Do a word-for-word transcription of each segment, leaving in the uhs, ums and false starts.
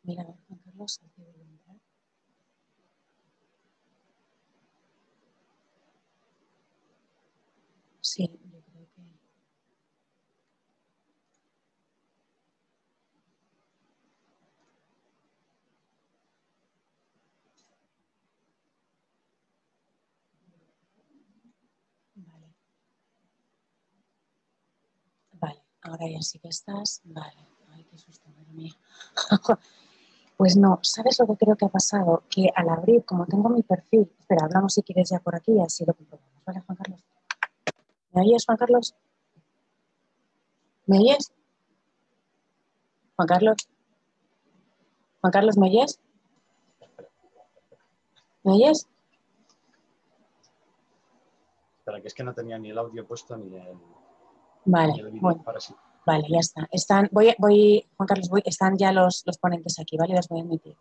Mira, a ver, Juan Carlos, ¿se debe entrar? Sí, yo creo que... Vale. Vale, ahora ya sí que estás. Vale. Ay, qué susto, madre mía. Pues no, ¿sabes lo que creo que ha pasado? Que al abrir, como tengo mi perfil... Espera, hablamos si quieres ya por aquí y así lo comprobamos. ¿Vale, Juan Carlos? ¿Me oyes, Juan Carlos? ¿Me oyes? Juan Carlos. Juan Carlos, ¿me oyes? ¿Me oyes? Espera, que es que no tenía ni el audio puesto ni el, Vale, ni el vídeo. bueno, Ahora sí. vale, ya está. Están, voy, voy, Juan Carlos, voy, están ya los, los ponentes aquí, ¿vale? Los voy a admitir.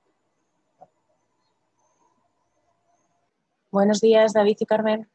Buenos días, David y Carmen.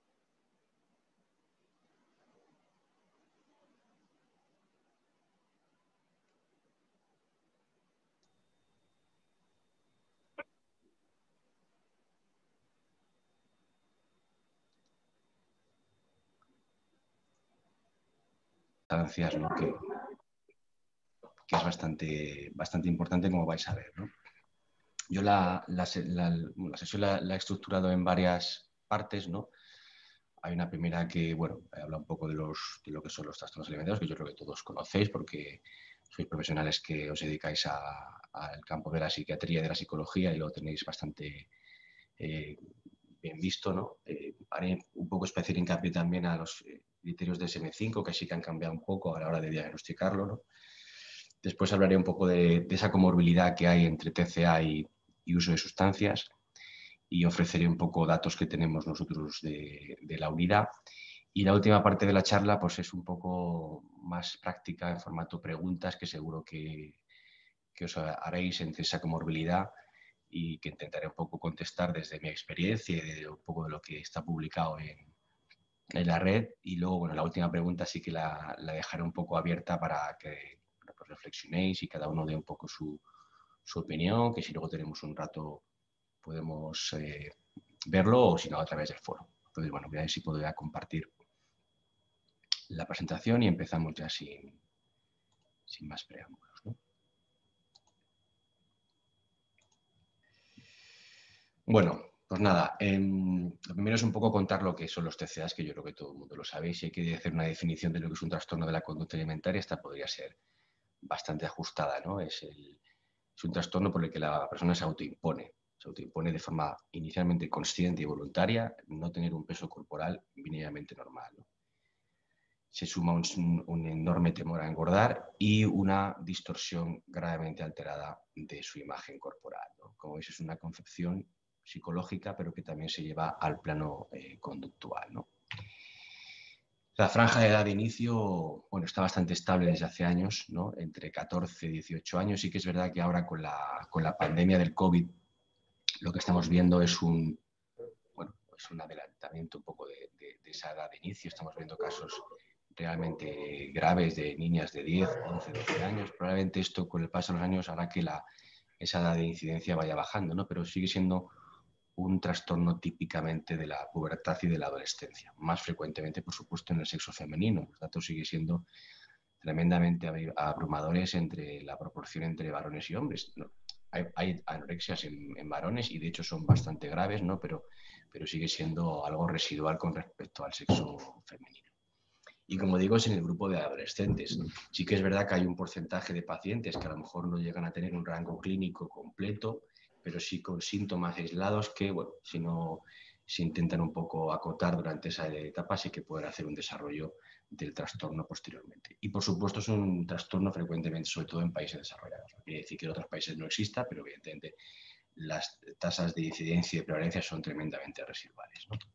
¿no? Que, que es bastante, bastante importante, como vais a ver, ¿no? Yo la, la, la, la sesión la, la he estructurado en varias partes, ¿no? Hay una primera que, bueno, habla un poco de, los, de lo que son los trastornos alimentarios, que yo creo que todos conocéis porque sois profesionales que os dedicáis al campo de la psiquiatría y de la psicología y lo tenéis bastante eh, bien visto, ¿no? Eh, haré un poco especial hincapié también a los criterios de D S M cinco, que sí que han cambiado un poco a la hora de diagnosticarlo, ¿no? Después hablaré un poco de, de esa comorbilidad que hay entre T C A y, y uso de sustancias y ofreceré un poco datos que tenemos nosotros de, de la unidad. Y la última parte de la charla pues es un poco más práctica en formato preguntas que seguro que, que os haréis entre esa comorbilidad y que intentaré un poco contestar desde mi experiencia y de un poco de lo que está publicado en, en la red. Y luego, bueno, la última pregunta sí que la, la dejaré un poco abierta para que pues, reflexionéis y cada uno dé un poco su, su opinión, que si luego tenemos un rato podemos eh, verlo o si no a través del foro. Entonces, bueno, voy a ver si puedo ya compartir la presentación y empezamos ya sin, sin más preámbulos, ¿no? Bueno, pues nada, eh, lo primero es un poco contar lo que son los T C As, que yo creo que todo el mundo lo sabe. Si hay que hacer una definición de lo que es un trastorno de la conducta alimentaria, esta podría ser bastante ajustada, ¿no? Es, el, es un trastorno por el que la persona se autoimpone. Se autoimpone de forma inicialmente consciente y voluntaria no tener un peso corporal mínimamente normal, ¿no? Se suma un, un enorme temor a engordar y una distorsión gravemente alterada de su imagen corporal, ¿no? Como veis, es una concepción psicológica, pero que también se lleva al plano eh, conductual, ¿no? La franja de edad de inicio, bueno, está bastante estable desde hace años, ¿no? Entre catorce y dieciocho años. Sí que es verdad que ahora con la, con la pandemia del COVID lo que estamos viendo es un, bueno, es un adelantamiento un poco de, de, de esa edad de inicio. Estamos viendo casos realmente graves de niñas de diez, once, doce años. Probablemente esto con el paso de los años hará que la, esa edad de incidencia vaya bajando, ¿no? Pero sigue siendo un trastorno típicamente de la pubertad y de la adolescencia. Más frecuentemente, por supuesto, en el sexo femenino. Los datos siguen siendo tremendamente abrumadores entre la proporción entre varones y hombres. ¿No? Hay, hay anorexias en, en varones y de hecho son bastante graves, ¿no? Pero, pero sigue siendo algo residual con respecto al sexo femenino. Y como digo, es en el grupo de adolescentes. Sí que es verdad que hay un porcentaje de pacientes que a lo mejor no llegan a tener un rango clínico completo, pero sí con síntomas aislados que, bueno, si no se intentan un poco acotar durante esa etapa, sí que pueden hacer un desarrollo del trastorno posteriormente. Y por supuesto es un trastorno frecuentemente, sobre todo en países desarrollados. No quiere decir que en otros países no exista, pero evidentemente las tasas de incidencia y prevalencia son tremendamente residuales, ¿no?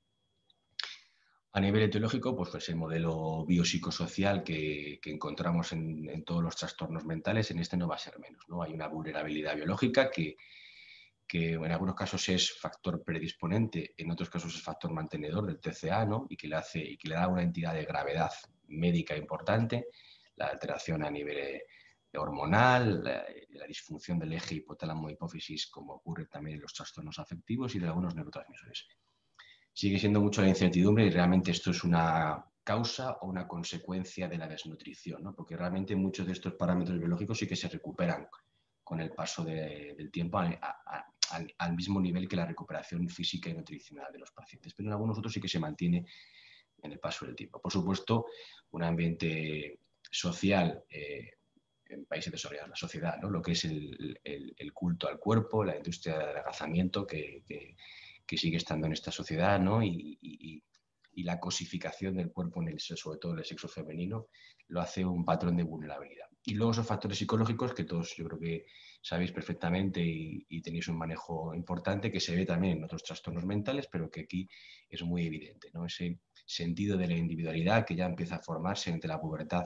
A nivel etiológico, pues, pues el modelo biopsicosocial que, que encontramos en, en todos los trastornos mentales, en este no va a ser menos, ¿no? Hay una vulnerabilidad biológica que, que en algunos casos es factor predisponente, en otros casos es factor mantenedor del T C A, ¿no? Y que le hace, y que le da una entidad de gravedad médica importante, la alteración a nivel hormonal, la, la disfunción del eje hipotálamo-hipófisis, como ocurre también en los trastornos afectivos, y de algunos neurotransmisores. Sigue siendo mucho la incertidumbre y realmente esto es una causa o una consecuencia de la desnutrición, ¿no? Porque realmente muchos de estos parámetros biológicos sí que se recuperan con el paso de, del tiempo a, a, a, al mismo nivel que la recuperación física y nutricional de los pacientes, pero en algunos otros sí que se mantiene en el paso del tiempo. Por supuesto, un ambiente social eh, en países desarrollados, la sociedad, ¿no? Lo que es el, el, el culto al cuerpo, la industria del adelgazamiento que, que, que sigue estando en esta sociedad, ¿no? y, y, y la cosificación del cuerpo, en el, sobre todo en el sexo femenino, lo hace un patrón de vulnerabilidad. Y luego esos factores psicológicos que todos yo creo que sabéis perfectamente y, y tenéis un manejo importante, que se ve también en otros trastornos mentales, pero que aquí es muy evidente, ¿no? Ese sentido de la individualidad que ya empieza a formarse entre la pubertad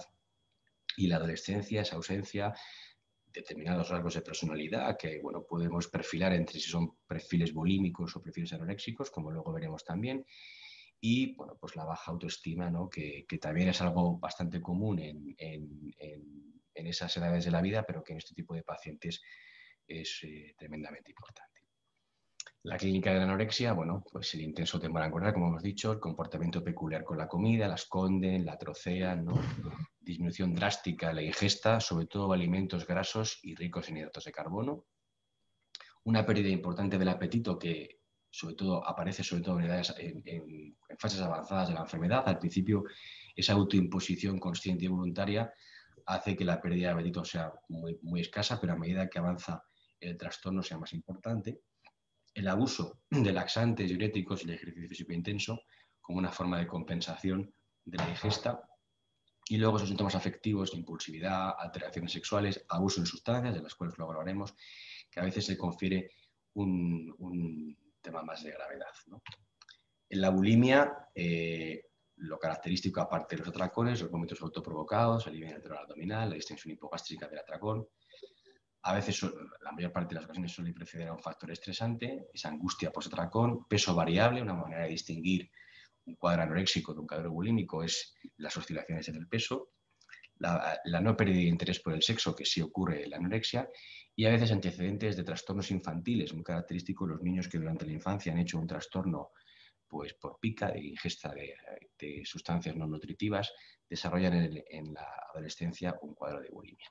y la adolescencia, esa ausencia, determinados rasgos de personalidad que bueno, podemos perfilar entre si son perfiles bulímicos o perfiles anoréxicos, como luego veremos también. Y bueno, pues la baja autoestima, ¿no? que, que también es algo bastante común en, en, en, en esas edades de la vida, pero que en este tipo de pacientes es eh, tremendamente importante. La clínica de la anorexia, bueno, pues el intenso temor a engordar, como hemos dicho, el comportamiento peculiar con la comida, la esconden, la trocean, ¿no? Disminución drástica de la ingesta, sobre todo alimentos grasos y ricos en hidratos de carbono, una pérdida importante del apetito que sobre todo aparece sobre todo en, edades, en, en, en fases avanzadas de la enfermedad. Al principio, esa autoimposición consciente y voluntaria hace que la pérdida de apetito sea muy, muy escasa, pero a medida que avanza el trastorno sea más importante. El abuso de laxantes, diuréticos y el ejercicio físico intenso como una forma de compensación de la ingesta. Y luego esos síntomas afectivos de impulsividad, alteraciones sexuales, abuso de sustancias, de las cuales luego hablaremos, que a veces se confiere un, un tema más de gravedad, ¿no? En la bulimia, eh, lo característico, aparte de los atracones, los vómitos autoprovocados, el nivel abdominal, la distensión hipogástrica del atracón. A veces, la mayor parte de las ocasiones, suele preceder a un factor estresante, esa angustia post-atracón, peso variable, una manera de distinguir un cuadro anoréxico de un cuadro bulímico es las oscilaciones en el peso, la, la no pérdida de interés por el sexo, que sí ocurre en la anorexia, y a veces antecedentes de trastornos infantiles, muy característico de los niños que durante la infancia han hecho un trastorno pues, por pica de ingesta de, de sustancias no nutritivas, desarrollan en, en la adolescencia un cuadro de bulimia.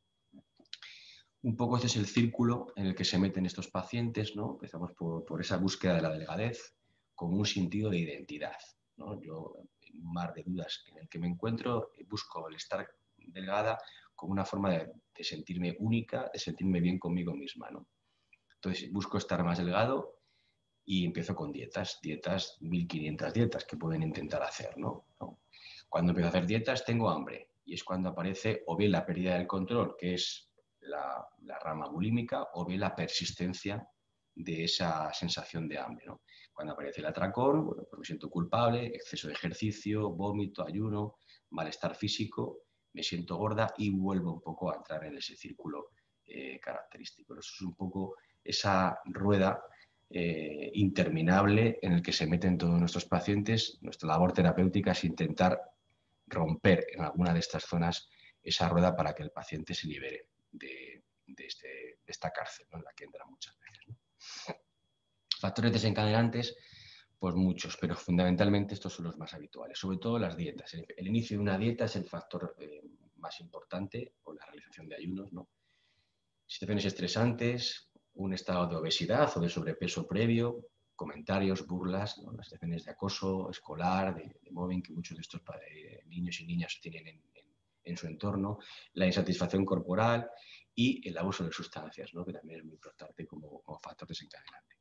Un poco este es el círculo en el que se meten estos pacientes, ¿no? Empezamos por, por esa búsqueda de la delgadez como un sentido de identidad, ¿no? Yo, en un mar de dudas en el que me encuentro, busco el estar delgada como una forma de, de sentirme única, de sentirme bien conmigo misma, ¿no? Entonces busco estar más delgado y empiezo con dietas, dietas, mil quinientas dietas que pueden intentar hacer, ¿no? ¿no? Cuando empiezo a hacer dietas tengo hambre y es cuando aparece o bien la pérdida del control, que es La, la rama bulímica, o bien la persistencia de esa sensación de hambre, ¿no? Cuando aparece el atracón, bueno, pues me siento culpable, exceso de ejercicio, vómito, ayuno, malestar físico, me siento gorda y vuelvo un poco a entrar en ese círculo eh, característico. Eso es un poco esa rueda eh, interminable en el que se meten todos nuestros pacientes. Nuestra labor terapéutica es intentar romper en alguna de estas zonas esa rueda para que el paciente se libere de, de, este, de esta cárcel, ¿no? En la que entra muchas veces, ¿no? Factores desencadenantes, pues muchos, pero fundamentalmente estos son los más habituales, sobre todo las dietas. El, el inicio de una dieta es el factor eh, más importante, o la realización de ayunos, ¿no? Situaciones estresantes, un estado de obesidad o de sobrepeso previo, comentarios, burlas, ¿no? Las situaciones de acoso escolar, de, de mobbing que muchos de estos eh, niños y niñas tienen en, en, en su entorno, la insatisfacción corporal y el abuso de sustancias, ¿no? Que también es muy importante como, como factor desencadenante.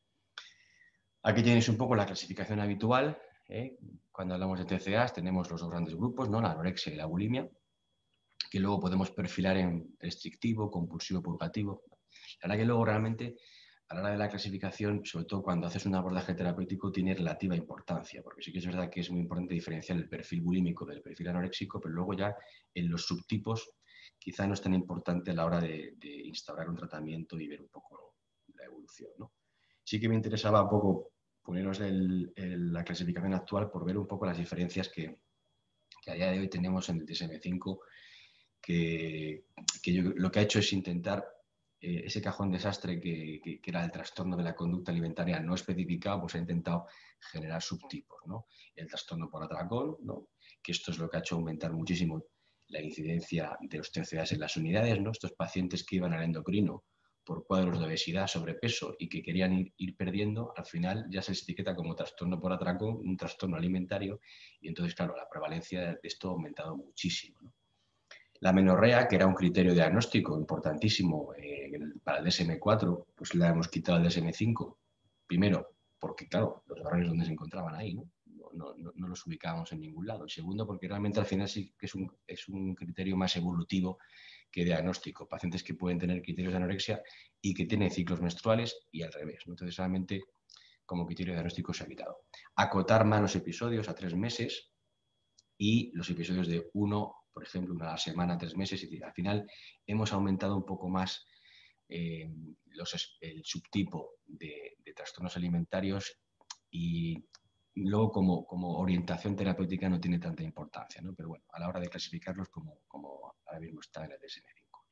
Aquí tenéis un poco la clasificación habitual, ¿eh? Cuando hablamos de T C As tenemos los dos grandes grupos, ¿no? La anorexia y la bulimia, que luego podemos perfilar en restrictivo, compulsivo, purgativo. La verdad que luego realmente a la hora de la clasificación, sobre todo cuando haces un abordaje terapéutico, tiene relativa importancia, porque sí que es verdad que es muy importante diferenciar el perfil bulímico del perfil anoréxico, pero luego ya en los subtipos quizá no es tan importante a la hora de, de instaurar un tratamiento y ver un poco la evolución, ¿no? Sí que me interesaba un poco poneros el, el, la clasificación actual por ver un poco las diferencias que, que a día de hoy tenemos en el D S M cinco que, que yo, lo que ha hecho es intentar eh, ese cajón desastre que, que, que era el trastorno de la conducta alimentaria no especificado, pues ha intentado generar subtipos, ¿no? El trastorno por atracón, ¿no? Que esto es lo que ha hecho aumentar muchísimo la incidencia de los T C As en las unidades, ¿no? Estos pacientes que iban al endocrino por cuadros de obesidad, sobrepeso y que querían ir, ir perdiendo, al final ya se les etiqueta como trastorno por atracón, un trastorno alimentario, y entonces, claro, la prevalencia de esto ha aumentado muchísimo, ¿no? La amenorrea, que era un criterio diagnóstico importantísimo eh, para el D S M cuatro, pues la hemos quitado al D S M cinco. Primero, porque claro, los barrios donde se encontraban ahí, ¿no? No, no, no los ubicábamos en ningún lado. Y segundo, porque realmente al final sí que es un, es un criterio más evolutivo que diagnóstico. Pacientes que pueden tener criterios de anorexia y que tienen ciclos menstruales y al revés, ¿no? Entonces, realmente, como criterio diagnóstico se ha quitado. Acotar más los episodios a tres meses y los episodios de uno, por ejemplo, una semana, tres meses. Y al final hemos aumentado un poco más eh, los, el subtipo de, de trastornos alimentarios y luego como, como orientación terapéutica no tiene tanta importancia, ¿no? Pero bueno, a la hora de clasificarlos como, como ahora mismo está en el D S M cinco.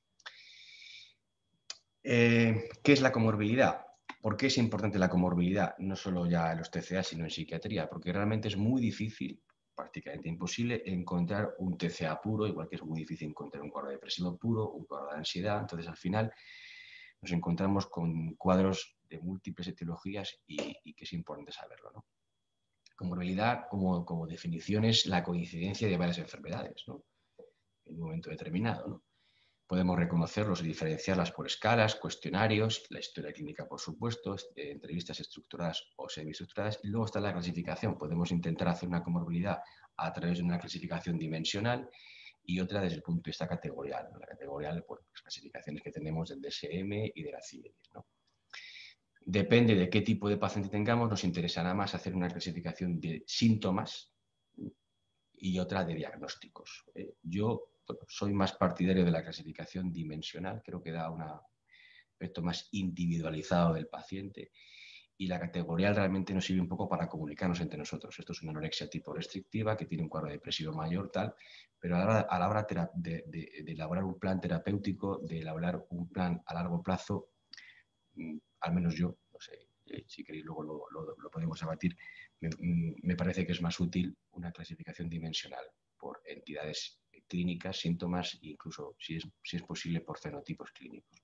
Eh, ¿Qué es la comorbilidad? ¿Por qué es importante la comorbilidad? No solo ya en los T C A, sino en psiquiatría, porque realmente es muy difícil, prácticamente imposible, encontrar un T C A puro, igual que es muy difícil encontrar un cuadro depresivo puro, un cuadro de ansiedad. Entonces, al final, nos encontramos con cuadros de múltiples etiologías y, y que es importante saberlo, ¿no? Comorbilidad, como, como definición, es la coincidencia de varias enfermedades, ¿no? En un momento determinado, ¿no? Podemos reconocerlos y diferenciarlas por escalas, cuestionarios, la historia clínica, por supuesto, entrevistas estructuradas o semiestructuradas, y luego está la clasificación. Podemos intentar hacer una comorbilidad a través de una clasificación dimensional y otra desde el punto de vista categorial. La categorial, pues, las clasificaciones que tenemos del D S M y de la C I E D, ¿no? Depende de qué tipo de paciente tengamos, nos interesará más hacer una clasificación de síntomas y otra de diagnósticos. Eh, yo bueno, soy más partidario de la clasificación dimensional, creo que da un aspecto más individualizado del paciente, y la categorial realmente nos sirve un poco para comunicarnos entre nosotros. Esto es una anorexia tipo restrictiva que tiene un cuadro depresivo mayor, tal, pero a la hora, a la hora de, de, de elaborar un plan terapéutico, de elaborar un plan a largo plazo, al menos yo, no sé, si queréis luego lo, lo, lo podemos debatir, me, me parece que es más útil una clasificación dimensional por entidades clínicas, síntomas e incluso, si es, si es posible, por fenotipos clínicos.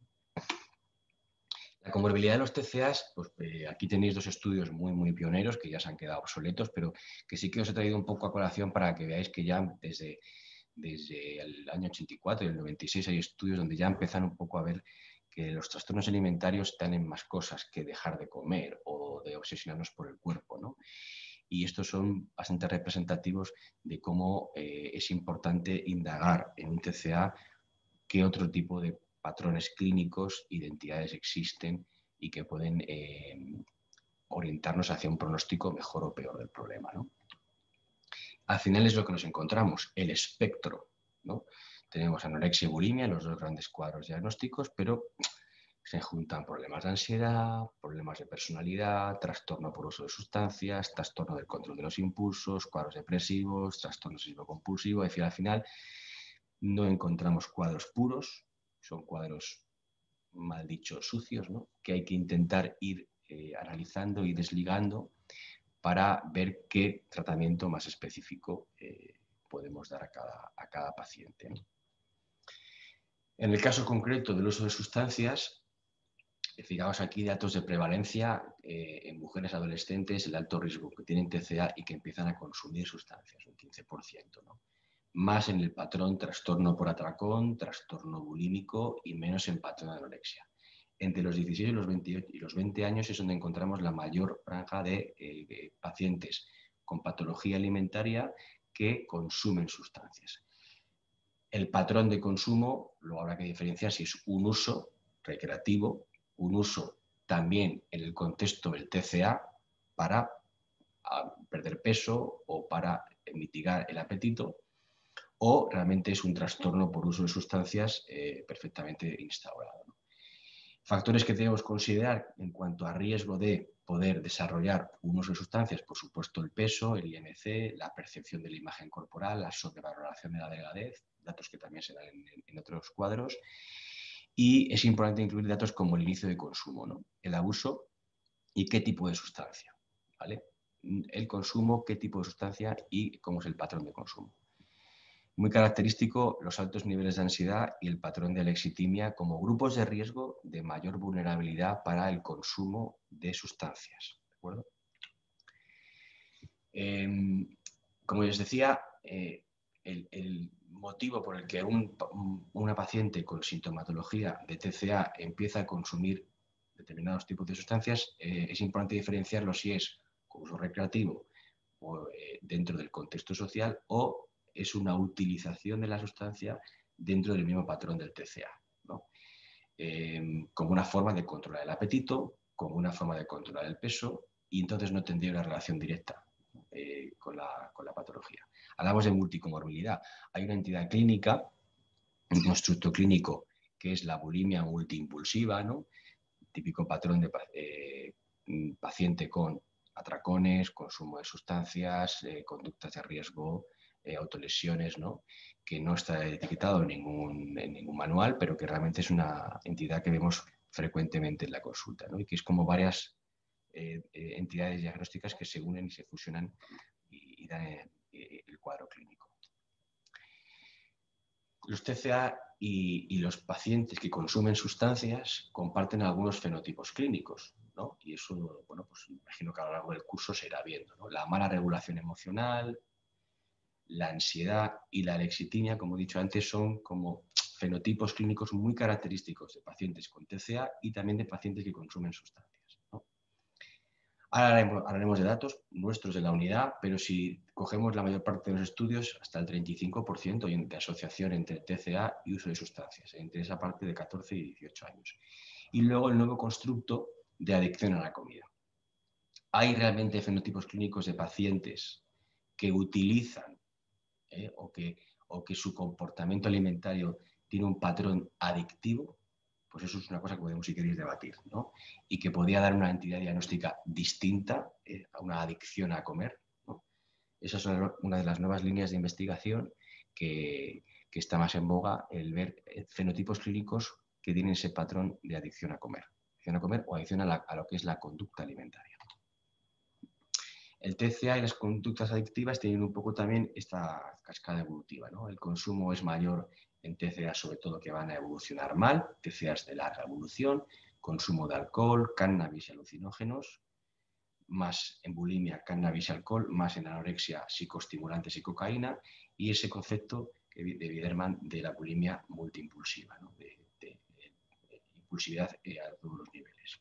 La comorbilidad de los T C As, pues eh, aquí tenéis dos estudios muy, muy pioneros que ya se han quedado obsoletos, pero que sí que os he traído un poco a colación para que veáis que ya desde, desde el año ochenta y cuatro y el noventa y seis hay estudios donde ya empiezan un poco a ver que los trastornos alimentarios tienen más cosas que dejar de comer o de obsesionarnos por el cuerpo, ¿no? Y estos son bastante representativos de cómo eh, es importante indagar en un T C A qué otro tipo de patrones clínicos, identidades existen y que pueden eh, orientarnos hacia un pronóstico mejor o peor del problema, ¿no? Al final es lo que nos encontramos, el espectro, ¿no? Tenemos anorexia y bulimia, los dos grandes cuadros diagnósticos, pero se juntan problemas de ansiedad, problemas de personalidad, trastorno por uso de sustancias, trastorno del control de los impulsos, cuadros depresivos, trastorno obsesivo-compulsivo. Es decir, al final no encontramos cuadros puros, son cuadros, mal dicho, sucios, ¿no? Que hay que intentar ir eh, analizando y desligando para ver qué tratamiento más específico eh, podemos dar a cada, a cada paciente, ¿no? En el caso concreto del uso de sustancias, fijaos aquí datos de prevalencia eh, en mujeres adolescentes, el alto riesgo que tienen T C A y que empiezan a consumir sustancias, un quince por ciento, ¿no? Más en el patrón trastorno por atracón, trastorno bulímico y menos en patrón de anorexia. Entre los dieciséis y los veintiocho y los veinte años es donde encontramos la mayor franja de eh, pacientes con patología alimentaria que consumen sustancias. El patrón de consumo lo habrá que diferenciar si es un uso recreativo, un uso también en el contexto del T C A para perder peso o para mitigar el apetito, o realmente es un trastorno por uso de sustancias eh, perfectamente instaurado, ¿no? Factores que debemos considerar en cuanto a riesgo de poder desarrollar un uso de sustancias, por supuesto el peso, el I M C, la percepción de la imagen corporal, la sobrevaloración de la delgadez, datos que también se dan en, en otros cuadros. Y es importante incluir datos como el inicio de consumo, ¿no? El abuso y qué tipo de sustancia, ¿vale? El consumo, qué tipo de sustancia y cómo es el patrón de consumo. Muy característico los altos niveles de ansiedad y el patrón de alexitimia como grupos de riesgo de mayor vulnerabilidad para el consumo de sustancias. ¿De acuerdo? Eh, como les decía, eh, el, el motivo por el que un, una paciente con sintomatología de T C A empieza a consumir determinados tipos de sustancias, eh, es importante diferenciarlo si es con uso recreativo o eh, dentro del contexto social o es una utilización de la sustancia dentro del mismo patrón del T C A, ¿no? Eh, como una forma de controlar el apetito, como una forma de controlar el peso, y entonces no tendría una relación directa eh, con, la, con la patología. Hablamos de multicomorbilidad. Hay una entidad clínica, un constructo clínico, que es la bulimia multiimpulsiva, ¿no? Típico patrón de eh, paciente con atracones, consumo de sustancias, eh, conductas de riesgo, eh, autolesiones, ¿no? Que no está etiquetado en ningún, en ningún manual, pero que realmente es una entidad que vemos frecuentemente en la consulta, ¿no? Y que es como varias eh, eh, entidades diagnósticas que se unen y se fusionan y, y dan eh, el cuadro clínico. Los T C A y, y los pacientes que consumen sustancias comparten algunos fenotipos clínicos, ¿no? Y eso, bueno, pues imagino que a lo largo del curso se irá viendo, ¿no? La mala regulación emocional, la ansiedad y la alexitimia, como he dicho antes, son como fenotipos clínicos muy característicos de pacientes con T C A y también de pacientes que consumen sustancias, ¿no? Ahora hablaremos de datos nuestros de la unidad, pero si cogemos la mayor parte de los estudios, hasta el treinta y cinco por ciento de asociación entre T C A y uso de sustancias, entre esa parte de catorce y dieciocho años. Y luego el nuevo constructo de adicción a la comida. ¿Hay realmente fenotipos clínicos de pacientes que utilizan eh, o, que, o que su comportamiento alimentario tiene un patrón adictivo? Pues eso es una cosa que podemos, si queréis, debatir, ¿no? Y que podría dar una entidad diagnóstica distinta eh, a una adicción a comer, ¿no? Esa es una de las nuevas líneas de investigación que, que está más en boga, el ver fenotipos clínicos que tienen ese patrón de adicción a comer, adicción a comer o adicción a, la, a lo que es la conducta alimentaria. El T C A y las conductas adictivas tienen un poco también esta cascada evolutiva, ¿no? El consumo es mayor en T C A, sobre todo, que van a evolucionar mal, T C As de larga evolución, consumo de alcohol, cannabis y alucinógenos, más en bulimia, cannabis y alcohol, más en anorexia, psicoestimulantes y cocaína, y ese concepto de Biederman de la bulimia multiimpulsiva, ¿no? de, de, de, de impulsividad a todos los niveles.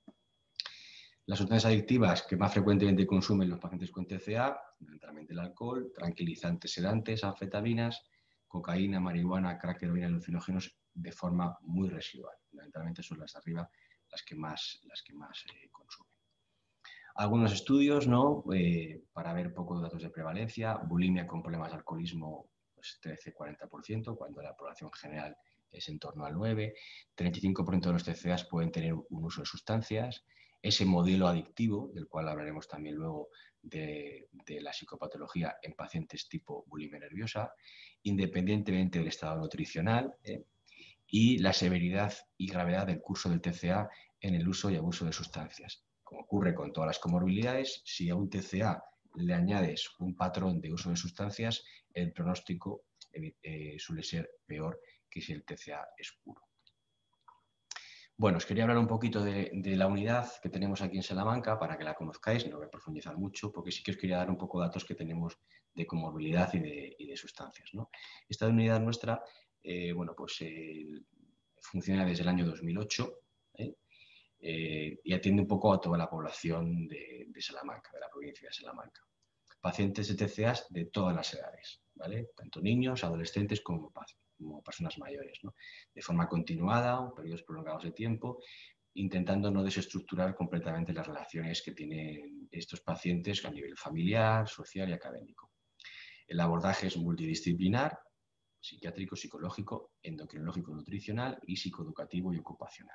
Las sustancias adictivas que más frecuentemente consumen los pacientes con T C A, fundamentalmente el alcohol, tranquilizantes, sedantes, anfetaminas, cocaína, marihuana, crack, heroína, alucinógenos, de forma muy residual. Fundamentalmente son las de arriba las que más, las que más eh, consumen. Algunos estudios, ¿no? Eh, para ver pocos datos de prevalencia, bulimia con problemas de alcoholismo, pues trece a cuarenta por ciento, cuando la población general es en torno al nueve por ciento. treinta y cinco por ciento de los T C As pueden tener un uso de sustancias. Ese modelo adictivo, del cual hablaremos también luego de, de la psicopatología en pacientes tipo bulimia nerviosa, independientemente del estado nutricional, ¿eh? Y la severidad y gravedad del curso del T C A en el uso y abuso de sustancias. Como ocurre con todas las comorbilidades, si a un T C A le añades un patrón de uso de sustancias, el pronóstico eh, suele ser peor que si el T C A es puro. Bueno, os quería hablar un poquito de, de la unidad que tenemos aquí en Salamanca para que la conozcáis, no voy a profundizar mucho, porque sí que os quería dar un poco datos que tenemos de comorbilidad y de, y de sustancias, ¿no? Esta unidad nuestra, eh, bueno, pues eh, funciona desde el año dos mil ocho, ¿eh? Eh, y atiende un poco a toda la población de, de Salamanca, de la provincia de Salamanca. Pacientes de T C As de todas las edades, ¿vale? Tanto niños, adolescentes como, como personas mayores, ¿no? De forma continuada o periodos prolongados de tiempo, intentando no desestructurar completamente las relaciones que tienen estos pacientes a nivel familiar, social y académico. El abordaje es multidisciplinar, psiquiátrico, psicológico, endocrinológico, nutricional y psicoeducativo y ocupacional.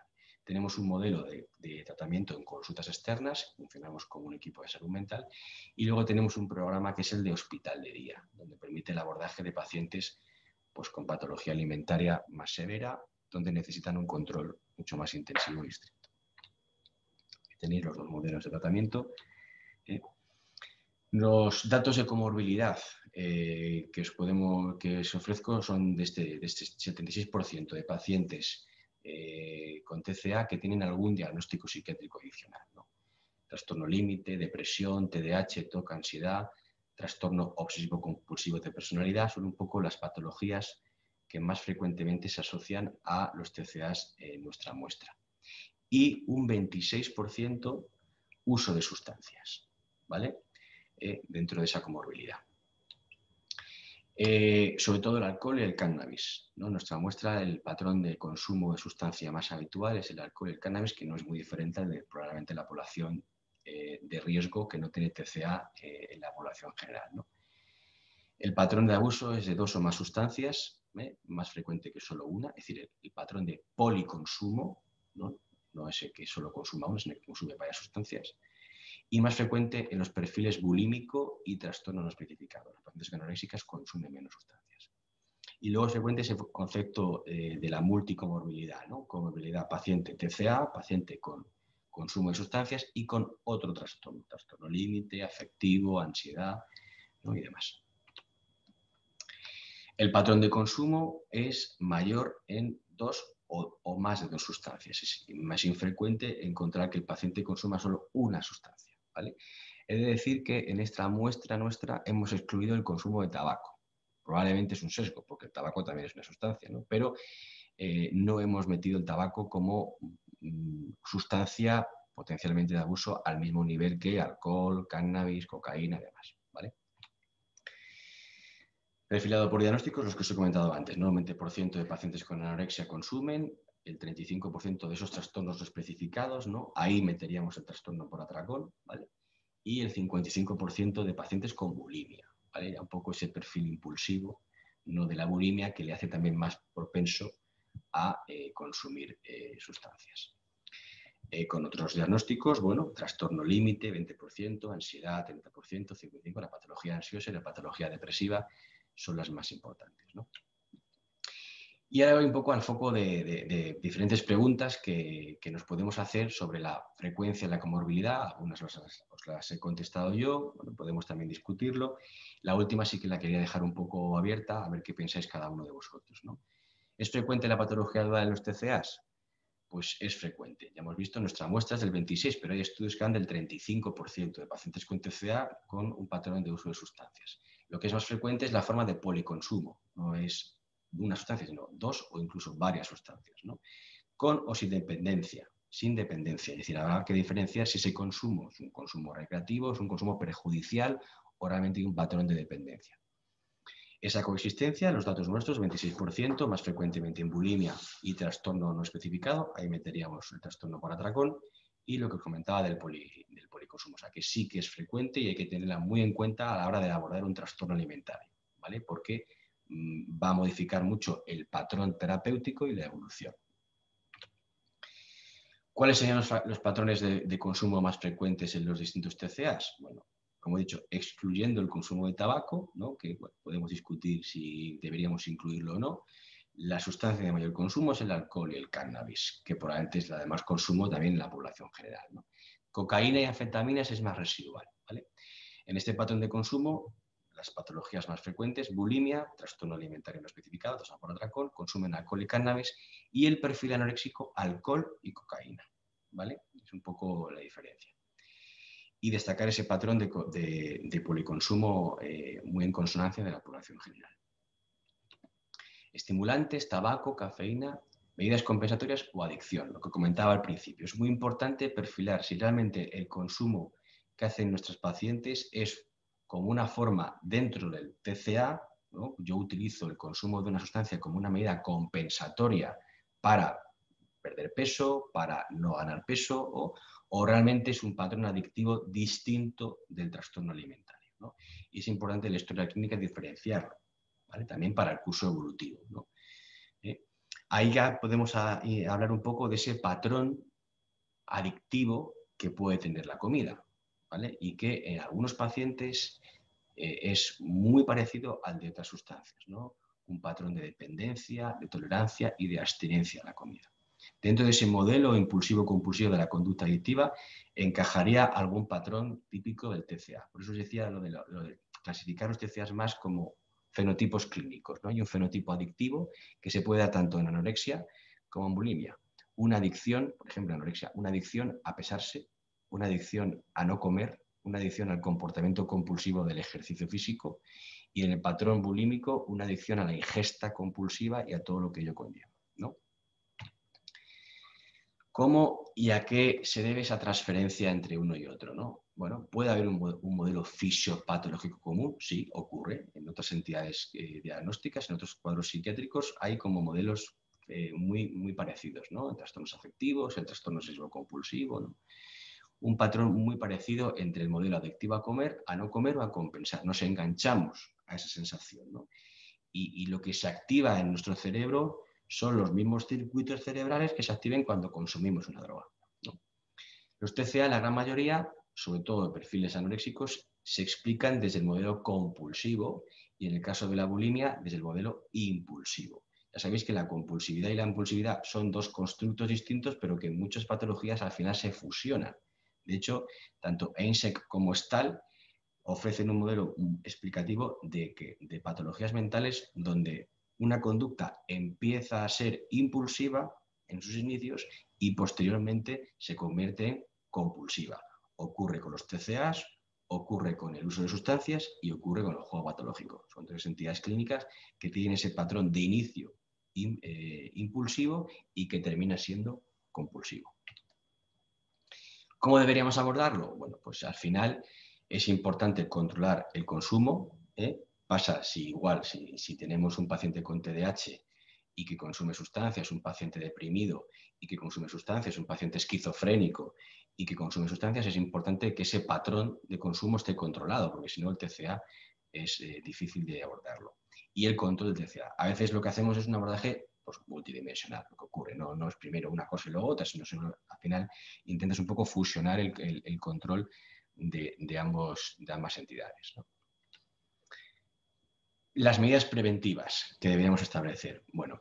tenemos un modelo de, de tratamiento en consultas externas, funcionamos como un equipo de salud mental, y luego tenemos un programa que es el de hospital de día, donde permite el abordaje de pacientes pues, con patología alimentaria más severa, donde necesitan un control mucho más intensivo y estricto. Tenéis los dos modelos de tratamiento. ¿eh? Los datos de comorbilidad eh, que, os podemos, que os ofrezco son de este, de este setenta y seis por ciento de pacientes eh, con T C A que tienen algún diagnóstico psiquiátrico adicional, ¿no? Trastorno límite, depresión, T D A H, T O C, ansiedad, trastorno obsesivo-compulsivo de personalidad, son un poco las patologías que más frecuentemente se asocian a los T C As en nuestra muestra. Y un veintiséis por ciento uso de sustancias, ¿vale? Eh, dentro de esa comorbilidad. Eh, sobre todo el alcohol y el cannabis, ¿no? Nuestra muestra, el patrón de consumo de sustancia más habitual es el alcohol y el cannabis, que no es muy diferente al de probablemente la población eh, de riesgo que no tiene T C A eh, en la población general, ¿no? El patrón de abuso es de dos o más sustancias, ¿eh? Más frecuente que solo una, es decir, el, el patrón de policonsumo, ¿no? No es el que solo consuma uno, sino que consume varias sustancias. Y más frecuente en los perfiles bulímico y trastorno no especificado. Las pacientes anoréxicas consumen menos sustancias. Y luego es frecuente ese concepto eh, de la multicomorbilidad, ¿no? Comorbilidad paciente T C A, paciente con consumo de sustancias y con otro trastorno, trastorno límite, afectivo, ansiedad, ¿no? Y demás. El patrón de consumo es mayor en dos o, o más de dos sustancias. Es más infrecuente encontrar que el paciente consuma solo una sustancia, ¿vale? He de decir que en esta muestra nuestra hemos excluido el consumo de tabaco. Probablemente es un sesgo, porque el tabaco también es una sustancia, ¿no? Pero eh, no hemos metido el tabaco como mm, sustancia potencialmente de abuso al mismo nivel que alcohol, cannabis, cocaína y demás, ¿vale? Perfilado por diagnósticos, los que os he comentado antes, ¿no? El veinte por ciento de pacientes con anorexia consumen, el treinta y cinco por ciento de esos trastornos no especificados, ¿no? Ahí meteríamos el trastorno por atracón, ¿vale? Y el cincuenta y cinco por ciento de pacientes con bulimia, ¿vale? Ya un poco ese perfil impulsivo, ¿no? De la bulimia que le hace también más propenso a eh, consumir eh, sustancias. Eh, con otros diagnósticos, bueno, trastorno límite, veinte por ciento, ansiedad, treinta por ciento, cincuenta y cinco por ciento, la patología ansiosa y la patología depresiva son las más importantes, ¿no? Y ahora voy un poco al foco de, de, de diferentes preguntas que, que nos podemos hacer sobre la frecuencia de la comorbilidad. Algunas os las, os las he contestado yo, bueno, podemos también discutirlo. La última sí que la quería dejar un poco abierta, a ver qué pensáis cada uno de vosotros, ¿no? ¿Es frecuente la patología dual en los T C As? Pues es frecuente. Ya hemos visto nuestra muestra es del veintiséis por ciento, pero hay estudios que dan del treinta y cinco por ciento de pacientes con T C A con un patrón de uso de sustancias. Lo que es más frecuente es la forma de policonsumo, no es una sustancia, sino dos o incluso varias sustancias, ¿no? Con o sin dependencia, sin dependencia. Es decir, habrá que diferenciar si ese consumo es un consumo recreativo, es un consumo perjudicial o realmente hay un patrón de dependencia. Esa coexistencia, los datos nuestros, veintiséis por ciento, más frecuentemente en bulimia y trastorno no especificado, ahí meteríamos el trastorno por atracón, y lo que os comentaba del, poli, del policonsumo, o sea que sí que es frecuente y hay que tenerla muy en cuenta a la hora de abordar un trastorno alimentario, ¿vale? Porque mmm, va a modificar mucho el patrón terapéutico y la evolución. ¿Cuáles serían los, los patrones de, de consumo más frecuentes en los distintos T C As? Bueno, como he dicho, excluyendo el consumo de tabaco, ¿no? Que bueno, podemos discutir si deberíamos incluirlo o no. La sustancia de mayor consumo es el alcohol y el cannabis, que probablemente es la de más consumo también en la población general, ¿no? Cocaína y anfetaminas es más residual, ¿vale? En este patrón de consumo, las patologías más frecuentes, bulimia, trastorno alimentario no especificado, trastorno por atracón, consumen alcohol y cannabis, y el perfil anoréxico, alcohol y cocaína, ¿vale? Es un poco la diferencia. Y destacar ese patrón de, de, de policonsumo eh, muy en consonancia de la población general. Estimulantes, tabaco, cafeína, medidas compensatorias o adicción, lo que comentaba al principio. Es muy importante perfilar si realmente el consumo que hacen nuestros pacientes es como una forma dentro del T C A, ¿no? Yo utilizo el consumo de una sustancia como una medida compensatoria para perder peso, para no ganar peso, o, o realmente es un patrón adictivo distinto del trastorno alimentario, ¿no? Y es importante en la historia clínica diferenciarlo, ¿vale? También para el curso evolutivo, ¿no? ¿Eh? ahí ya podemos a, a hablar un poco de ese patrón adictivo que puede tener la comida, ¿vale? Y que en algunos pacientes eh, es muy parecido al de otras sustancias, ¿no? Un patrón de dependencia, de tolerancia y de abstinencia a la comida. Dentro de ese modelo impulsivo-compulsivo de la conducta adictiva encajaría algún patrón típico del T C A. Por eso os decía lo de, lo de clasificar los T C As más como fenotipos clínicos, ¿no? Hay un fenotipo adictivo que se puede dar tanto en anorexia como en bulimia. Una adicción, por ejemplo, anorexia, una adicción a pesarse, una adicción a no comer, una adicción al comportamiento compulsivo del ejercicio físico y en el patrón bulímico una adicción a la ingesta compulsiva y a todo lo que ello conlleva, ¿no? ¿Cómo y a qué se debe esa transferencia entre uno y otro, ¿no? Bueno, puede haber un, un modelo fisiopatológico común, sí, ocurre. En otras entidades eh, diagnósticas, en otros cuadros psiquiátricos, hay como modelos eh, muy, muy parecidos, ¿no? En trastornos afectivos, en trastornos sesgo-compulsivo, ¿no? Un patrón muy parecido entre el modelo adictivo a comer, a no comer o a compensar. Nos enganchamos a esa sensación, ¿no? Y, y lo que se activa en nuestro cerebro son los mismos circuitos cerebrales que se activen cuando consumimos una droga, ¿no? Los T C A, la gran mayoría, sobre todo de perfiles anoréxicos, se explican desde el modelo compulsivo y en el caso de la bulimia desde el modelo impulsivo. Ya sabéis que la compulsividad y la impulsividad son dos constructos distintos, pero que en muchas patologías al final se fusionan. De hecho, tanto EINSEC como STAL ofrecen un modelo explicativo de, que, de patologías mentales donde una conducta empieza a ser impulsiva en sus inicios y posteriormente se convierte en compulsiva. Ocurre con los T C As, ocurre con el uso de sustancias y ocurre con el juego patológico. Son tres entidades clínicas que tienen ese patrón de inicio in, eh, impulsivo y que termina siendo compulsivo. ¿Cómo deberíamos abordarlo? Bueno, pues al final es importante controlar el consumo, ¿eh? Pasa si igual, si, si tenemos un paciente con T D A H y que consume sustancias, un paciente deprimido y que consume sustancias, un paciente esquizofrénico y que consume sustancias, es importante que ese patrón de consumo esté controlado, porque si no el T C A es eh, difícil de abordarlo. Y el control del T C A. A veces lo que hacemos es un abordaje pues, multidimensional, lo que ocurre. No, no es primero una cosa y luego otra, sino, sino al final intentas un poco fusionar el, el, el control de, de, ambos, de ambas entidades, ¿no? Las medidas preventivas que deberíamos establecer. Bueno,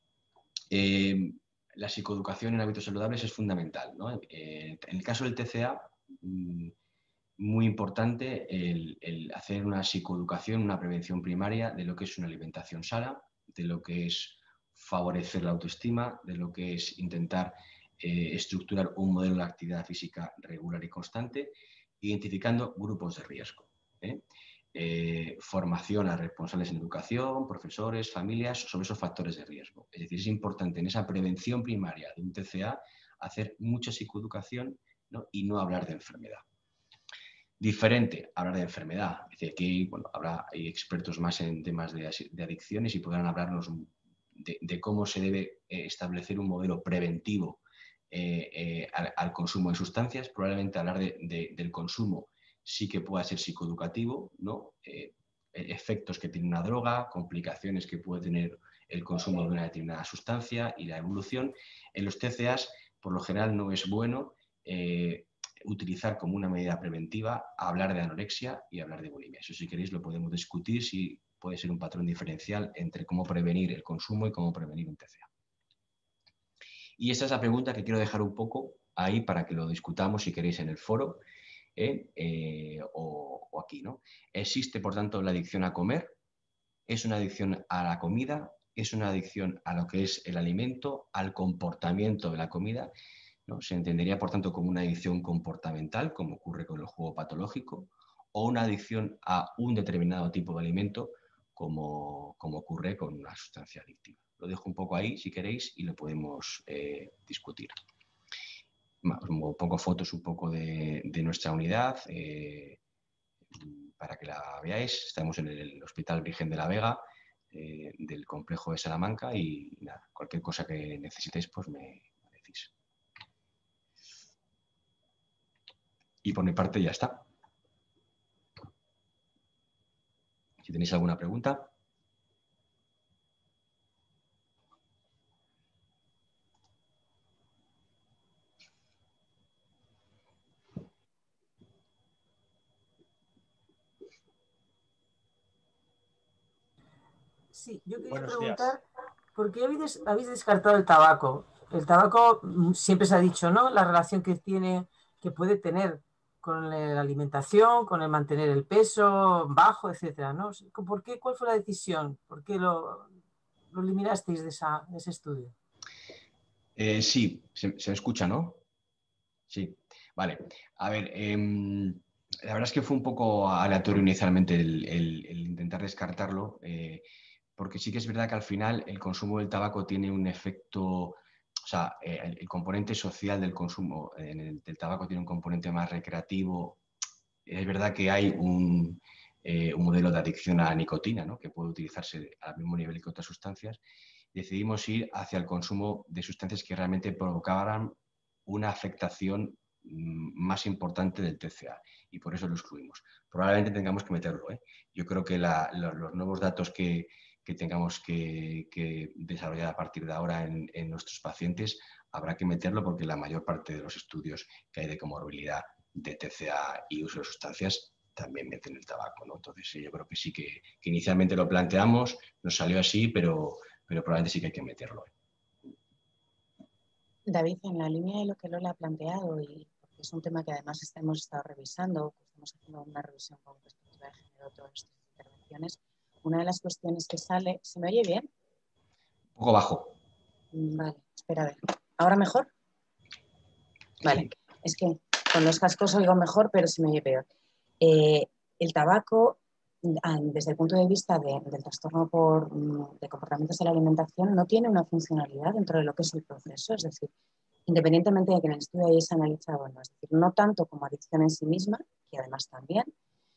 eh, la psicoeducación en hábitos saludables es fundamental, ¿no? Eh, en el caso del T C A, mmm, muy importante el, el hacer una psicoeducación, una prevención primaria de lo que es una alimentación sana, de lo que es favorecer la autoestima, de lo que es intentar eh, estructurar un modelo de actividad física regular y constante, identificando grupos de riesgo, ¿eh? Eh, formación a responsables en educación, profesores, familias, sobre esos factores de riesgo. Es decir, es importante en esa prevención primaria de un T C A hacer mucha psicoeducación, ¿no? Y no hablar de enfermedad. Diferente hablar de enfermedad. Es decir, aquí bueno, habrá hay expertos más en temas de, de adicciones y podrán hablarnos de, de cómo se debe eh, establecer un modelo preventivo eh, eh, al, al consumo de sustancias. Probablemente hablar de, de, del consumo sí que pueda ser psicoeducativo, ¿no? Eh, efectos que tiene una droga, complicaciones que puede tener el consumo de una determinada sustancia y la evolución. En los T C As, por lo general, no es bueno eh, utilizar como una medida preventiva hablar de anorexia y hablar de bulimia. Eso, si queréis, lo podemos discutir, si puede ser un patrón diferencial entre cómo prevenir el consumo y cómo prevenir un T C A. Y esa es la pregunta que quiero dejar un poco ahí para que lo discutamos, si queréis, en el foro eh, eh, o, o aquí, ¿no? ¿Existe, por tanto, la adicción a comer? ¿Es una adicción a la comida? ¿Es una adicción a lo que es el alimento, al comportamiento de la comida? ¿No? Se entendería, por tanto, como una adicción comportamental, como ocurre con el juego patológico, o una adicción a un determinado tipo de alimento, como, como ocurre con una sustancia adictiva. Lo dejo un poco ahí, si queréis, y lo podemos eh, discutir. Os pongo fotos un poco de, de nuestra unidad, eh, para que la veáis. Estamos en el Hospital Virgen de la Vega, eh, del complejo de Salamanca, y nada, cualquier cosa que necesitéis, pues me, me decís. Y por mi parte ya está. Si tenéis alguna pregunta. Sí, yo quería Buenos preguntar, días. ¿por qué habéis, habéis descartado el tabaco? El tabaco mm, siempre se ha dicho, ¿no? La relación que tiene, que puede tener con la alimentación, con el mantener el peso bajo, etcétera, ¿no? ¿Por qué? ¿Cuál fue la decisión? ¿Por qué lo, lo eliminasteis de, esa, de ese estudio? Eh, sí, se, se me escucha, ¿no? Sí, vale. A ver, em, la verdad es que fue un poco aleatorio inicialmente el, el- el intentar descartarlo, eh, porque sí que es verdad que al final el consumo del tabaco tiene un efecto, o sea, eh, el, el componente social del consumo en el, del tabaco tiene un componente más recreativo. Es verdad que hay un, eh, un modelo de adicción a la nicotina, ¿no? Que puede utilizarse al mismo nivel que otras sustancias. Decidimos ir hacia el consumo de sustancias que realmente provocaran una afectación mm, más importante del T C A y por eso lo excluimos. Probablemente tengamos que meterlo. ¿eh? Yo creo que la, los, los nuevos datos que, que tengamos que, que, desarrollar a partir de ahora en, en nuestros pacientes habrá que meterlo porque la mayor parte de los estudios que hay de comorbilidad de T C A y uso de sustancias también meten el tabaco, ¿no? Entonces sí, yo creo que sí que, que inicialmente lo planteamos, nos salió así, pero, pero probablemente sí que hay que meterlo. David, en la línea de lo que Lola ha planteado, y porque es un tema que además hemos estado revisando, que estamos haciendo una revisión con perspectiva de género de todas nuestras intervenciones, una de las cuestiones que sale... ¿Se me oye bien? Un poco bajo. Vale, espera a ver. ¿Ahora mejor? Vale, Sí. es que con los cascos oigo mejor, pero se me oye peor. Eh, el tabaco, desde el punto de vista de, del trastorno por, de comportamientos de la alimentación, no tiene una funcionalidad dentro de lo que es el proceso, es decir, independientemente de que en el estudio hayáis analizado o no, es decir, no tanto como adicción en sí misma, que además también,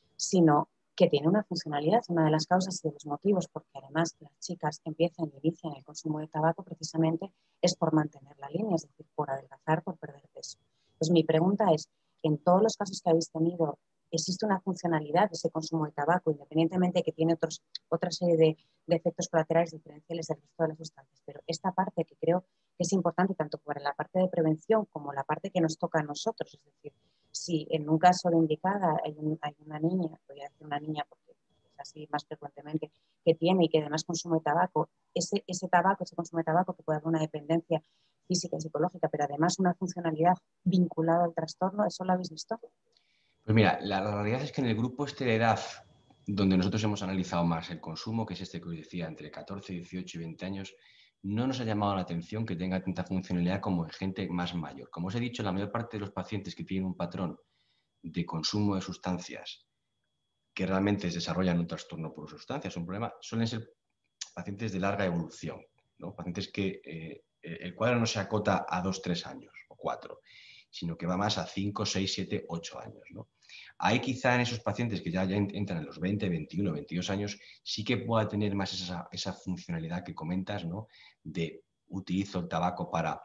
sino que tiene una funcionalidad. Una de las causas y de los motivos porque además las chicas empiezan y inician el consumo de tabaco precisamente es por mantener la línea, es decir, por adelgazar, por perder peso. Pues mi pregunta es, en todos los casos que habéis tenido, ¿existe una funcionalidad de ese consumo de tabaco, independientemente de que tiene otros, otra serie de, de efectos colaterales diferenciales del resto de las sustancias? Pero esta parte que creo que es importante tanto para la parte de prevención como la parte que nos toca a nosotros, es decir, si en un caso de indicada hay, un, hay una niña, voy a decir una niña porque es así más frecuentemente, que tiene y que además consume tabaco, ese, ese tabaco, ese consumo de tabaco que puede haber una dependencia física y psicológica, pero además una funcionalidad vinculada al trastorno, ¿eso lo habéis visto? Pues mira, la, la realidad es que en el grupo este de edad, donde nosotros hemos analizado más el consumo, que es este que os decía, entre catorce, dieciocho y veinte años, no nos ha llamado la atención que tenga tanta funcionalidad como en gente más mayor. Como os he dicho, la mayor parte de los pacientes que tienen un patrón de consumo de sustancias que realmente desarrollan un trastorno por sustancias, un problema, suelen ser pacientes de larga evolución, ¿no? Pacientes que eh, el cuadro no se acota a dos, tres años o cuatro, sino que va más a cinco, seis, siete, ocho años, ¿no? Ahí quizá en esos pacientes que ya, ya entran en los veinte, veintiuno, veintidós años, sí que pueda tener más esa, esa funcionalidad que comentas, ¿no? De utilizo el tabaco para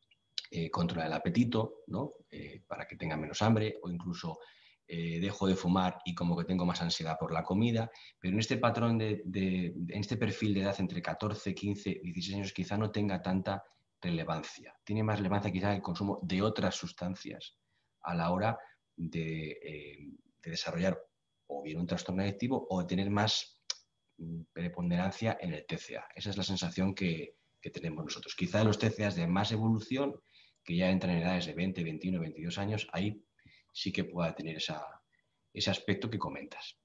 eh, controlar el apetito, ¿no? Eh, para que tenga menos hambre, o incluso eh, dejo de fumar y como que tengo más ansiedad por la comida, pero en este patrón, de, de, en este perfil de edad entre catorce, quince, dieciséis años quizá no tenga tanta relevancia. Tiene más relevancia quizá el consumo de otras sustancias a la hora de, eh, de desarrollar o bien un trastorno adictivo o de tener más preponderancia en el T C A. Esa es la sensación que, que tenemos nosotros. Quizá los T C As de más evolución, que ya entran en edades de veinte, veintiuno, veintidós años, ahí sí que pueda tener esa, ese aspecto que comentas.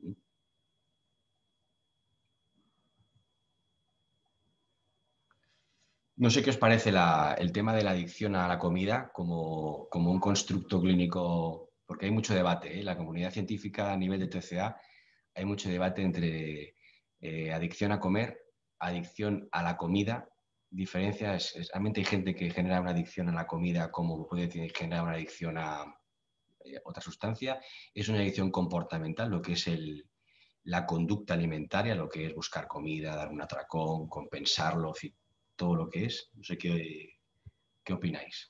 No sé qué os parece la, el tema de la adicción a la comida como, como un constructo clínico, porque hay mucho debate. ¿eh? La comunidad científica a nivel de T C A hay mucho debate entre eh, adicción a comer, adicción a la comida. Diferencia es, es, realmente hay gente que genera una adicción a la comida como puede generar una adicción a eh, otra sustancia. Es una adicción comportamental, lo que es el, la conducta alimentaria, lo que es buscar comida, dar un atracón, compensarlo, en fin, todo lo que es. No sé qué, qué opináis.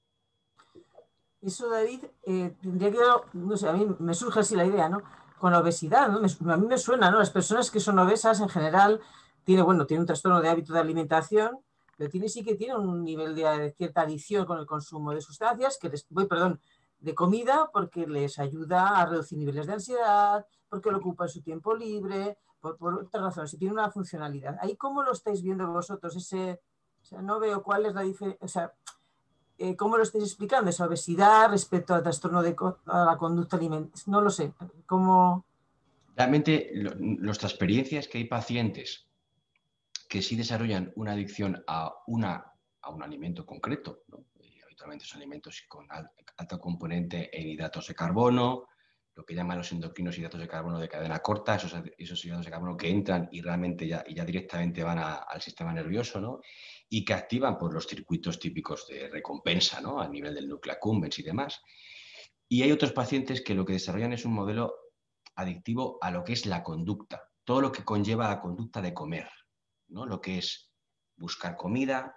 Eso, David, eh, tendría que, no sé, a mí me surge así la idea, ¿no? Con la obesidad, ¿no? Me, a mí me suena, ¿no? Las personas que son obesas en general tienen, bueno, tienen un trastorno de hábito de alimentación, pero tiene, sí que tienen un nivel de, de cierta adicción con el consumo de sustancias, que les, voy, perdón, de comida, porque les ayuda a reducir niveles de ansiedad, porque lo ocupa en su tiempo libre, por, por otra razón, si tiene una funcionalidad. ¿Ahí cómo lo estáis viendo vosotros? Ese, o sea, no veo cuál es la diferencia, o sea, eh, ¿cómo lo estáis explicando? Esa obesidad respecto al trastorno de a la conducta alimentaria. No lo sé. ¿Cómo? Realmente, lo, nuestra experiencia es que hay pacientes que sí desarrollan una adicción a, una, a un alimento concreto, ¿no? Y habitualmente son alimentos con alto componente en hidratos de carbono, lo que llaman los endocrinos hidratos de carbono de cadena corta, esos, esos hidratos de carbono que entran y realmente ya, y ya directamente van a, al sistema nervioso, ¿no? Y que activan pues, los circuitos típicos de recompensa, ¿no? A nivel del núcleo accumbens y demás. Y hay otros pacientes que lo que desarrollan es un modelo adictivo a lo que es la conducta, todo lo que conlleva la conducta de comer, ¿no? Lo que es buscar comida,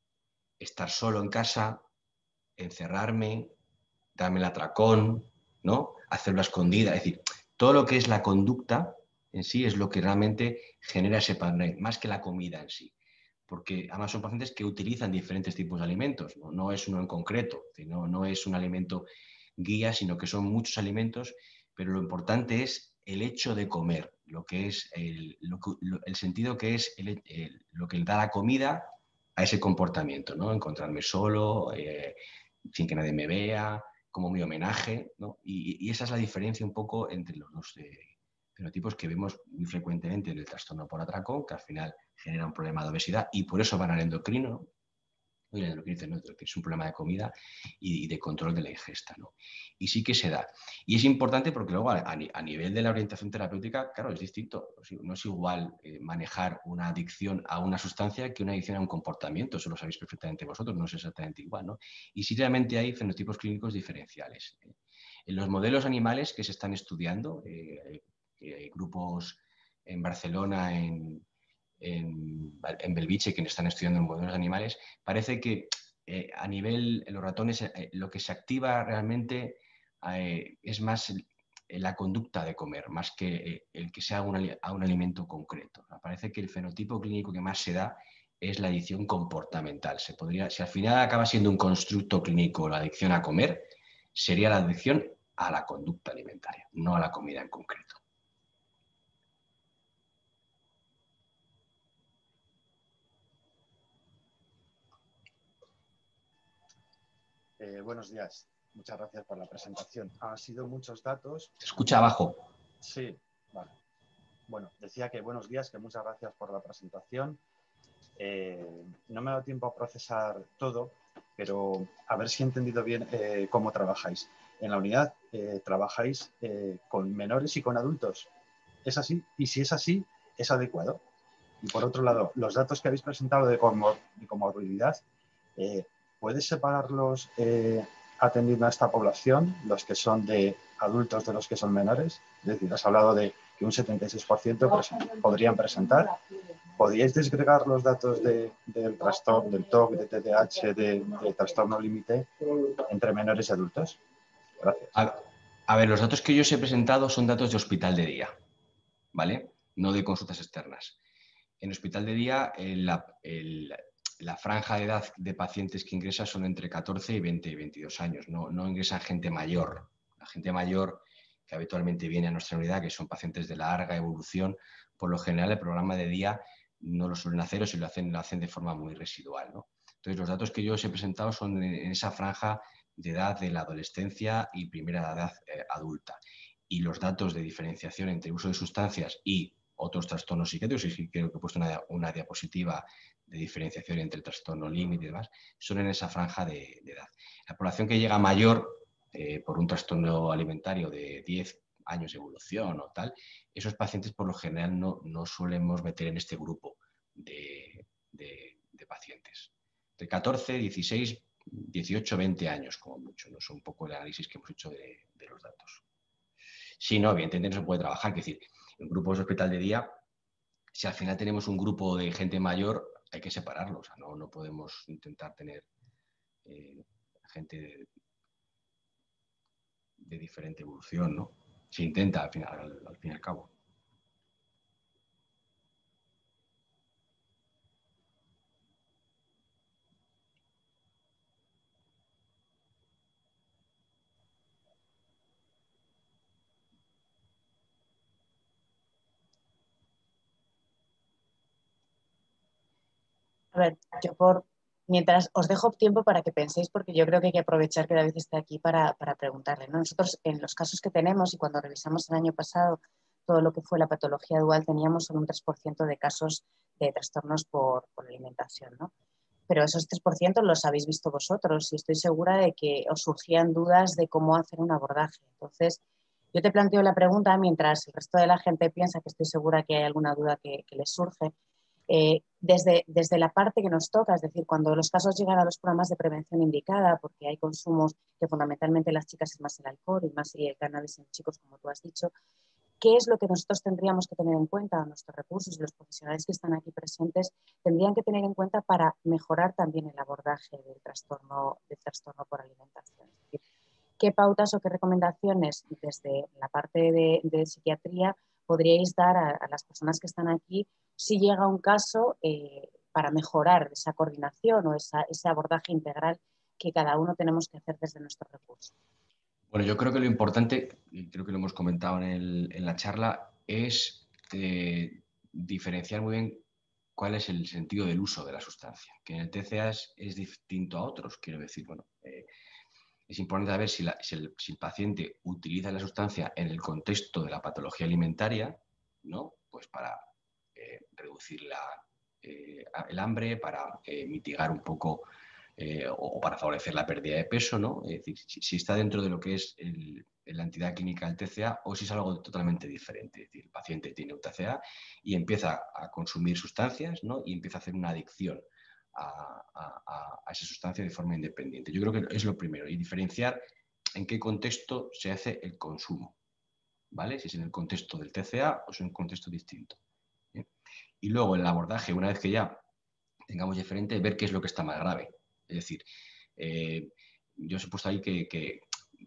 estar solo en casa, encerrarme, darme el atracón, ¿no? Hacerlo a escondida. Es decir, todo lo que es la conducta en sí es lo que realmente genera ese patrón, más que la comida en sí. Porque además son pacientes que utilizan diferentes tipos de alimentos, no, no es uno en concreto, no, no es un alimento guía, sino que son muchos alimentos, pero lo importante es el hecho de comer, lo que es el, lo, el sentido que es el, el, lo que le da la comida a ese comportamiento, ¿no? Encontrarme solo, eh, sin que nadie me vea, como mi homenaje, ¿no? Y, y esa es la diferencia un poco entre los dos eh, fenotipos que vemos muy frecuentemente en el trastorno por atracón, que al final genera un problema de obesidad y por eso van al endocrino, ¿no? Y el endocrino dice, no, que es un problema de comida y, y de control de la ingesta, ¿no? Y sí que se da. Y es importante porque luego a, a nivel de la orientación terapéutica, claro, es distinto. No es igual eh, manejar una adicción a una sustancia que una adicción a un comportamiento. Eso lo sabéis perfectamente vosotros, no es exactamente igual, ¿no? Y sí realmente hay fenotipos clínicos diferenciales. ¿eh? En los modelos animales que se están estudiando, eh, eh, grupos en Barcelona, en en, en Belviche, que están estudiando en modelos animales, parece que eh, a nivel, en los ratones, eh, lo que se activa realmente eh, es más el, la conducta de comer, más que eh, el que sea un, a un alimento concreto. Parece que el fenotipo clínico que más se da es la adicción comportamental. Se podría, si al final acaba siendo un constructo clínico la adicción a comer, sería la adicción a la conducta alimentaria, no a la comida en concreto. Eh, buenos días. Muchas gracias por la presentación. Han sido muchos datos. Se escucha abajo. Sí, vale. Bueno, decía que buenos días, que muchas gracias por la presentación. Eh, no me ha dado tiempo a procesar todo, pero a ver si he entendido bien eh, cómo trabajáis. En la unidad eh, trabajáis eh, con menores y con adultos. ¿Es así? Y si es así, ¿es adecuado? Y por otro lado, los datos que habéis presentado de, comor de comorbilidad, eh, ¿puedes separarlos eh, atendiendo a esta población, los que son de adultos de los que son menores? Es decir, has hablado de que un setenta y seis por ciento podrían presentar. ¿Podríais desgregar los datos de, del trastorno, del T O C, de T D A H, de, de trastorno límite entre menores y adultos? Gracias. A, a ver, los datos que yo os he presentado son datos de hospital de día, ¿vale? No de consultas externas. En hospital de día, el, la, el, la franja de edad de pacientes que ingresan son entre catorce y veinte y veintidós años. No, no ingresan gente mayor. La gente mayor que habitualmente viene a nuestra unidad, que son pacientes de larga evolución, por lo general el programa de día no lo suelen hacer o si lo hacen, lo hacen de forma muy residual, ¿no? Entonces, los datos que yo os he presentado son en, en esa franja de edad de la adolescencia y primera edad eh, adulta. Y los datos de diferenciación entre uso de sustancias y otros trastornos psiquiátricos, y creo que he puesto una, una diapositiva de diferenciación entre trastorno límite y demás, son en esa franja de, de edad. La población que llega mayor eh, por un trastorno alimentario de diez años de evolución o tal, esos pacientes por lo general no, no solemos meter en este grupo de, de, de pacientes. De catorce, dieciséis, dieciocho, veinte años como mucho, ¿no? Es un poco el análisis que hemos hecho de, de los datos. Si no, evidentemente no se puede trabajar, es decir, en grupos de hospital de día, si al final tenemos un grupo de gente mayor, hay que separarlo, o sea, no, no podemos intentar tener eh, gente de, de diferente evolución, ¿no? Se intenta al final, al, al fin y al cabo. A ver, yo por... Mientras os dejo tiempo para que penséis, porque yo creo que hay que aprovechar que David esté aquí para, para preguntarle, ¿no? Nosotros, en los casos que tenemos y cuando revisamos el año pasado todo lo que fue la patología dual, teníamos solo un tres por ciento de casos de trastornos por, por alimentación, ¿no? Pero esos tres por ciento los habéis visto vosotros y estoy segura de que os surgían dudas de cómo hacer un abordaje. Entonces, yo te planteo la pregunta mientras el resto de la gente piensa, que estoy segura que hay alguna duda que, que les surge. Eh, desde, desde la parte que nos toca, es decir, cuando los casos llegan a los programas de prevención indicada, porque hay consumos que fundamentalmente las chicas es más el alcohol y más el cannabis en chicos, como tú has dicho, ¿qué es lo que nosotros tendríamos que tener en cuenta? Nuestros recursos y los profesionales que están aquí presentes tendrían que tener en cuenta para mejorar también el abordaje del trastorno, del trastorno por alimentación. Es decir, ¿qué pautas o qué recomendaciones desde la parte de, de psiquiatría podríais dar a, a las personas que están aquí si llega un caso eh, para mejorar esa coordinación o esa, ese abordaje integral que cada uno tenemos que hacer desde nuestros recursos? Bueno, yo creo que lo importante, y creo que lo hemos comentado en, el, en la charla, es eh, diferenciar muy bien cuál es el sentido del uso de la sustancia, que en el T C A es, es distinto a otros. Quiero decir, bueno, eh, es importante saber si, la, si, el, si el paciente utiliza la sustancia en el contexto de la patología alimentaria, ¿no? Pues para eh, reducir la, eh, el hambre, para eh, mitigar un poco eh, o para favorecer la pérdida de peso, ¿no? Es decir, si, si está dentro de lo que es el, la entidad clínica del T C A o si es algo totalmente diferente. Es decir, el paciente tiene un T C A y empieza a consumir sustancias, ¿no? Y empieza a hacer una adicción a, a, a esa sustancia de forma independiente. Yo creo que es lo primero, y diferenciar en qué contexto se hace el consumo, ¿vale? Si es en el contexto del T C A o es en un contexto distinto. ¿Eh? Y luego el abordaje, una vez que ya tengamos diferente, ver qué es lo que está más grave. Es decir, eh, yo os he puesto ahí que, que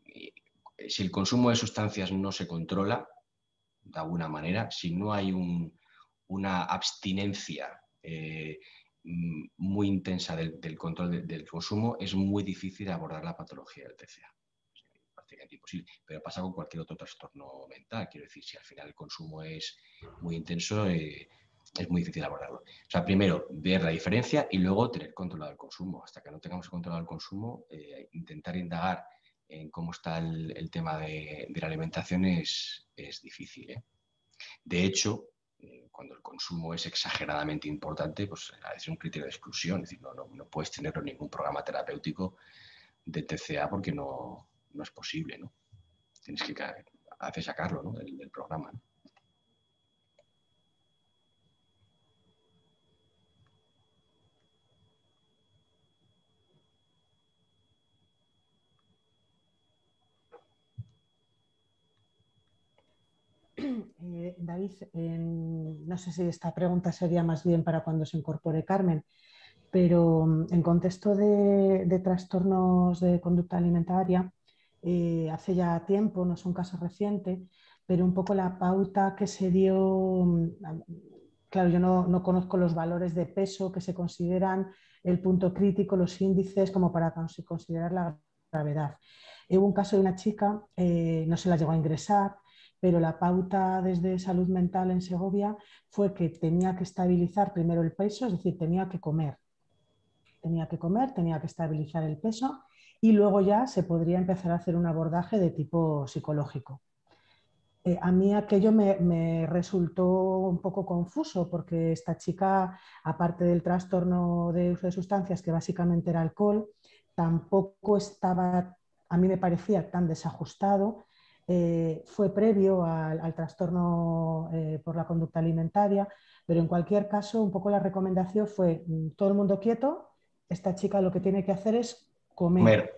si el consumo de sustancias no se controla de alguna manera, si no hay un, una abstinencia eh, muy intensa del, del control de, del consumo, es muy difícil abordar la patología del T C A. Es prácticamente imposible, pero pasa con cualquier otro trastorno mental. Quiero decir, si al final el consumo es muy intenso, eh, es muy difícil abordarlo. O sea, primero, ver la diferencia y luego tener controlado el consumo. Hasta que no tengamos controlado el consumo, eh, intentar indagar en cómo está el, el tema de, de la alimentación es, es difícil, ¿eh? De hecho, eh, cuando el consumo es exageradamente importante, pues es un criterio de exclusión. Es decir, no, no, no puedes tenerlo en ningún programa terapéutico de T C A porque no, no es posible, ¿no? Tienes que hacer sacarlo, ¿no? del, del programa, ¿no? Eh, David, eh, no sé si esta pregunta sería más bien para cuando se incorpore Carmen, pero en contexto de, de trastornos de conducta alimentaria, eh, hace ya tiempo, no es un caso reciente, pero un poco la pauta que se dio, claro, yo no, no conozco los valores de peso que se consideran, el punto crítico, los índices, como para considerar la gravedad. Hubo un caso de una chica, eh, no se la llegó a ingresar, pero la pauta desde salud mental en Segovia fue que tenía que estabilizar primero el peso, es decir, tenía que comer. Tenía que comer, tenía que estabilizar el peso y luego ya se podría empezar a hacer un abordaje de tipo psicológico. Eh, a mí aquello me, me resultó un poco confuso porque esta chica, aparte del trastorno de uso de sustancias, que básicamente era alcohol, tampoco estaba, a mí me parecía tan desajustado. Eh, fue previo al, al trastorno eh, por la conducta alimentaria, pero en cualquier caso, un poco la recomendación fue todo el mundo quieto, esta chica lo que tiene que hacer es comer.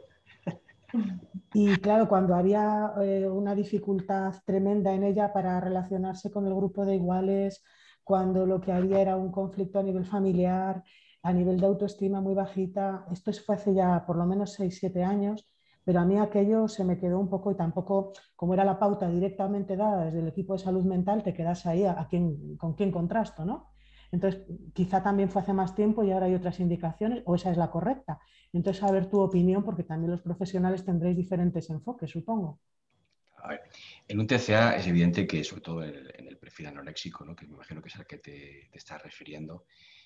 Y claro, cuando había eh, una dificultad tremenda en ella para relacionarse con el grupo de iguales, cuando lo que había era un conflicto a nivel familiar, a nivel de autoestima muy bajita, esto fue hace ya por lo menos seis siete años, pero a mí aquello se me quedó un poco y tampoco, como era la pauta directamente dada desde el equipo de salud mental, te quedas ahí a, a quién, con quién contrasto, ¿no? Entonces, quizá también fue hace más tiempo y ahora hay otras indicaciones, o esa es la correcta. Entonces, a ver tu opinión, porque también los profesionales tendréis diferentes enfoques, supongo. A ver, en un T C A es evidente que, sobre todo en el, en el perfil anoréxico, ¿no? Que me imagino que es al que te, te estás refiriendo,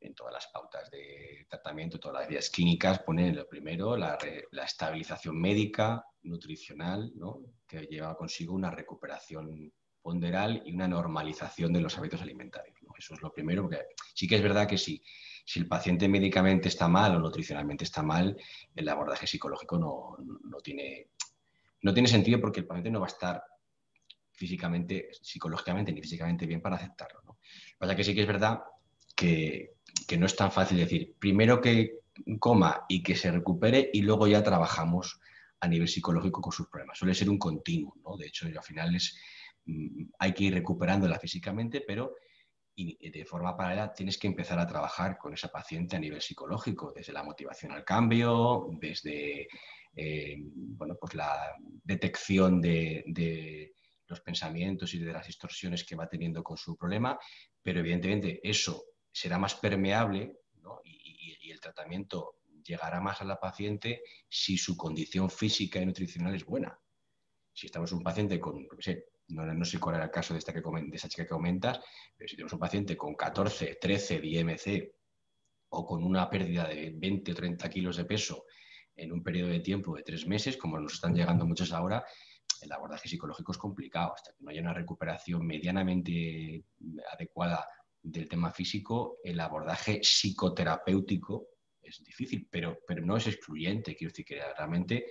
en todas las pautas de tratamiento, todas las guías clínicas, ponen lo primero la, la estabilización médica, nutricional, ¿no? Que lleva consigo una recuperación ponderal y una normalización de los hábitos alimentarios, ¿no? Eso es lo primero, porque sí que es verdad que sí, si el paciente médicamente está mal o nutricionalmente está mal, el abordaje psicológico no, no, no, tiene, no tiene sentido, porque el paciente no va a estar físicamente, psicológicamente ni físicamente bien para aceptarlo, ¿no? Lo que pasa es que sí que es verdad que, que no es tan fácil decir, primero que coma y que se recupere y luego ya trabajamos a nivel psicológico con sus problemas. Suele ser un continuo, ¿no? De hecho, al final es, hay que ir recuperándola físicamente, pero y de forma paralela tienes que empezar a trabajar con esa paciente a nivel psicológico, desde la motivación al cambio, desde eh, bueno, pues la detección de, de los pensamientos y de las distorsiones que va teniendo con su problema, pero evidentemente eso será más permeable, ¿no? y, y, y el tratamiento llegará más a la paciente si su condición física y nutricional es buena. Si estamos en un paciente con, no sé, no, no sé cuál era el caso de, esta que, de esa chica que comentas, pero si tenemos un paciente con catorce, trece de I M C o con una pérdida de veinte o treinta kilos de peso en un periodo de tiempo de tres meses, como nos están llegando muchos ahora, el abordaje psicológico es complicado. Hasta que no haya una recuperación medianamente adecuada del tema físico, el abordaje psicoterapéutico es difícil, pero, pero no es excluyente. Quiero decir que realmente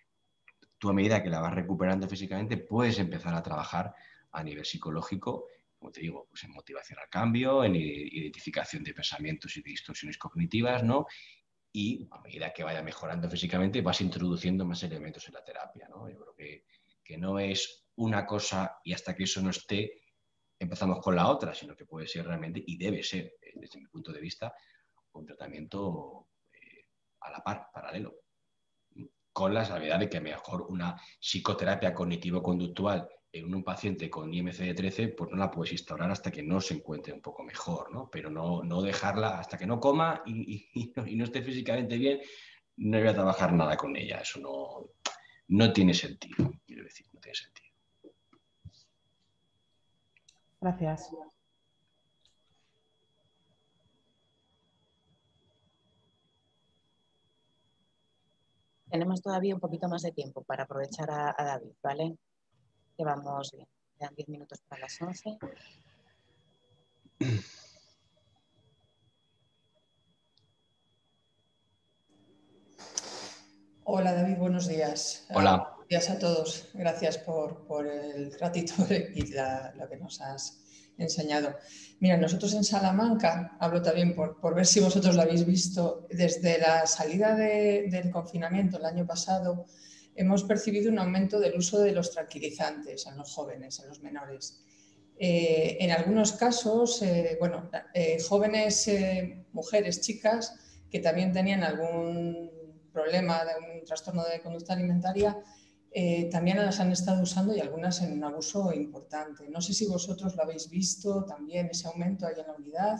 tú, a medida que la vas recuperando físicamente, puedes empezar a trabajar a nivel psicológico, como te digo, pues en motivación al cambio, en identificación de pensamientos y de distorsiones cognitivas, ¿no? Y a medida que vaya mejorando físicamente, vas introduciendo más elementos en la terapia, ¿no? Yo creo que, que no es una cosa y hasta que eso no esté, empezamos con la otra, sino que puede ser realmente, y debe ser, desde mi punto de vista, un tratamiento eh, a la par, paralelo, con la salvedad de que mejor una psicoterapia cognitivo-conductual en un paciente con I M C de trece, pues no la puedes instaurar hasta que no se encuentre un poco mejor, ¿no? Pero no, no dejarla hasta que no coma y, y, y no esté físicamente bien, no voy a trabajar nada con ella. Eso no, no tiene sentido, quiero decir, no tiene sentido. Gracias. Tenemos todavía un poquito más de tiempo para aprovechar a, a David, ¿vale? Que vamos bien. Quedan diez minutos para las once. Hola David, buenos días. Hola. Uh, buenos días a todos. Gracias por, por el ratito y la, lo que nos has enseñado. Mira, nosotros en Salamanca, hablo también por, por ver si vosotros lo habéis visto, desde la salida de, del confinamiento el año pasado, hemos percibido un aumento del uso de los tranquilizantes en los jóvenes, en los menores. Eh, en algunos casos, eh, bueno, eh, jóvenes, eh, mujeres, chicas, que también tenían algún problema de un trastorno de conducta alimentaria, eh, también las han estado usando y algunas en un abuso importante. No sé si vosotros lo habéis visto también, ese aumento ahí en la unidad.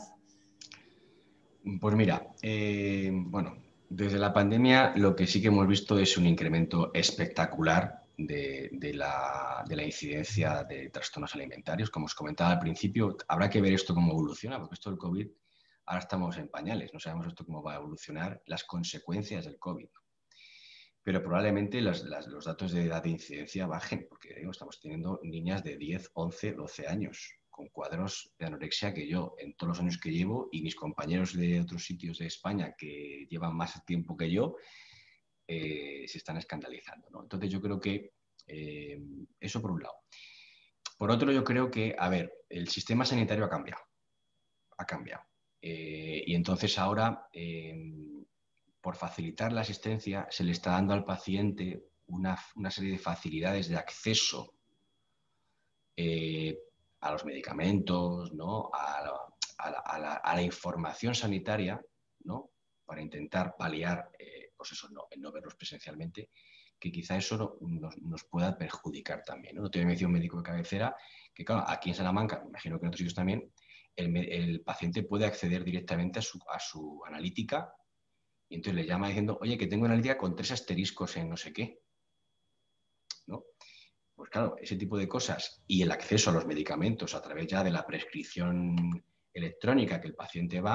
Pues mira, eh, bueno, desde la pandemia lo que sí que hemos visto es un incremento espectacular de, de, la, de la incidencia de trastornos alimentarios. Como os comentaba al principio, habrá que ver esto cómo evoluciona, porque esto del COVID, ahora estamos en pañales, no sabemos esto cómo va a evolucionar, las consecuencias del COVID. Pero probablemente las, las, los datos de edad de incidencia bajen, porque digo, estamos teniendo niñas de diez, once, doce años con cuadros de anorexia que yo en todos los años que llevo, y mis compañeros de otros sitios de España que llevan más tiempo que yo, eh, se están escandalizando, ¿no? Entonces yo creo que eh, eso por un lado. Por otro, yo creo que, a ver, el sistema sanitario ha cambiado, ha cambiado. Eh, y entonces ahora, eh, por facilitar la asistencia, se le está dando al paciente una, una serie de facilidades de acceso eh, a los medicamentos, ¿no? a, la, a, la, a, la, a la información sanitaria, ¿no? Para intentar paliar, eh, pues eso, no, el no verlos presencialmente, que quizá eso no, nos, nos pueda perjudicar también, ¿no? No tiene mención médico de cabecera, que claro, aquí en Salamanca, me imagino que en otros sitios también, el, el paciente puede acceder directamente a su, a su analítica, y entonces le llama diciendo, oye, que tengo una analítica con tres asteriscos en no sé qué, ¿no? Pues claro, ese tipo de cosas y el acceso a los medicamentos a través ya de la prescripción electrónica que el paciente va,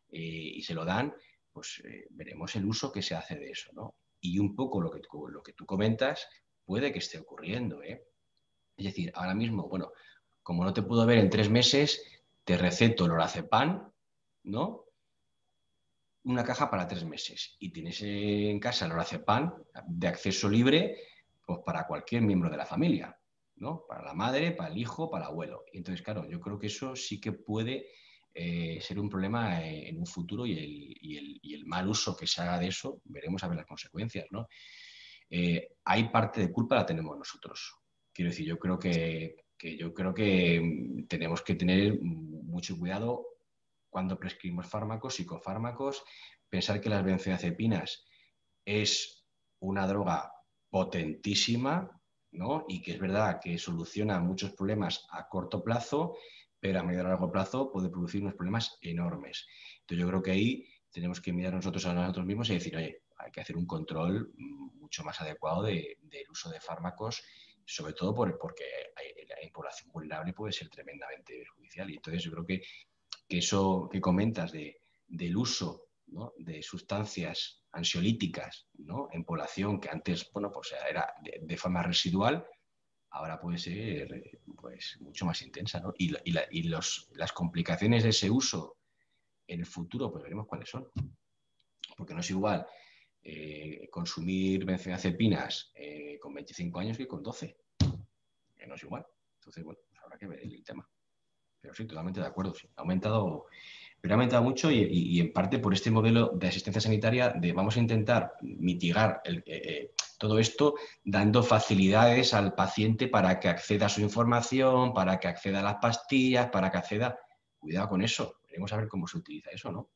eh, y se lo dan, pues eh, veremos el uso que se hace de eso, ¿no? Y un poco lo que, lo que tú comentas puede que esté ocurriendo, ¿eh? Es decir, ahora mismo, bueno, como no te puedo ver en tres meses, te receto lorazepam, ¿no? Una caja para tres meses y tienes en casa lorazepam de acceso libre, pues para cualquier miembro de la familia, ¿no? Para la madre, para el hijo, para el abuelo. Y entonces, claro, yo creo que eso sí que puede eh, ser un problema eh, en un futuro y el, y, el, y el mal uso que se haga de eso, veremos a ver las consecuencias, ¿no? Eh, hay parte de culpa la tenemos nosotros. Quiero decir, yo creo que, que yo creo que tenemos que tener mucho cuidado cuando prescribimos fármacos, psicofármacos, pensar que las benzodiazepinas es una droga potentísima, ¿no? Y que es verdad que soluciona muchos problemas a corto plazo, pero a medio y largo plazo puede producir unos problemas enormes. Entonces yo creo que ahí tenemos que mirar nosotros a nosotros mismos y decir, oye, hay que hacer un control mucho más adecuado de, del uso de fármacos, sobre todo por, porque la población vulnerable puede ser tremendamente perjudicial. Y entonces yo creo que que eso que comentas de, del uso, ¿no?, de sustancias ansiolíticas, ¿no?, en población que antes, bueno, pues era de, de forma residual, ahora puede ser pues, mucho más intensa, ¿no? Y, y, la, y los, las complicaciones de ese uso en el futuro, pues veremos cuáles son. Porque no es igual eh, consumir benzodiazepinas eh, con veinticinco años que con doce. Que no es igual. Entonces, bueno, pues habrá que ver el tema. Pero sí, totalmente de acuerdo. Sí. Ha aumentado, pero ha aumentado mucho y, y, y en parte por este modelo de asistencia sanitaria de vamos a intentar mitigar el, eh, todo esto dando facilidades al paciente para que acceda a su información, para que acceda a las pastillas, para que acceda... Cuidado con eso. Veremos a ver cómo se utiliza eso, ¿no?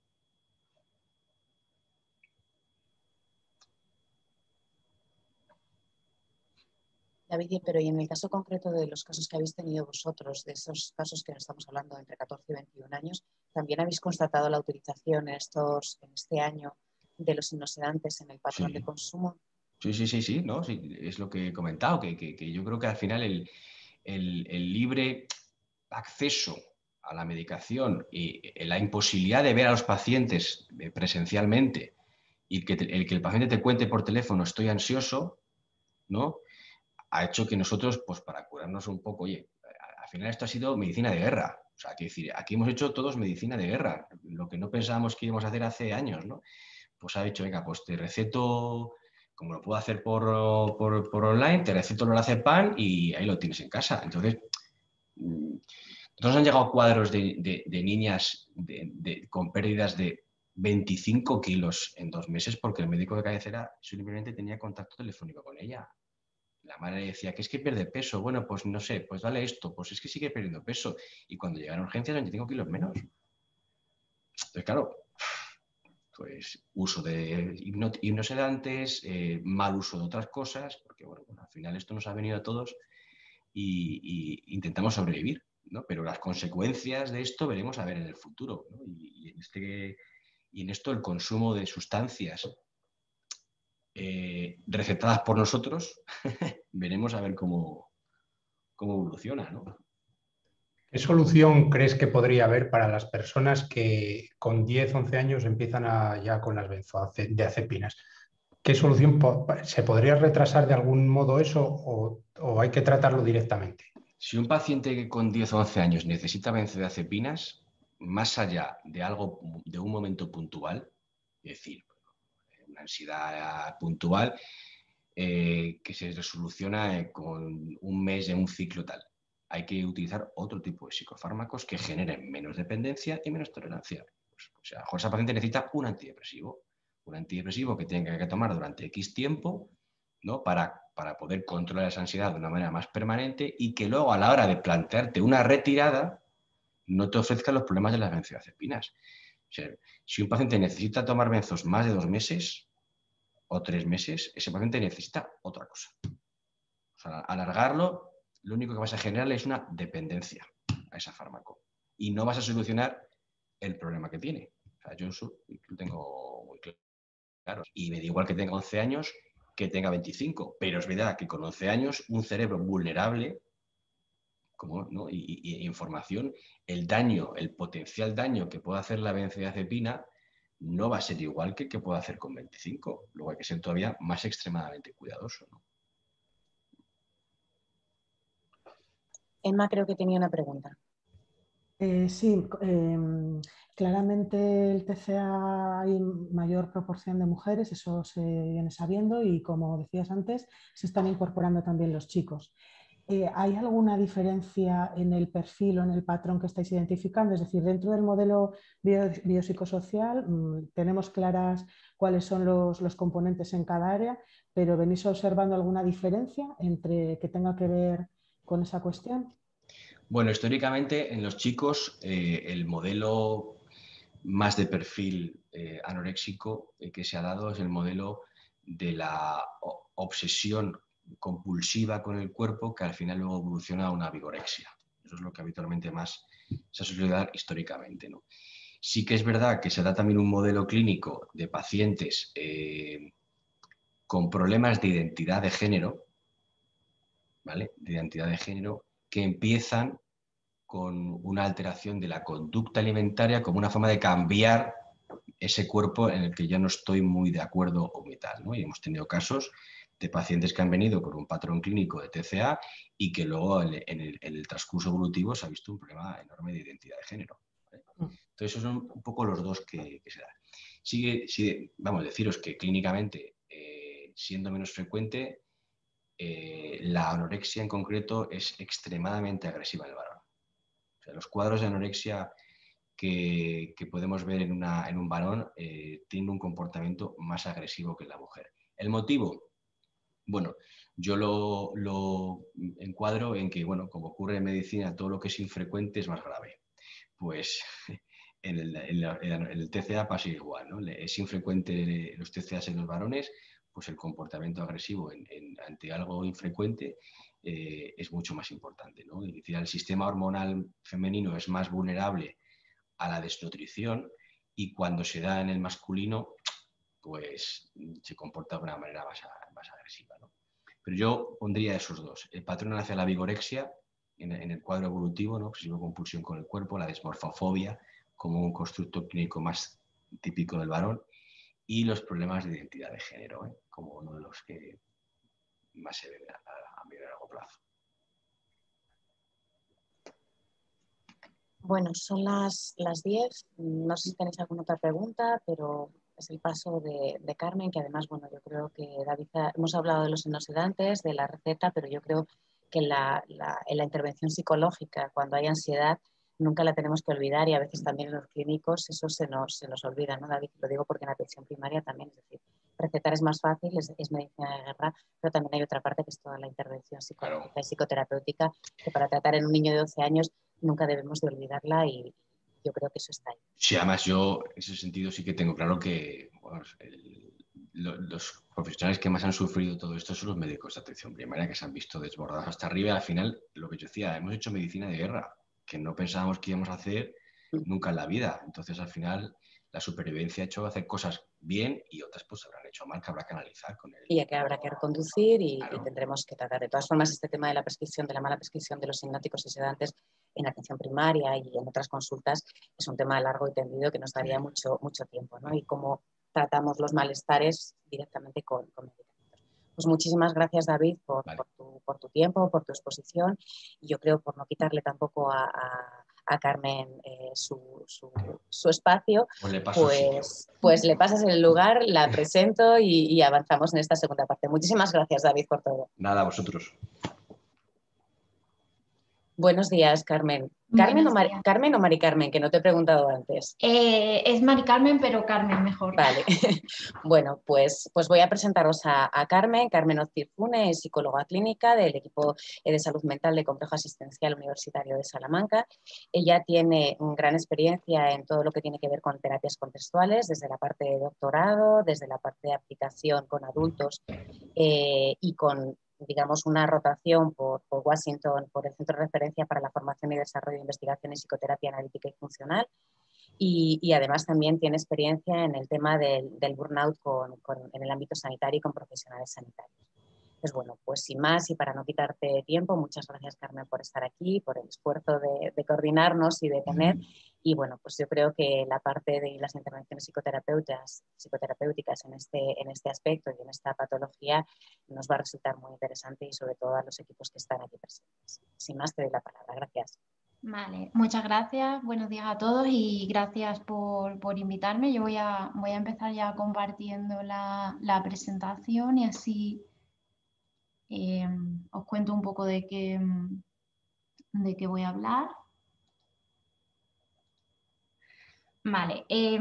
David, pero y en el caso concreto de los casos que habéis tenido vosotros, de esos casos que estamos hablando entre catorce y veintiún años, ¿también habéis constatado la utilización en, estos, en este año de los hipnosedantes en el patrón sí. de consumo? Sí, sí, sí, sí, ¿no? Sí, es lo que he comentado, que, que, que yo creo que al final el, el, el libre acceso a la medicación y la imposibilidad de ver a los pacientes presencialmente y que te, el que el paciente te cuente por teléfono estoy ansioso, ¿no?, ha hecho que nosotros, pues para curarnos un poco, oye, al final esto ha sido medicina de guerra. O sea, quiero decir, aquí hemos hecho todos medicina de guerra, lo que no pensábamos que íbamos a hacer hace años, ¿no? Pues ha dicho, venga, pues te receto, como lo puedo hacer por, por, por online, te receto el lorazepam y ahí lo tienes en casa. Entonces, nos han llegado cuadros de, de, de niñas de, de, con pérdidas de veinticinco kilos en dos meses porque el médico de cabecera simplemente tenía contacto telefónico con ella. La madre decía que es que pierde peso. Bueno, pues no sé, pues dale esto. Pues es que sigue perdiendo peso. Y cuando llegan a urgencias, veinticinco kilos menos. Entonces, claro, pues uso de hipnosedantes, eh, mal uso de otras cosas, porque bueno, bueno, al final esto nos ha venido a todos y, y intentamos sobrevivir, ¿no? Pero las consecuencias de esto veremos a ver en el futuro, ¿no? Y, y, en este, y en esto el consumo de sustancias Eh, recetadas por nosotros, veremos a ver cómo, cómo evoluciona, ¿no? ¿Qué solución crees que podría haber para las personas que con diez, once años empiezan a, ya con las benzodiazepinas? ¿Qué solución se podría retrasar de algún modo eso o, o hay que tratarlo directamente? Si un paciente que con diez o once años necesita benzodiazepinas, más allá de algo, de un momento puntual, es decir, una ansiedad puntual eh, que se resoluciona con un mes de un ciclo tal. Hay que utilizar otro tipo de psicofármacos que generen menos dependencia y menos tolerancia. Pues, o sea, a lo mejor esa paciente necesita un antidepresivo, un antidepresivo que tenga que tomar durante X tiempo, ¿no?, para, para poder controlar esa ansiedad de una manera más permanente y que luego a la hora de plantearte una retirada no te ofrezca los problemas de las benzodiazepinas. O sea, si un paciente necesita tomar benzos más de dos meses o tres meses, ese paciente necesita otra cosa. O sea, alargarlo, lo único que vas a generar es una dependencia a ese fármaco y no vas a solucionar el problema que tiene. O sea, yo eso lo tengo muy claro. Y me da igual que tenga once años que tenga veinticinco, pero es verdad que con once años un cerebro vulnerable como, ¿no? y, y, y información, el daño, el potencial daño que puede hacer la benzodiazepina no va a ser igual que el que puede hacer con veinticinco. Luego hay que ser todavía más extremadamente cuidadoso, ¿no? Emma creo que tenía una pregunta. Eh, sí, eh, claramente el T C A hay mayor proporción de mujeres, eso se viene sabiendo y como decías antes, se están incorporando también los chicos. Eh, ¿Hay alguna diferencia en el perfil o en el patrón que estáis identificando? Es decir, dentro del modelo bio, biopsicosocial mmm, tenemos claras cuáles son los, los componentes en cada área, pero ¿venís observando alguna diferencia entre que tenga que ver con esa cuestión? Bueno, históricamente en los chicos eh, el modelo más de perfil eh, anoréxico eh, que se ha dado es el modelo de la obsesión compulsiva con el cuerpo que al final luego evoluciona a una vigorexia. Eso es lo que habitualmente más se ha suele dar históricamente, ¿no? Sí que es verdad que se da también un modelo clínico de pacientes eh, con problemas de identidad de género, ¿vale? De identidad de género que empiezan con una alteración de la conducta alimentaria como una forma de cambiar ese cuerpo en el que ya no estoy muy de acuerdo o muy tal, ¿no? Y hemos tenido casos de pacientes que han venido con un patrón clínico de T C A y que luego en el, en el transcurso evolutivo se ha visto un problema enorme de identidad de género, ¿vale? Entonces esos son un poco los dos que, que se dan. Sigue, sigue, vamos a deciros que clínicamente, eh, siendo menos frecuente, eh, la anorexia en concreto es extremadamente agresiva en el varón. O sea, los cuadros de anorexia que, que podemos ver en, una, en un varón eh, tienen un comportamiento más agresivo que en la mujer. ¿El motivo? Bueno, yo lo, lo encuadro en que, bueno, como ocurre en medicina, todo lo que es infrecuente es más grave. Pues en el, en la, en el T C A pasa igual, ¿no? Es infrecuente los T C As en los varones, pues el comportamiento agresivo en, en, ante algo infrecuente eh, es mucho más importante, ¿no? Es decir, el sistema hormonal femenino es más vulnerable a la desnutrición y cuando se da en el masculino, pues se comporta de una manera más, más agresiva, ¿no? Pero yo pondría esos dos, el patrón hacia la vigorexia en, en el cuadro evolutivo, ¿no? Obsesivo compulsión con el cuerpo, la desmorfofobia como un constructo clínico más típico del varón y los problemas de identidad de género, ¿eh? Como uno de los que más se ven a, a, a medio y largo plazo. Bueno, son las, las diez. No sé si tenéis alguna otra pregunta, pero es el paso de, de Carmen, que además, bueno, yo creo que David, ha, hemos hablado de los inoxidantes, de la receta, pero yo creo que la, la, en la intervención psicológica, cuando hay ansiedad, nunca la tenemos que olvidar y a veces también en los clínicos eso se nos, se nos olvida, ¿no, David? Lo digo porque en la atención primaria también, es decir, recetar es más fácil, es, es medicina de guerra, pero también hay otra parte que es toda la intervención psicológica claro. y psicoterapéutica, que para tratar en un niño de doce años nunca debemos de olvidarla y yo creo que eso está ahí. Sí, además yo en ese sentido sí que tengo claro que bueno, el, lo, los profesionales que más han sufrido todo esto son los médicos de atención primaria que se han visto desbordados hasta arriba y al final, lo que yo decía, hemos hecho medicina de guerra, que no pensábamos que íbamos a hacer nunca en la vida. Entonces al final la supervivencia ha hecho hacer cosas bien y otras pues habrán hecho mal que habrá que analizar con él. Y que habrá que reconducir y, claro. y tendremos que tratar. De todas formas, este tema de la prescripción, de la mala prescripción de los hipnóticos y sedantes en atención primaria y en otras consultas es un tema largo y tendido que nos daría sí. mucho, mucho tiempo, ¿no? Y cómo tratamos los malestares directamente con, con medicamentos. Pues muchísimas gracias, David, por, vale. por, tu, por tu tiempo, por tu exposición y yo creo por no quitarle tampoco a, a a Carmen eh, su, su, su espacio, pues le, paso pues, pues le pasas el lugar, la presento y, y avanzamos en esta segunda parte. Muchísimas gracias, David, por todo. Nada, a vosotros. Buenos días, Carmen. ¿Carmen o, Mari, Carmen o Mari Carmen? Que no te he preguntado antes. Eh, es Mari Carmen, pero Carmen mejor. Vale. Bueno, pues, pues voy a presentaros a, a Carmen. Carmen Oztirfune es psicóloga clínica del equipo de salud mental de Complejo Asistencial Universitario de Salamanca. Ella tiene gran experiencia en todo lo que tiene que ver con terapias contextuales, desde la parte de doctorado, desde la parte de aplicación con adultos eh, y con digamos, una rotación por, por Washington, por el Centro de Referencia para la Formación y Desarrollo de Investigación en Psicoterapia Analítica y Funcional. Y, y además también tiene experiencia en el tema del, del burnout con, con, en el ámbito sanitario y con profesionales sanitarios. Pues bueno, pues sin más y para no quitarte tiempo, muchas gracias Carmen por estar aquí, por el esfuerzo de, de coordinarnos y de tener. Y bueno, pues yo creo que la parte de las intervenciones psicoterapeutas, psicoterapéuticas en este, en este aspecto y en esta patología nos va a resultar muy interesante y sobre todo a los equipos que están aquí presentes. Sin más, te doy la palabra. Gracias. Vale, muchas gracias, buenos días a todos y gracias por, por invitarme. Yo voy a, voy a empezar ya compartiendo la, la presentación y así eh, os cuento un poco de qué, de qué voy a hablar. Vale, eh,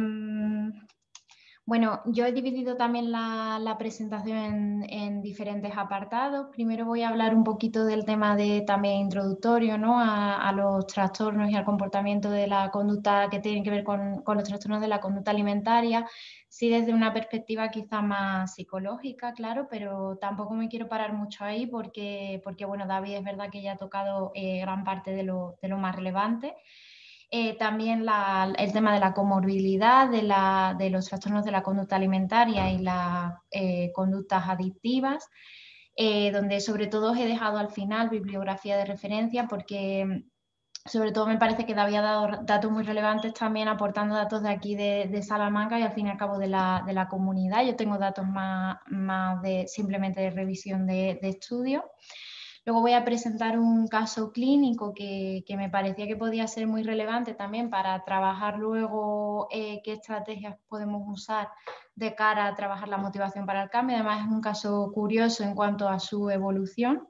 bueno, yo he dividido también la, la presentación en, en diferentes apartados. Primero voy a hablar un poquito del tema de también introductorio, ¿no? a, a los trastornos y al comportamiento de la conducta que tienen que ver con, con los trastornos de la conducta alimentaria, sí desde una perspectiva quizá más psicológica, claro, pero tampoco me quiero parar mucho ahí porque, porque bueno, David es verdad que ya ha tocado eh, gran parte de lo, de lo más relevante. Eh, también la, el tema de la comorbilidad, de, la, de los trastornos de la conducta alimentaria y las eh, conductas adictivas, eh, donde sobre todo os he dejado al final bibliografía de referencia porque sobre todo me parece que David ha dado datos muy relevantes también aportando datos de aquí de, de Salamanca y al fin y al cabo de la, de la comunidad. Yo tengo datos más, más de simplemente de revisión de, de estudios. Luego voy a presentar un caso clínico que, que me parecía que podía ser muy relevante también para trabajar luego eh, qué estrategias podemos usar de cara a trabajar la motivación para el cambio. Además es un caso curioso en cuanto a su evolución.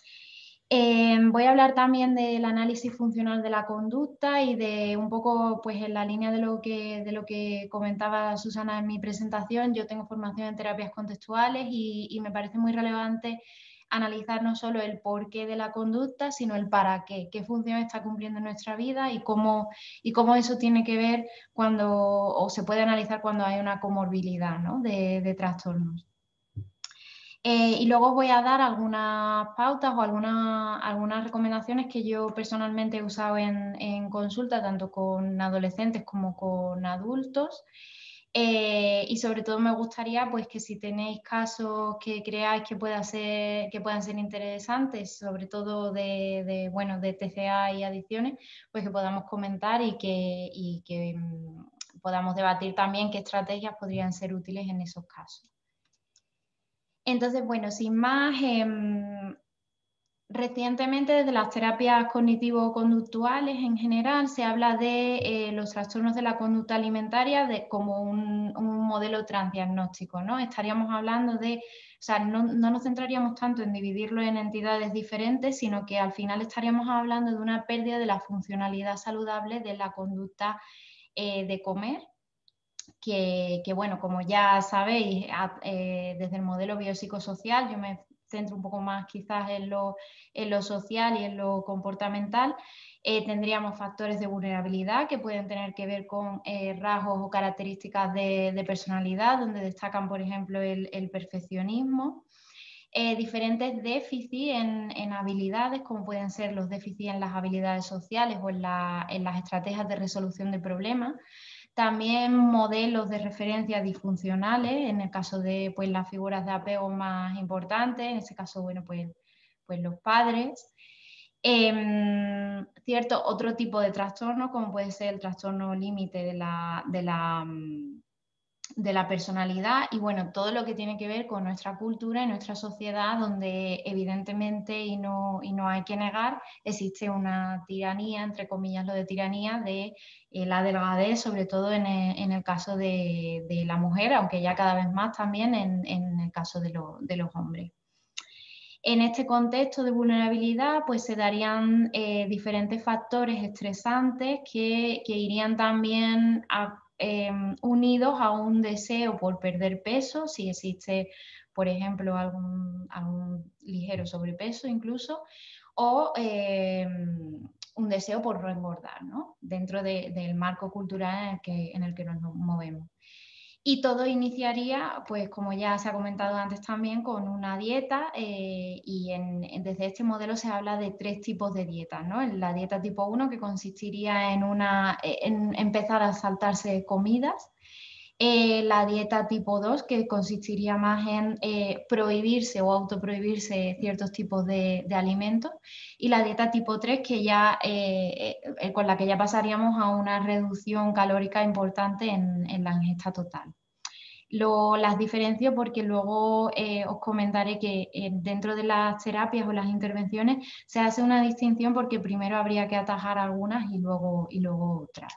Eh, voy a hablar también del análisis funcional de la conducta y de un poco pues en la línea de lo que, de lo que comentaba Susana en mi presentación. Yo tengo formación en terapias contextuales y, y me parece muy relevante analizar no solo el porqué de la conducta, sino el para qué, qué función está cumpliendo en nuestra vida y cómo, y cómo eso tiene que ver cuando, o se puede analizar cuando hay una comorbilidad, ¿no? de, de trastornos. Eh, y luego voy a dar algunas pautas o alguna, algunas recomendaciones que yo personalmente he usado en, en consulta, tanto con adolescentes como con adultos. Eh, y sobre todo me gustaría pues, que si tenéis casos que creáis que, pueda ser, que puedan ser interesantes, sobre todo de, de, bueno, de T C A y adicciones, pues que podamos comentar y que, y que mmm, podamos debatir también qué estrategias podrían ser útiles en esos casos. Entonces, bueno, sin más, eh, recientemente desde las terapias cognitivo-conductuales en general se habla de eh, los trastornos de la conducta alimentaria de, como un, un modelo transdiagnóstico, ¿no? Estaríamos hablando de, o sea, no, no nos centraríamos tanto en dividirlo en entidades diferentes, sino que al final estaríamos hablando de una pérdida de la funcionalidad saludable de la conducta eh, de comer. Que, que, bueno, como ya sabéis, a, eh, desde el modelo biopsicosocial, yo me centro un poco más quizás en lo, en lo social y en lo comportamental, eh, tendríamos factores de vulnerabilidad que pueden tener que ver con eh, rasgos o características de, de personalidad, donde destacan, por ejemplo, el, el perfeccionismo. Eh, diferentes déficits en, en habilidades, como pueden ser los déficits en las habilidades sociales o en, la, en las estrategias de resolución de problemas. También modelos de referencia disfuncionales, en el caso de pues, las figuras de apego más importantes, en este caso, bueno, pues, pues los padres. Eh, cierto, otro tipo de trastorno, como puede ser el trastorno límite de la, de la de la personalidad y bueno, todo lo que tiene que ver con nuestra cultura y nuestra sociedad, donde evidentemente, y no, y no hay que negar, existe una tiranía, entre comillas lo de tiranía, de eh, la delgadez, sobre todo en el, en el caso de, de la mujer, aunque ya cada vez más también en, en el caso de, lo, de los hombres. En este contexto de vulnerabilidad, pues se darían eh, diferentes factores estresantes que, que irían también a Eh, unidos a un deseo por perder peso, si existe, por ejemplo, algún, algún ligero sobrepeso incluso, o eh, un deseo por engordar, ¿no? Dentro de, del marco cultural en el que, en el que nos movemos. Y todo iniciaría, pues como ya se ha comentado antes también, con una dieta eh, y en, en, desde este modelo se habla de tres tipos de dietas, ¿no? La dieta tipo uno, que consistiría en, una, en empezar a saltarse comidas, Eh, la dieta tipo dos, que consistiría más en eh, prohibirse o autoprohibirse ciertos tipos de, de alimentos, y la dieta tipo tres, que ya, eh, eh, con la que ya pasaríamos a una reducción calórica importante en, en la ingesta total. Lo, las diferencio porque luego eh, os comentaré que eh, dentro de las terapias o las intervenciones se hace una distinción porque primero habría que atajar algunas y luego, y luego otras.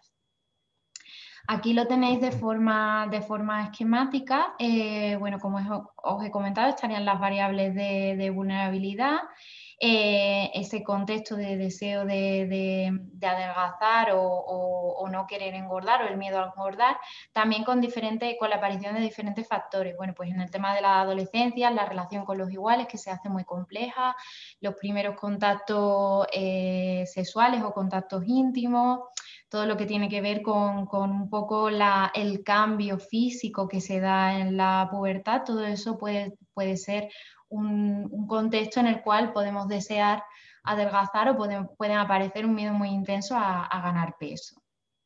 Aquí lo tenéis de forma, de forma esquemática. Eh, bueno, como os he comentado, estarían las variables de, de vulnerabilidad, eh, ese contexto de deseo de, de, de adelgazar o, o, o no querer engordar, o el miedo a engordar, también con, diferente, con la aparición de diferentes factores. Bueno, pues en el tema de la adolescencia, la relación con los iguales, que se hace muy compleja, los primeros contactos eh, sexuales o contactos íntimos, todo lo que tiene que ver con, con un poco la, el cambio físico que se da en la pubertad, todo eso puede, puede ser un, un contexto en el cual podemos desear adelgazar o pueden, pueden aparecer un miedo muy intenso a, a ganar peso.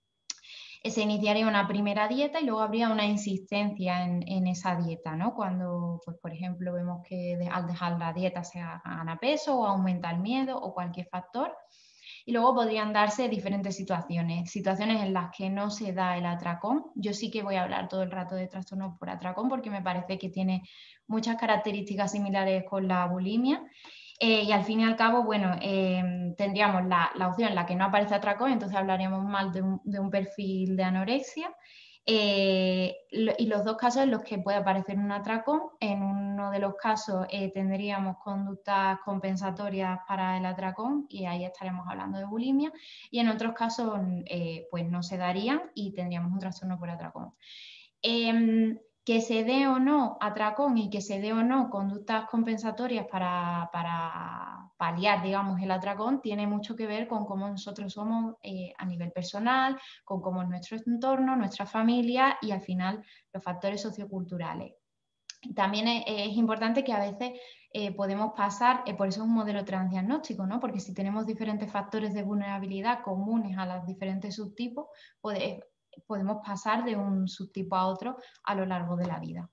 Se iniciaría una primera dieta y luego habría una insistencia en, en esa dieta, ¿no? Cuando, pues, por ejemplo, vemos que de, al dejar la dieta se gana peso o aumenta el miedo o cualquier factor. Y luego podrían darse diferentes situaciones, situaciones en las que no se da el atracón. Yo sí que voy a hablar todo el rato de trastorno por atracón porque me parece que tiene muchas características similares con la bulimia. Eh, y al fin y al cabo, bueno, eh, tendríamos la, la opción en la que no aparece atracón, entonces hablaríamos más de un, de un perfil de anorexia. Eh, y los dos casos en los que puede aparecer un atracón. En uno de los casos eh, tendríamos conductas compensatorias para el atracón y ahí estaríamos hablando de bulimia, y en otros casos eh, pues no se darían y tendríamos un trastorno por atracón. Eh, que se dé o no atracón y que se dé o no conductas compensatorias para, para paliar, digamos, el atracón, tiene mucho que ver con cómo nosotros somos eh, a nivel personal, con cómo es nuestro entorno, nuestra familia y al final los factores socioculturales. También es, es importante que a veces eh, podemos pasar, eh, por eso es un modelo transdiagnóstico, ¿no? Porque si tenemos diferentes factores de vulnerabilidad comunes a los diferentes subtipos, puede, podemos pasar de un subtipo a otro a lo largo de la vida.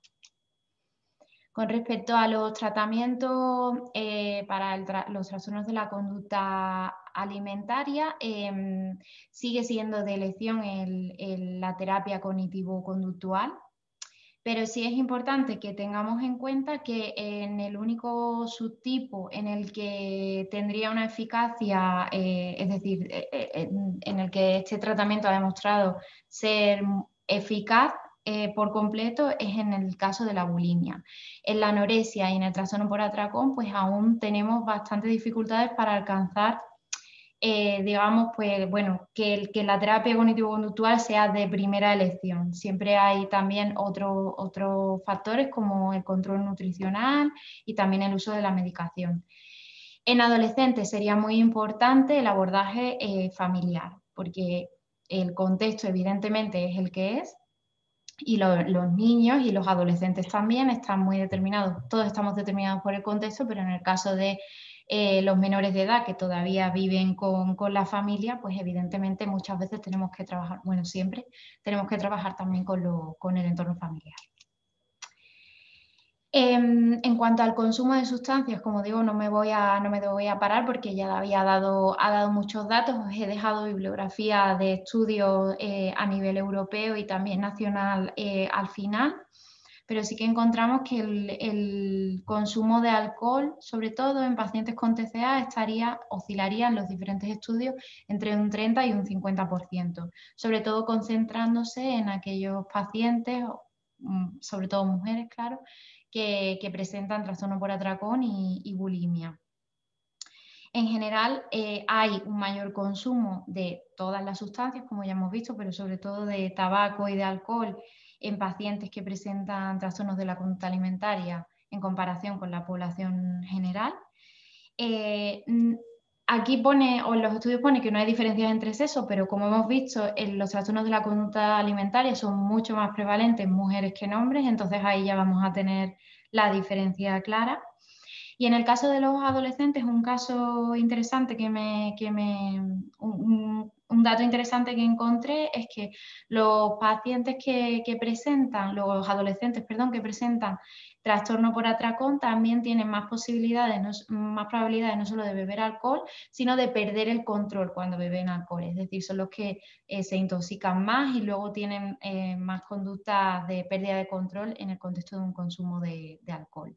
Con respecto a los tratamientos eh, para el tra los trastornos de la conducta alimentaria, eh, sigue siendo de elección el, el, la terapia cognitivo-conductual, pero sí es importante que tengamos en cuenta que en el único subtipo en el que tendría una eficacia, eh, es decir, eh, en el que este tratamiento ha demostrado ser eficaz eh, por completo, es en el caso de la bulimia. En la anorexia y en el trastorno por atracón, pues aún tenemos bastantes dificultades para alcanzar Eh, digamos, pues bueno, que, el, que la terapia cognitivo-conductual sea de primera elección. Siempre hay también otros otros factores como el control nutricional y también el uso de la medicación. En adolescentes sería muy importante el abordaje eh, familiar, porque el contexto evidentemente es el que es, y lo, los niños y los adolescentes también están muy determinados, todos estamos determinados por el contexto, pero en el caso de Eh, los menores de edad que todavía viven con, con la familia, pues evidentemente muchas veces tenemos que trabajar, bueno, siempre tenemos que trabajar también con, lo, con el entorno familiar. Eh, en cuanto al consumo de sustancias, como digo, no me voy a, no me voy a parar porque ya había dado, ha dado muchos datos, os he dejado bibliografía de estudios eh, a nivel europeo y también nacional eh, al final. Pero sí que encontramos que el, el consumo de alcohol, sobre todo en pacientes con T C A, estaría, oscilaría en los diferentes estudios entre un treinta y un cincuenta por ciento, sobre todo concentrándose en aquellos pacientes, sobre todo mujeres, claro, que, que presentan trastorno por atracón y, y bulimia. En general eh, hay un mayor consumo de todas las sustancias, como ya hemos visto, pero sobre todo de tabaco y de alcohol en pacientes que presentan trastornos de la conducta alimentaria en comparación con la población general. Eh, aquí pone, o en los estudios pone que no hay diferencias entre sexos, pero como hemos visto, en los trastornos de la conducta alimentaria son mucho más prevalentes en mujeres que en hombres, entonces ahí ya vamos a tener la diferencia clara. Y en el caso de los adolescentes, un caso interesante que me, que me un, un dato interesante que encontré es que los pacientes que, que presentan, los adolescentes, perdón, que presentan trastorno por atracón también tienen más posibilidades, no, más probabilidades no solo de beber alcohol, sino de perder el control cuando beben alcohol. Es decir, son los que eh, se intoxican más y luego tienen eh, más conductas de pérdida de control en el contexto de un consumo de, de alcohol.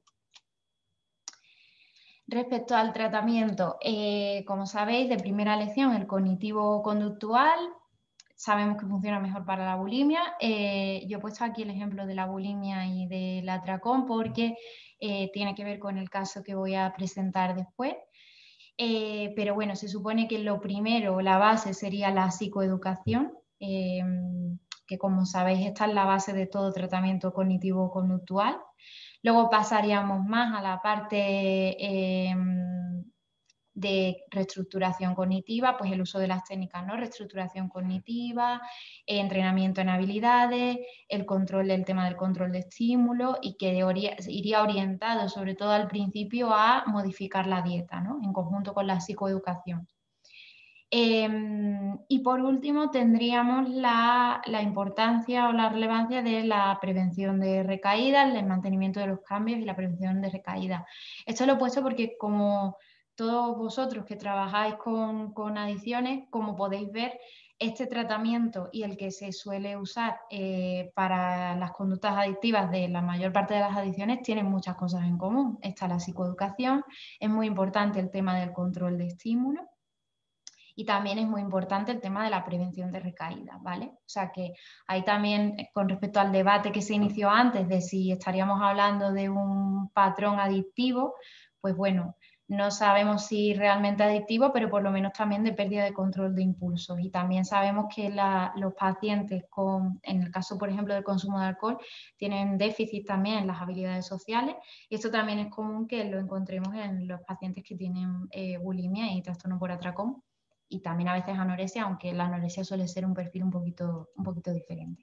Respecto al tratamiento, eh, como sabéis, de primera lección, el cognitivo-conductual, sabemos que funciona mejor para la bulimia. Eh, yo he puesto aquí el ejemplo de la bulimia y del atracón porque eh, tiene que ver con el caso que voy a presentar después. Eh, pero bueno, se supone que lo primero, la base sería la psicoeducación, eh, que como sabéis está en la base de todo tratamiento cognitivo-conductual. Luego pasaríamos más a la parte eh, de reestructuración cognitiva, pues el uso de las técnicas, ¿no? Reestructuración cognitiva, eh, entrenamiento en habilidades, el control del tema del control de estímulo y que ori iría orientado sobre todo al principio a modificar la dieta, ¿no? En conjunto con la psicoeducación. Eh, y por último tendríamos la, la importancia o la relevancia de la prevención de recaídas, el mantenimiento de los cambios y la prevención de recaídas. Esto lo he puesto porque como todos vosotros que trabajáis con, con adicciones, como podéis ver, este tratamiento y el que se suele usar eh, para las conductas adictivas de la mayor parte de las adicciones tienen muchas cosas en común. Está la psicoeducación, es muy importante el tema del control de estímulo. Y también es muy importante el tema de la prevención de recaídas, ¿vale? O sea que ahí también, con respecto al debate que se inició antes de si estaríamos hablando de un patrón adictivo, pues bueno, no sabemos si realmente adictivo, pero por lo menos también de pérdida de control de impulsos. Y también sabemos que la, los pacientes con, en el caso, por ejemplo, del consumo de alcohol, tienen déficit también en las habilidades sociales. Y esto también es común que lo encontremos en los pacientes que tienen eh, bulimia y trastorno por atracón. Y también a veces anorexia, aunque la anorexia suele ser un perfil un poquito, un poquito diferente.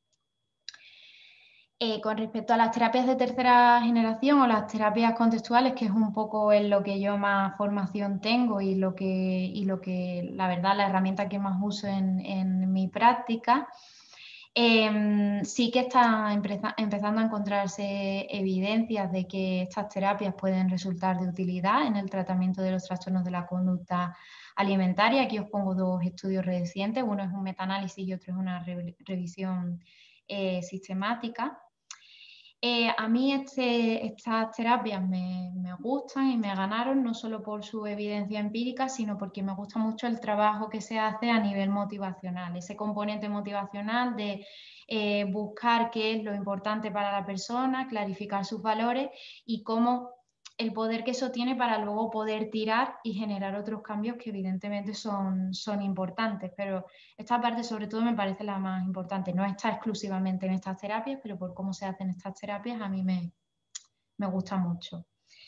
Eh, con respecto a las terapias de tercera generación o las terapias contextuales, que es un poco en lo que yo más formación tengo y lo que, y lo que la verdad, la herramienta que más uso en, en mi práctica, eh, sí que está empezando a encontrarse evidencias de que estas terapias pueden resultar de utilidad en el tratamiento de los trastornos de la conducta alimentaria. Aquí os pongo dos estudios recientes, uno es un metaanálisis y otro es una re revisión eh, sistemática. Eh, a mí este, estas terapias me, me gustan y me ganaron no solo por su evidencia empírica, sino porque me gusta mucho el trabajo que se hace a nivel motivacional, ese componente motivacional de eh, buscar qué es lo importante para la persona, clarificar sus valores y cómo el poder que eso tiene para luego poder tirar y generar otros cambios que evidentemente son, son importantes, pero esta parte sobre todo me parece la más importante. No está exclusivamente en estas terapias, pero por cómo se hacen estas terapias a mí me, me gusta mucho.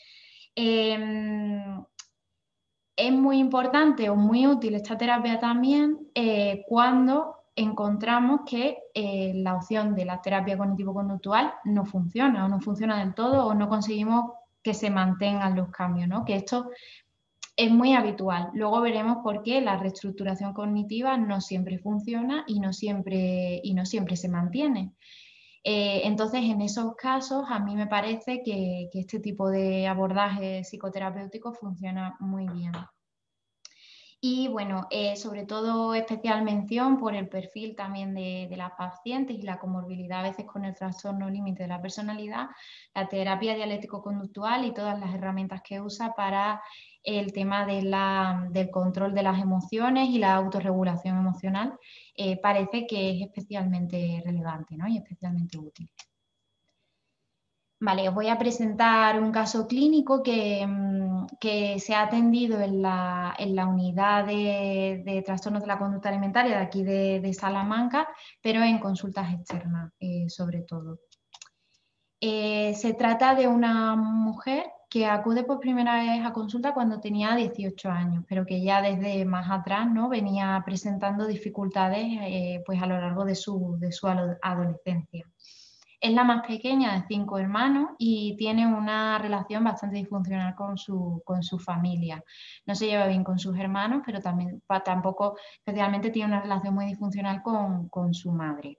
Eh, es muy importante o muy útil esta terapia también eh, cuando encontramos que eh, la opción de la terapia cognitivo-conductual no funciona o no funciona del todo o no conseguimos que se mantengan los cambios, ¿no? Que esto es muy habitual. Luego veremos por qué la reestructuración cognitiva no siempre funciona y no siempre, y no siempre se mantiene. Eh, entonces, en esos casos, a mí me parece que, que este tipo de abordaje psicoterapéutico funciona muy bien. Y bueno, eh, sobre todo especial mención por el perfil también de, de las pacientes y la comorbilidad a veces con el trastorno límite de la personalidad, la terapia dialéctico-conductual y todas las herramientas que usa para el tema de la, del control de las emociones y la autorregulación emocional, eh, parece que es especialmente relevante, ¿no? Y especialmente útil. Vale, os voy a presentar un caso clínico que, que se ha atendido en la, en la unidad de, de trastornos de la conducta alimentaria de aquí de, de Salamanca, pero en consultas externas, eh, sobre todo. Eh, se trata de una mujer que acude por primera vez a consulta cuando tenía dieciocho años, pero que ya desde más atrás, ¿no?, venía presentando dificultades eh, pues a lo largo de su, de su adolescencia. Es la más pequeña de cinco hermanos y tiene una relación bastante disfuncional con su, con su familia. No se lleva bien con sus hermanos, pero también, tampoco especialmente tiene una relación muy disfuncional con, con su madre.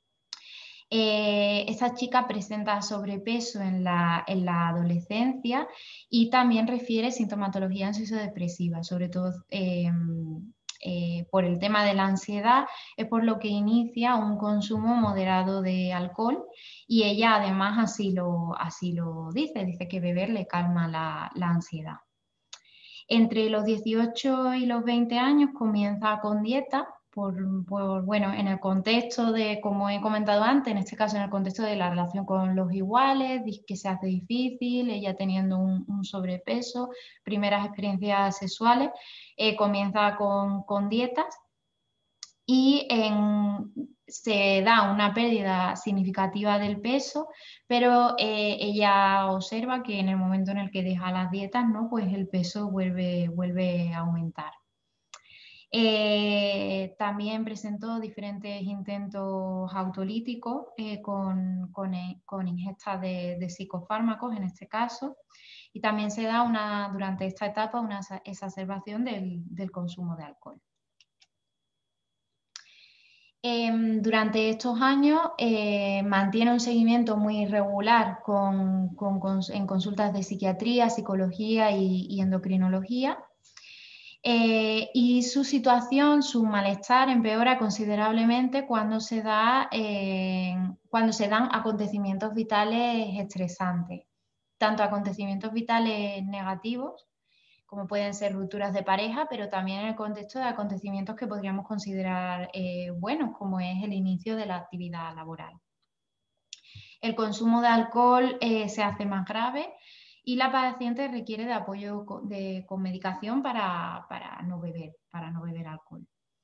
Eh, esta chica presenta sobrepeso en la, en la adolescencia y también refiere sintomatología ansioso-depresiva, sobre todo eh, eh, por el tema de la ansiedad, es por lo que inicia un consumo moderado de alcohol y ella además así lo, así lo dice, dice que beber le calma la, la ansiedad. Entre los dieciocho y los veinte años comienza con dieta. Por, por, bueno, en el contexto de, como he comentado antes, en este caso en el contexto de la relación con los iguales, que se hace difícil, ella teniendo un, un sobrepeso, primeras experiencias sexuales, eh, comienza con, con dietas y en, se da una pérdida significativa del peso, pero eh, ella observa que en el momento en el que deja las dietas, ¿no? Pues el peso vuelve, vuelve a aumentar. Eh, también presentó diferentes intentos autolíticos eh, con, con, con ingestas de, de psicofármacos en este caso, y también se da una, durante esta etapa una exacerbación del, del consumo de alcohol. Eh, durante estos años eh, mantiene un seguimiento muy irregular con, con, con, en consultas de psiquiatría, psicología y, y endocrinología. Eh, y su situación, su malestar empeora considerablemente cuando se, da, eh, cuando se dan acontecimientos vitales estresantes, tanto acontecimientos vitales negativos, como pueden ser rupturas de pareja, pero también en el contexto de acontecimientos que podríamos considerar eh, buenos, como es el inicio de la actividad laboral. El consumo de alcohol eh, se hace más grave y la paciente requiere de apoyo de, con medicación para, para, no beber, para no beber alcohol.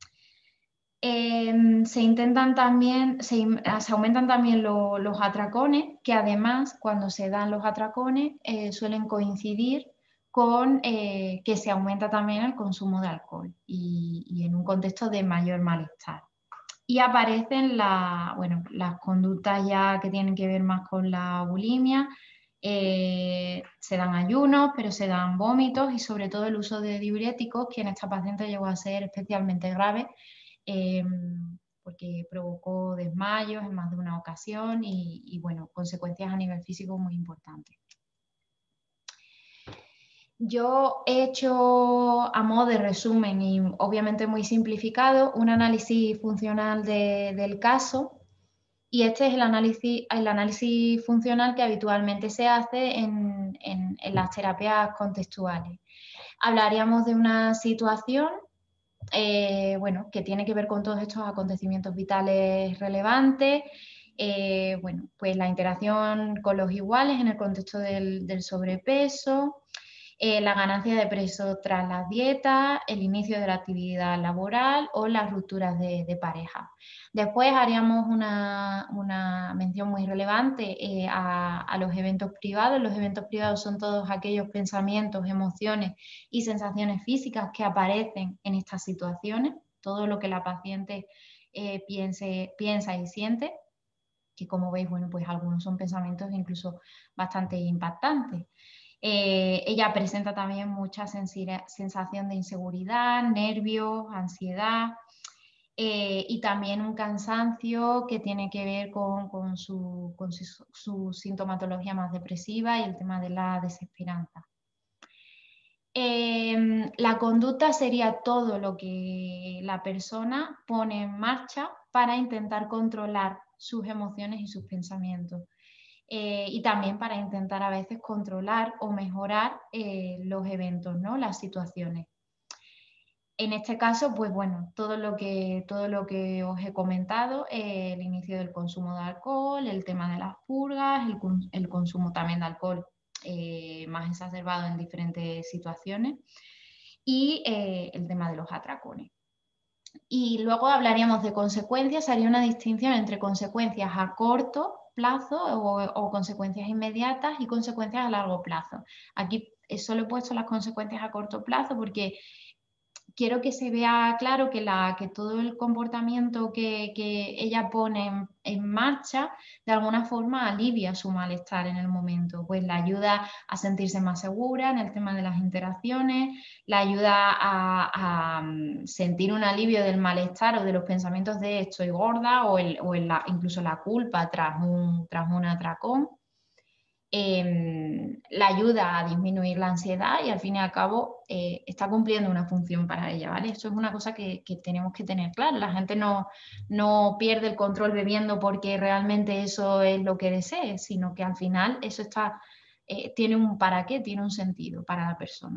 Eh, se intentan también, se, se aumentan también lo, los atracones, que además cuando se dan los atracones eh, suelen coincidir con eh, que se aumenta también el consumo de alcohol y, y en un contexto de mayor malestar. Y aparecen la, bueno, las conductas ya que tienen que ver más con la bulimia. Eh, se dan ayunos, pero se dan vómitos y sobre todo el uso de diuréticos, que en esta paciente llegó a ser especialmente grave eh, porque provocó desmayos en más de una ocasión y, y bueno, consecuencias a nivel físico muy importantes. Yo he hecho, a modo de resumen y obviamente muy simplificado, un análisis funcional de, del caso. Y este es el análisis, el análisis funcional que habitualmente se hace en, en, en las terapias contextuales. Hablaríamos de una situación eh, bueno, que tiene que ver con todos estos acontecimientos vitales relevantes, eh, bueno, pues la interacción con los iguales en el contexto del, del sobrepeso, eh, la ganancia de peso tras las dietas, el inicio de la actividad laboral o las rupturas de, de pareja. Después haríamos una, una mención muy relevante eh, a, a los eventos privados. Los eventos privados son todos aquellos pensamientos, emociones y sensaciones físicas que aparecen en estas situaciones, todo lo que la paciente eh, piense, piensa y siente, que como veis, bueno, pues algunos son pensamientos incluso bastante impactantes. Eh, ella presenta también mucha sensación de inseguridad, nervios, ansiedad eh, y también un cansancio que tiene que ver con, con, su, con su, su sintomatología más depresiva y el tema de la desesperanza. Eh, la conducta sería todo lo que la persona pone en marcha para intentar controlar sus emociones y sus pensamientos. Eh, y también para intentar a veces controlar o mejorar eh, los eventos, ¿no? Las situaciones. En este caso, pues bueno, todo lo que, todo lo que os he comentado, eh, el inicio del consumo de alcohol, el tema de las purgas, el, el consumo también de alcohol eh, más exacerbado en diferentes situaciones y eh, el tema de los atracones. Y luego hablaríamos de consecuencias, haría una distinción entre consecuencias a corto plazo o, o consecuencias inmediatas y consecuencias a largo plazo. Aquí solo he puesto las consecuencias a corto plazo porque quiero que se vea claro que, la, que todo el comportamiento que, que ella pone en, en marcha de alguna forma alivia su malestar en el momento, pues la ayuda a sentirse más segura en el tema de las interacciones, la ayuda a, a sentir un alivio del malestar o de los pensamientos de estoy gorda o, el, o el, la, incluso la culpa tras un, tras un atracón. Eh, la ayuda a disminuir la ansiedad y al fin y al cabo eh, está cumpliendo una función para ella, ¿vale? Esto es una cosa que, que tenemos que tener claro. La gente no, no pierde el control bebiendo porque realmente eso es lo que desee, sino que al final eso está, eh, tiene un para qué, tiene un sentido para la persona.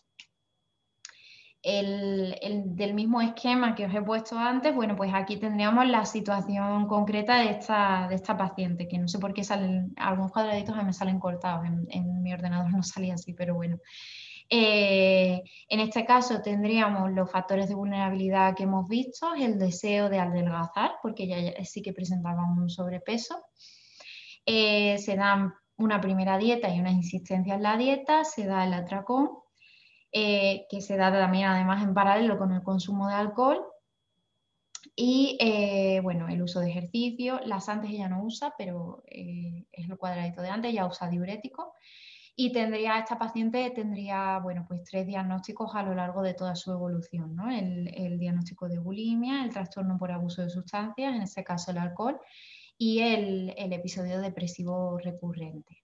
El, el, del mismo esquema que os he puesto antes, bueno, pues aquí tendríamos la situación concreta de esta, de esta paciente, que no sé por qué salen, algunos cuadraditos me salen cortados, en, en mi ordenador no salía así, pero bueno. Eh, en este caso tendríamos los factores de vulnerabilidad que hemos visto, el deseo de adelgazar, porque ella sí que presentaba un sobrepeso. Eh, se dan una primera dieta y una insistencia en la dieta, se da el atracón, Eh, que se da también además en paralelo con el consumo de alcohol y eh, bueno, el uso de ejercicio. Las antes ella no usa, pero eh, es el cuadradito de antes, ella usa diurético y tendría, esta paciente tendría bueno, pues tres diagnósticos a lo largo de toda su evolución, ¿no? el, el diagnóstico de bulimia, el trastorno por abuso de sustancias, en este caso el alcohol, y el, el episodio depresivo recurrente.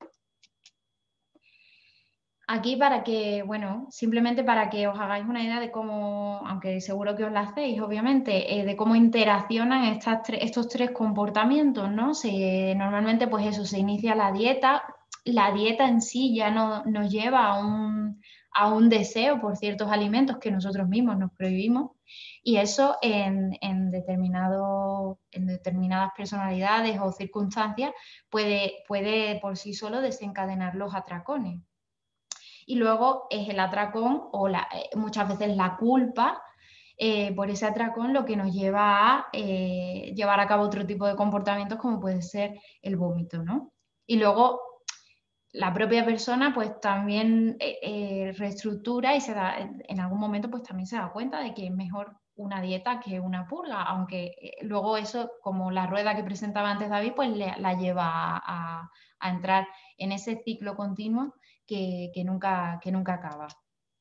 Aquí para que, bueno, simplemente para que os hagáis una idea de cómo, aunque seguro que os la hacéis, obviamente, eh, de cómo interaccionan estas tre estos tres comportamientos, ¿no? Se, normalmente, pues eso, se inicia la dieta. La dieta en sí ya no, nos lleva a un, a un deseo por ciertos alimentos que nosotros mismos nos prohibimos. Y eso en, en, determinado, en determinadas personalidades o circunstancias puede, puede por sí solo desencadenar los atracones. Y luego es el atracón o la, eh, muchas veces la culpa eh, por ese atracón lo que nos lleva a eh, llevar a cabo otro tipo de comportamientos como puede ser el vómito, ¿no? Y luego la propia persona pues también eh, eh, reestructura y se da, en algún momento pues también se da cuenta de que es mejor una dieta que una purga, aunque eh, luego eso, como la rueda que presentaba antes David, pues le, la lleva a, a, a entrar en ese ciclo continuo que, que, nunca, que nunca acaba.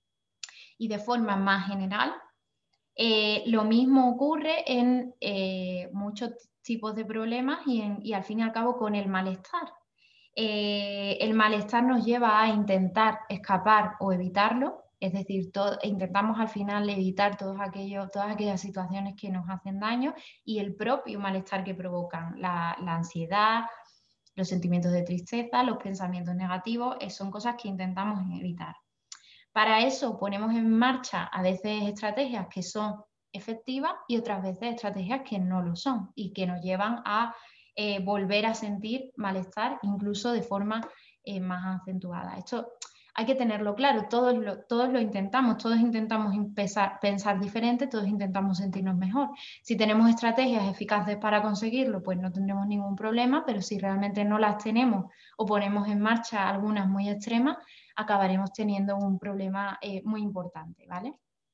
Y de forma más general, eh, lo mismo ocurre en eh, muchos tipos de problemas y, en, y al fin y al cabo con el malestar. Eh, el malestar nos lleva a intentar escapar o evitarlo, es decir, todo, intentamos al final evitar todos aquellos, todas aquellas situaciones que nos hacen daño y el propio malestar que provocan, la, la ansiedad, los sentimientos de tristeza, los pensamientos negativos, eh, son cosas que intentamos evitar. Para eso ponemos en marcha a veces estrategias que son efectivas y otras veces estrategias que no lo son y que nos llevan a eh, volver a sentir malestar incluso de forma eh, más acentuada. Esto hay que tenerlo claro, todos lo, todos lo intentamos, todos intentamos empezar, pensar diferente, todos intentamos sentirnos mejor. Si tenemos estrategias eficaces para conseguirlo, pues no tendremos ningún problema, pero si realmente no las tenemos o ponemos en marcha algunas muy extremas, acabaremos teniendo un problema eh, muy importante, ¿vale?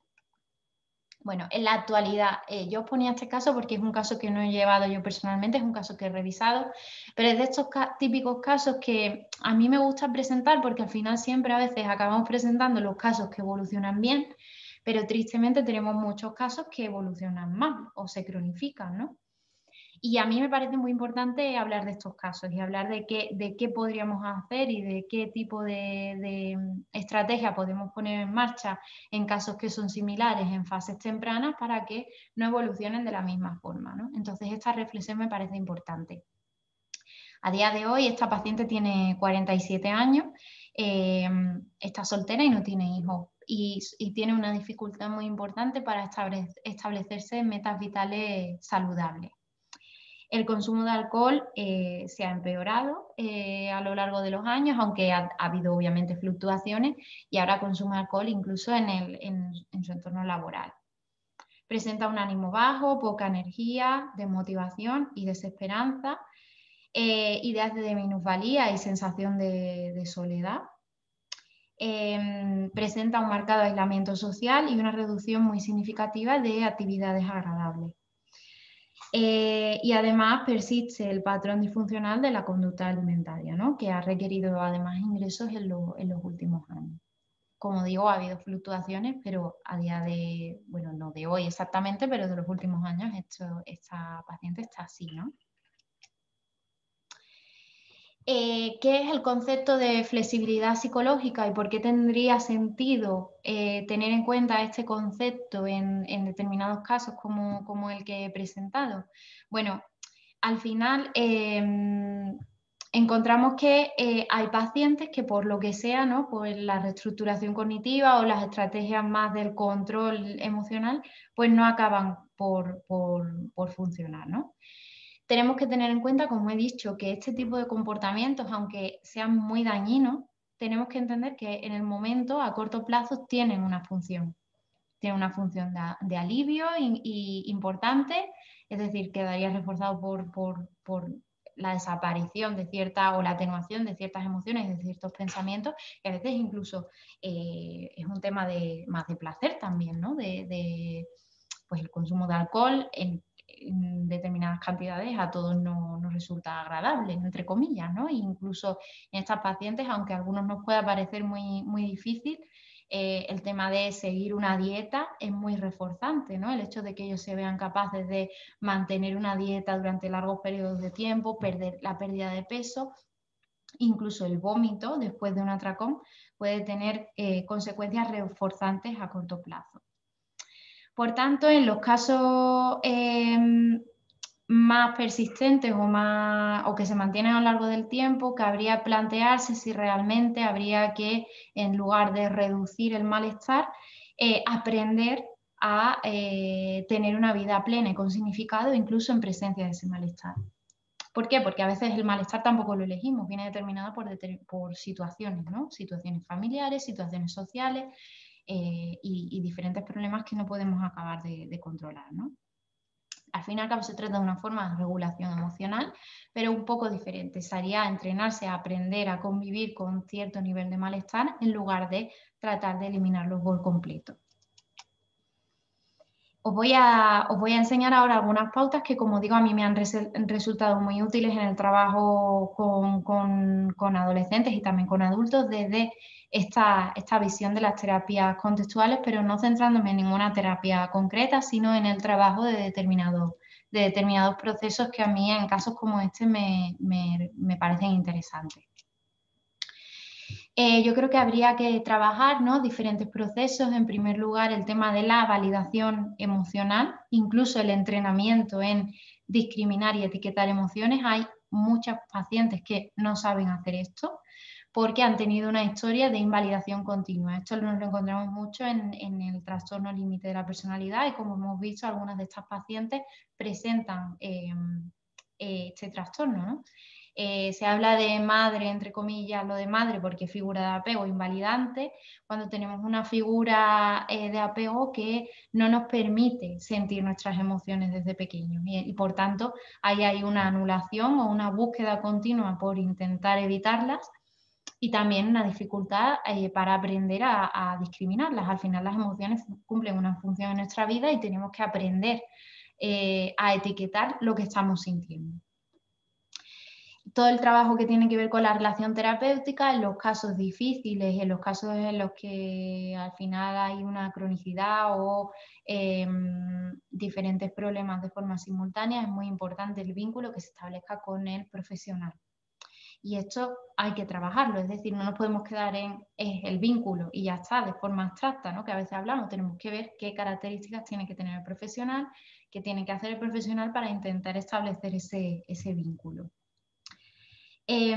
Bueno, en la actualidad, eh, yo os ponía este caso porque es un caso que no he llevado yo personalmente, es un caso que he revisado, pero es de estos ca típicos casos que a mí me gusta presentar porque al final siempre a veces acabamos presentando los casos que evolucionan bien, pero tristemente tenemos muchos casos que evolucionan mal o se cronifican, ¿no? Y a mí me parece muy importante hablar de estos casos y hablar de qué, de qué podríamos hacer y de qué tipo de, de estrategia podemos poner en marcha en casos que son similares en fases tempranas para que no evolucionen de la misma forma, ¿no? Entonces esta reflexión me parece importante. A día de hoy esta paciente tiene cuarenta y siete años, eh, está soltera y no tiene hijos y, y tiene una dificultad muy importante para establecer, establecerse metas vitales saludables. El consumo de alcohol eh, se ha empeorado eh, a lo largo de los años, aunque ha, ha habido obviamente fluctuaciones y ahora consume alcohol incluso en, el, en, en su entorno laboral. Presenta un ánimo bajo, poca energía, desmotivación y desesperanza, eh, ideas de minusvalía y sensación de, de soledad. eh, presenta un marcado aislamiento social y una reducción muy significativa de actividades agradables. Eh, y además persiste el patrón disfuncional de la conducta alimentaria, ¿no? Que ha requerido además ingresos en, lo, en los últimos años. Como digo, ha habido fluctuaciones, pero a día de, bueno, no de hoy exactamente, pero de los últimos años esto, esta paciente está así, ¿no? Eh, ¿Qué es el concepto de flexibilidad psicológica y por qué tendría sentido eh, tener en cuenta este concepto en, en determinados casos como, como el que he presentado? Bueno, al final eh, encontramos que eh, hay pacientes que por lo que sea, ¿no? Por la reestructuración cognitiva o las estrategias más del control emocional, pues no acaban por, por, por funcionar, ¿no? Tenemos que tener en cuenta, como he dicho, que este tipo de comportamientos, aunque sean muy dañinos, tenemos que entender que en el momento, a corto plazo, tienen una función. Tienen una función de, de alivio y, y importante, es decir, quedaría reforzado por, por, por la desaparición de cierta o la atenuación de ciertas emociones, de ciertos pensamientos, que a veces incluso eh, es un tema de, más de placer también, ¿no? De, de pues el consumo de alcohol en, en determinadas cantidades a todos no nos resulta agradable, entre comillas, ¿no? E incluso en estas pacientes, aunque a algunos nos pueda parecer muy, muy difícil, eh, el tema de seguir una dieta es muy reforzante, ¿no? El hecho de que ellos se vean capaces de mantener una dieta durante largos periodos de tiempo, perder la pérdida de peso, incluso el vómito después de un atracón puede tener eh, consecuencias reforzantes a corto plazo. Por tanto, en los casos eh, más persistentes o, más, o que se mantienen a lo largo del tiempo, cabría plantearse si realmente habría que, en lugar de reducir el malestar, eh, aprender a eh, tener una vida plena y con significado, incluso en presencia de ese malestar. ¿Por qué? Porque a veces el malestar tampoco lo elegimos, viene determinado por, por situaciones, ¿no? Situaciones familiares, situaciones sociales, Eh, y, y diferentes problemas que no podemos acabar de, de controlar, ¿no? Al fin y al cabo se trata de una forma de regulación emocional, pero un poco diferente. Sería entrenarse a aprender a convivir con cierto nivel de malestar en lugar de tratar de eliminarlo por completo. Os voy, a, os voy a enseñar ahora algunas pautas que, como digo, a mí me han res, resultado muy útiles en el trabajo con, con, con adolescentes y también con adultos desde esta, esta visión de las terapias contextuales, pero no centrándome en ninguna terapia concreta, sino en el trabajo de determinados, de determinados procesos que a mí en casos como este me, me, me parecen interesantes. Eh, yo creo que habría que trabajar, ¿no? Diferentes procesos. En primer lugar, el tema de la validación emocional, incluso el entrenamiento en discriminar y etiquetar emociones. Hay muchos pacientes que no saben hacer esto porque han tenido una historia de invalidación continua. Esto nos lo encontramos mucho en, en el trastorno límite de la personalidad y, como hemos visto, algunas de estas pacientes presentan eh, eh, este trastorno, ¿no? Eh, se habla de madre, entre comillas, lo de madre porque figura de apego invalidante, cuando tenemos una figura eh, de apego que no nos permite sentir nuestras emociones desde pequeños y, y por tanto ahí hay una anulación o una búsqueda continua por intentar evitarlas y también una dificultad eh, para aprender a, a discriminarlas. Al final las emociones cumplen una función en nuestra vida y tenemos que aprender eh, a etiquetar lo que estamos sintiendo. Todo el trabajo que tiene que ver con la relación terapéutica en los casos difíciles, en los casos en los que al final hay una cronicidad o eh, diferentes problemas de forma simultánea, es muy importante el vínculo que se establezca con el profesional. Y esto hay que trabajarlo, es decir, no nos podemos quedar en eh, el vínculo y ya está, de forma abstracta, ¿no? Que a veces hablamos, tenemos que ver qué características tiene que tener el profesional, qué tiene que hacer el profesional para intentar establecer ese, ese vínculo. Eh,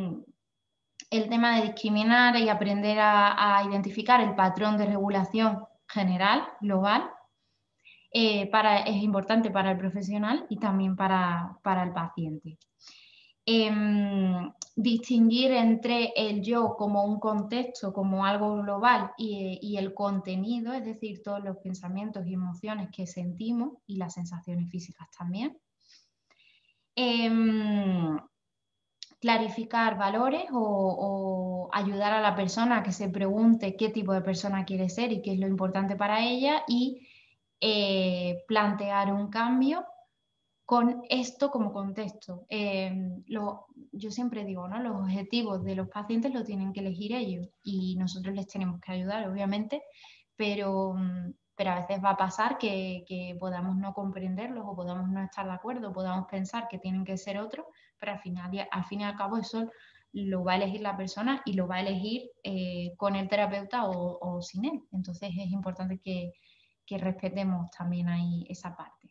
el tema de discriminar y aprender a, a identificar el patrón de regulación general, global, eh, para, es importante para el profesional y también para, para el paciente. Eh, distinguir entre el yo como un contexto, como algo global y, y el contenido, es decir, todos los pensamientos y emociones que sentimos y las sensaciones físicas también. Eh, clarificar valores o, o ayudar a la persona a que se pregunte qué tipo de persona quiere ser y qué es lo importante para ella y eh, plantear un cambio con esto como contexto. Eh, lo, yo siempre digo, ¿no? Los objetivos de los pacientes los tienen que elegir ellos y nosotros les tenemos que ayudar, obviamente, pero, pero a veces va a pasar que, que podamos no comprenderlos o podamos no estar de acuerdo, o podamos pensar que tienen que ser otros, pero al final, al fin y al cabo eso lo va a elegir la persona y lo va a elegir eh, con el terapeuta o, o sin él. Entonces es importante que, que respetemos también ahí esa parte.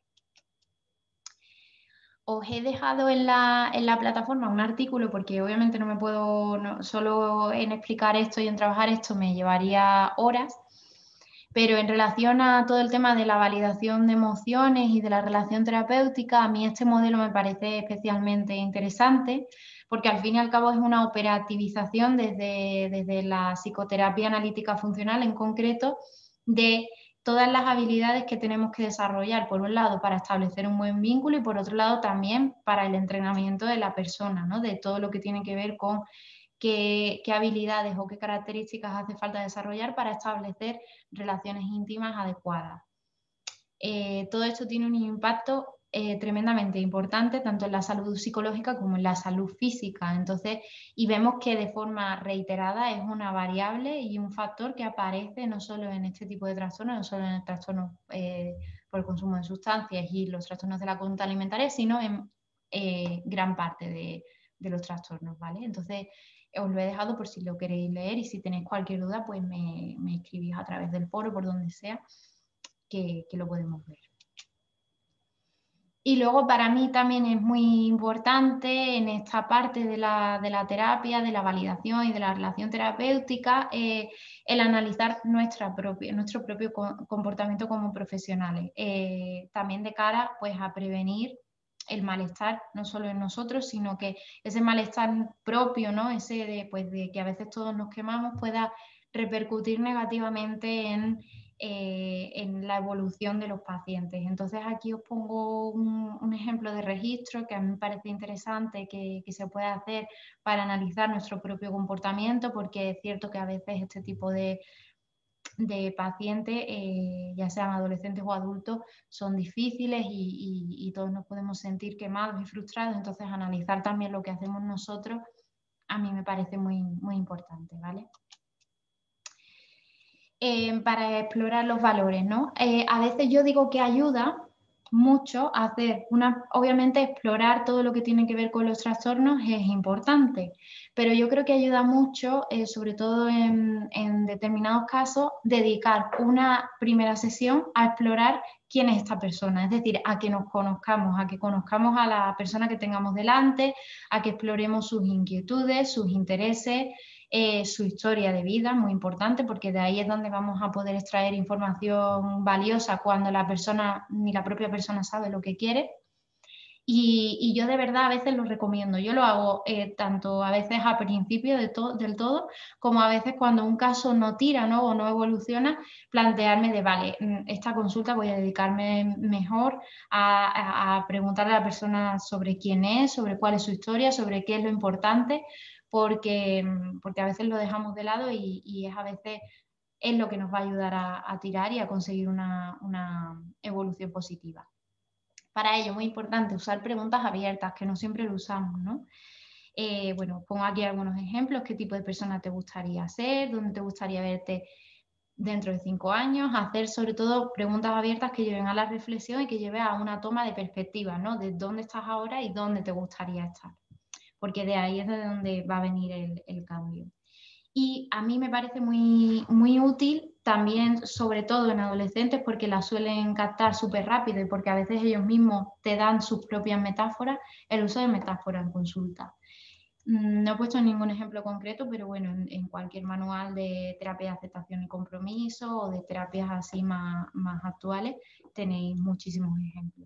Os he dejado en la, en la plataforma un artículo porque obviamente no me puedo, no, solo en explicar esto y en trabajar esto me llevaría horas, pero en relación a todo el tema de la validación de emociones y de la relación terapéutica, a mí este modelo me parece especialmente interesante porque al fin y al cabo es una operativización desde, desde la psicoterapia analítica funcional en concreto de todas las habilidades que tenemos que desarrollar, por un lado, para establecer un buen vínculo y por otro lado también para el entrenamiento de la persona, ¿no? De todo lo que tiene que ver con qué, qué habilidades o qué características hace falta desarrollar para establecer relaciones íntimas adecuadas. Eh, todo esto tiene un impacto eh, tremendamente importante tanto en la salud psicológica como en la salud física. Entonces, y vemos que de forma reiterada es una variable y un factor que aparece no solo en este tipo de trastornos, no solo en el trastorno eh, por el consumo de sustancias y los trastornos de la conducta alimentaria, sino en eh, gran parte de, de los trastornos, ¿vale? Entonces, os lo he dejado por si lo queréis leer y si tenéis cualquier duda, pues me, me escribís a través del foro, por donde sea, que, que lo podemos ver. Y luego para mí también es muy importante en esta parte de la, de la terapia, de la validación y de la relación terapéutica, eh, el analizar nuestra propia, nuestro propio comportamiento como profesionales, eh, también de cara pues, a prevenir el malestar, no solo en nosotros, sino que ese malestar propio, ¿no? Ese de, pues, de que a veces todos nos quemamos, pueda repercutir negativamente en Eh, en la evolución de los pacientes. Entonces aquí os pongo un, un ejemplo de registro que a mí me parece interesante que, que se puede hacer para analizar nuestro propio comportamiento, porque es cierto que a veces este tipo de, de pacientes, eh, ya sean adolescentes o adultos, son difíciles y, y, y todos nos podemos sentir quemados y frustrados. Entonces analizar también lo que hacemos nosotros a mí me parece muy, muy importante, ¿vale? Eh, para explorar los valores, ¿no? Eh, a veces yo digo que ayuda mucho a hacer una, obviamente explorar todo lo que tiene que ver con los trastornos es importante, pero yo creo que ayuda mucho, eh, sobre todo en, en determinados casos, dedicar una primera sesión a explorar quién es esta persona, es decir, a que nos conozcamos, a que conozcamos a la persona que tengamos delante, a que exploremos sus inquietudes, sus intereses, Eh, su historia de vida, muy importante, porque de ahí es donde vamos a poder extraer información valiosa cuando la persona, ni la propia persona sabe lo que quiere. Y, y yo de verdad a veces lo recomiendo. Yo lo hago eh, tanto a veces a principio de to del todo, como a veces cuando un caso no tira, ¿no? O no evoluciona, plantearme de, vale, esta consulta voy a dedicarme mejor a, a, a preguntarle a la persona sobre quién es, sobre cuál es su historia, sobre qué es lo importante, porque, porque a veces lo dejamos de lado y, y es a veces es lo que nos va a ayudar a, a tirar y a conseguir una, una evolución positiva. Para ello, muy importante, usar preguntas abiertas, que no siempre lo usamos, ¿no? Eh, bueno, pongo aquí algunos ejemplos, qué tipo de persona te gustaría ser, dónde te gustaría verte dentro de cinco años, hacer sobre todo preguntas abiertas que lleven a la reflexión y que lleven a una toma de perspectiva, ¿no? De dónde estás ahora y dónde te gustaría estar, porque de ahí es de donde va a venir el, el cambio. Y a mí me parece muy, muy útil también, sobre todo en adolescentes, porque la suelen captar súper rápido y porque a veces ellos mismos te dan sus propias metáforas, el uso de metáforas en consulta. No he puesto ningún ejemplo concreto, pero bueno, en, en cualquier manual de terapia de aceptación y compromiso o de terapias así más, más actuales tenéis muchísimos ejemplos.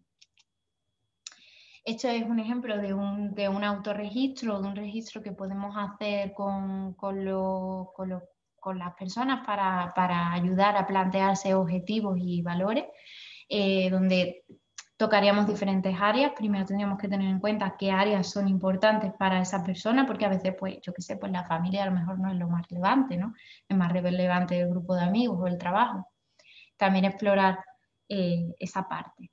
Esto es un ejemplo de un, de un autorregistro, de un registro que podemos hacer con, con, lo, con, lo, con las personas para, para ayudar a plantearse objetivos y valores, eh, donde Tocaríamos diferentes áreas. Primero tendríamos que tener en cuenta qué áreas son importantes para esa persona, porque a veces, pues, yo qué sé, pues la familia a lo mejor no es lo más relevante, ¿no? Es más relevante el grupo de amigos o el trabajo. También explorar eh, esa parte.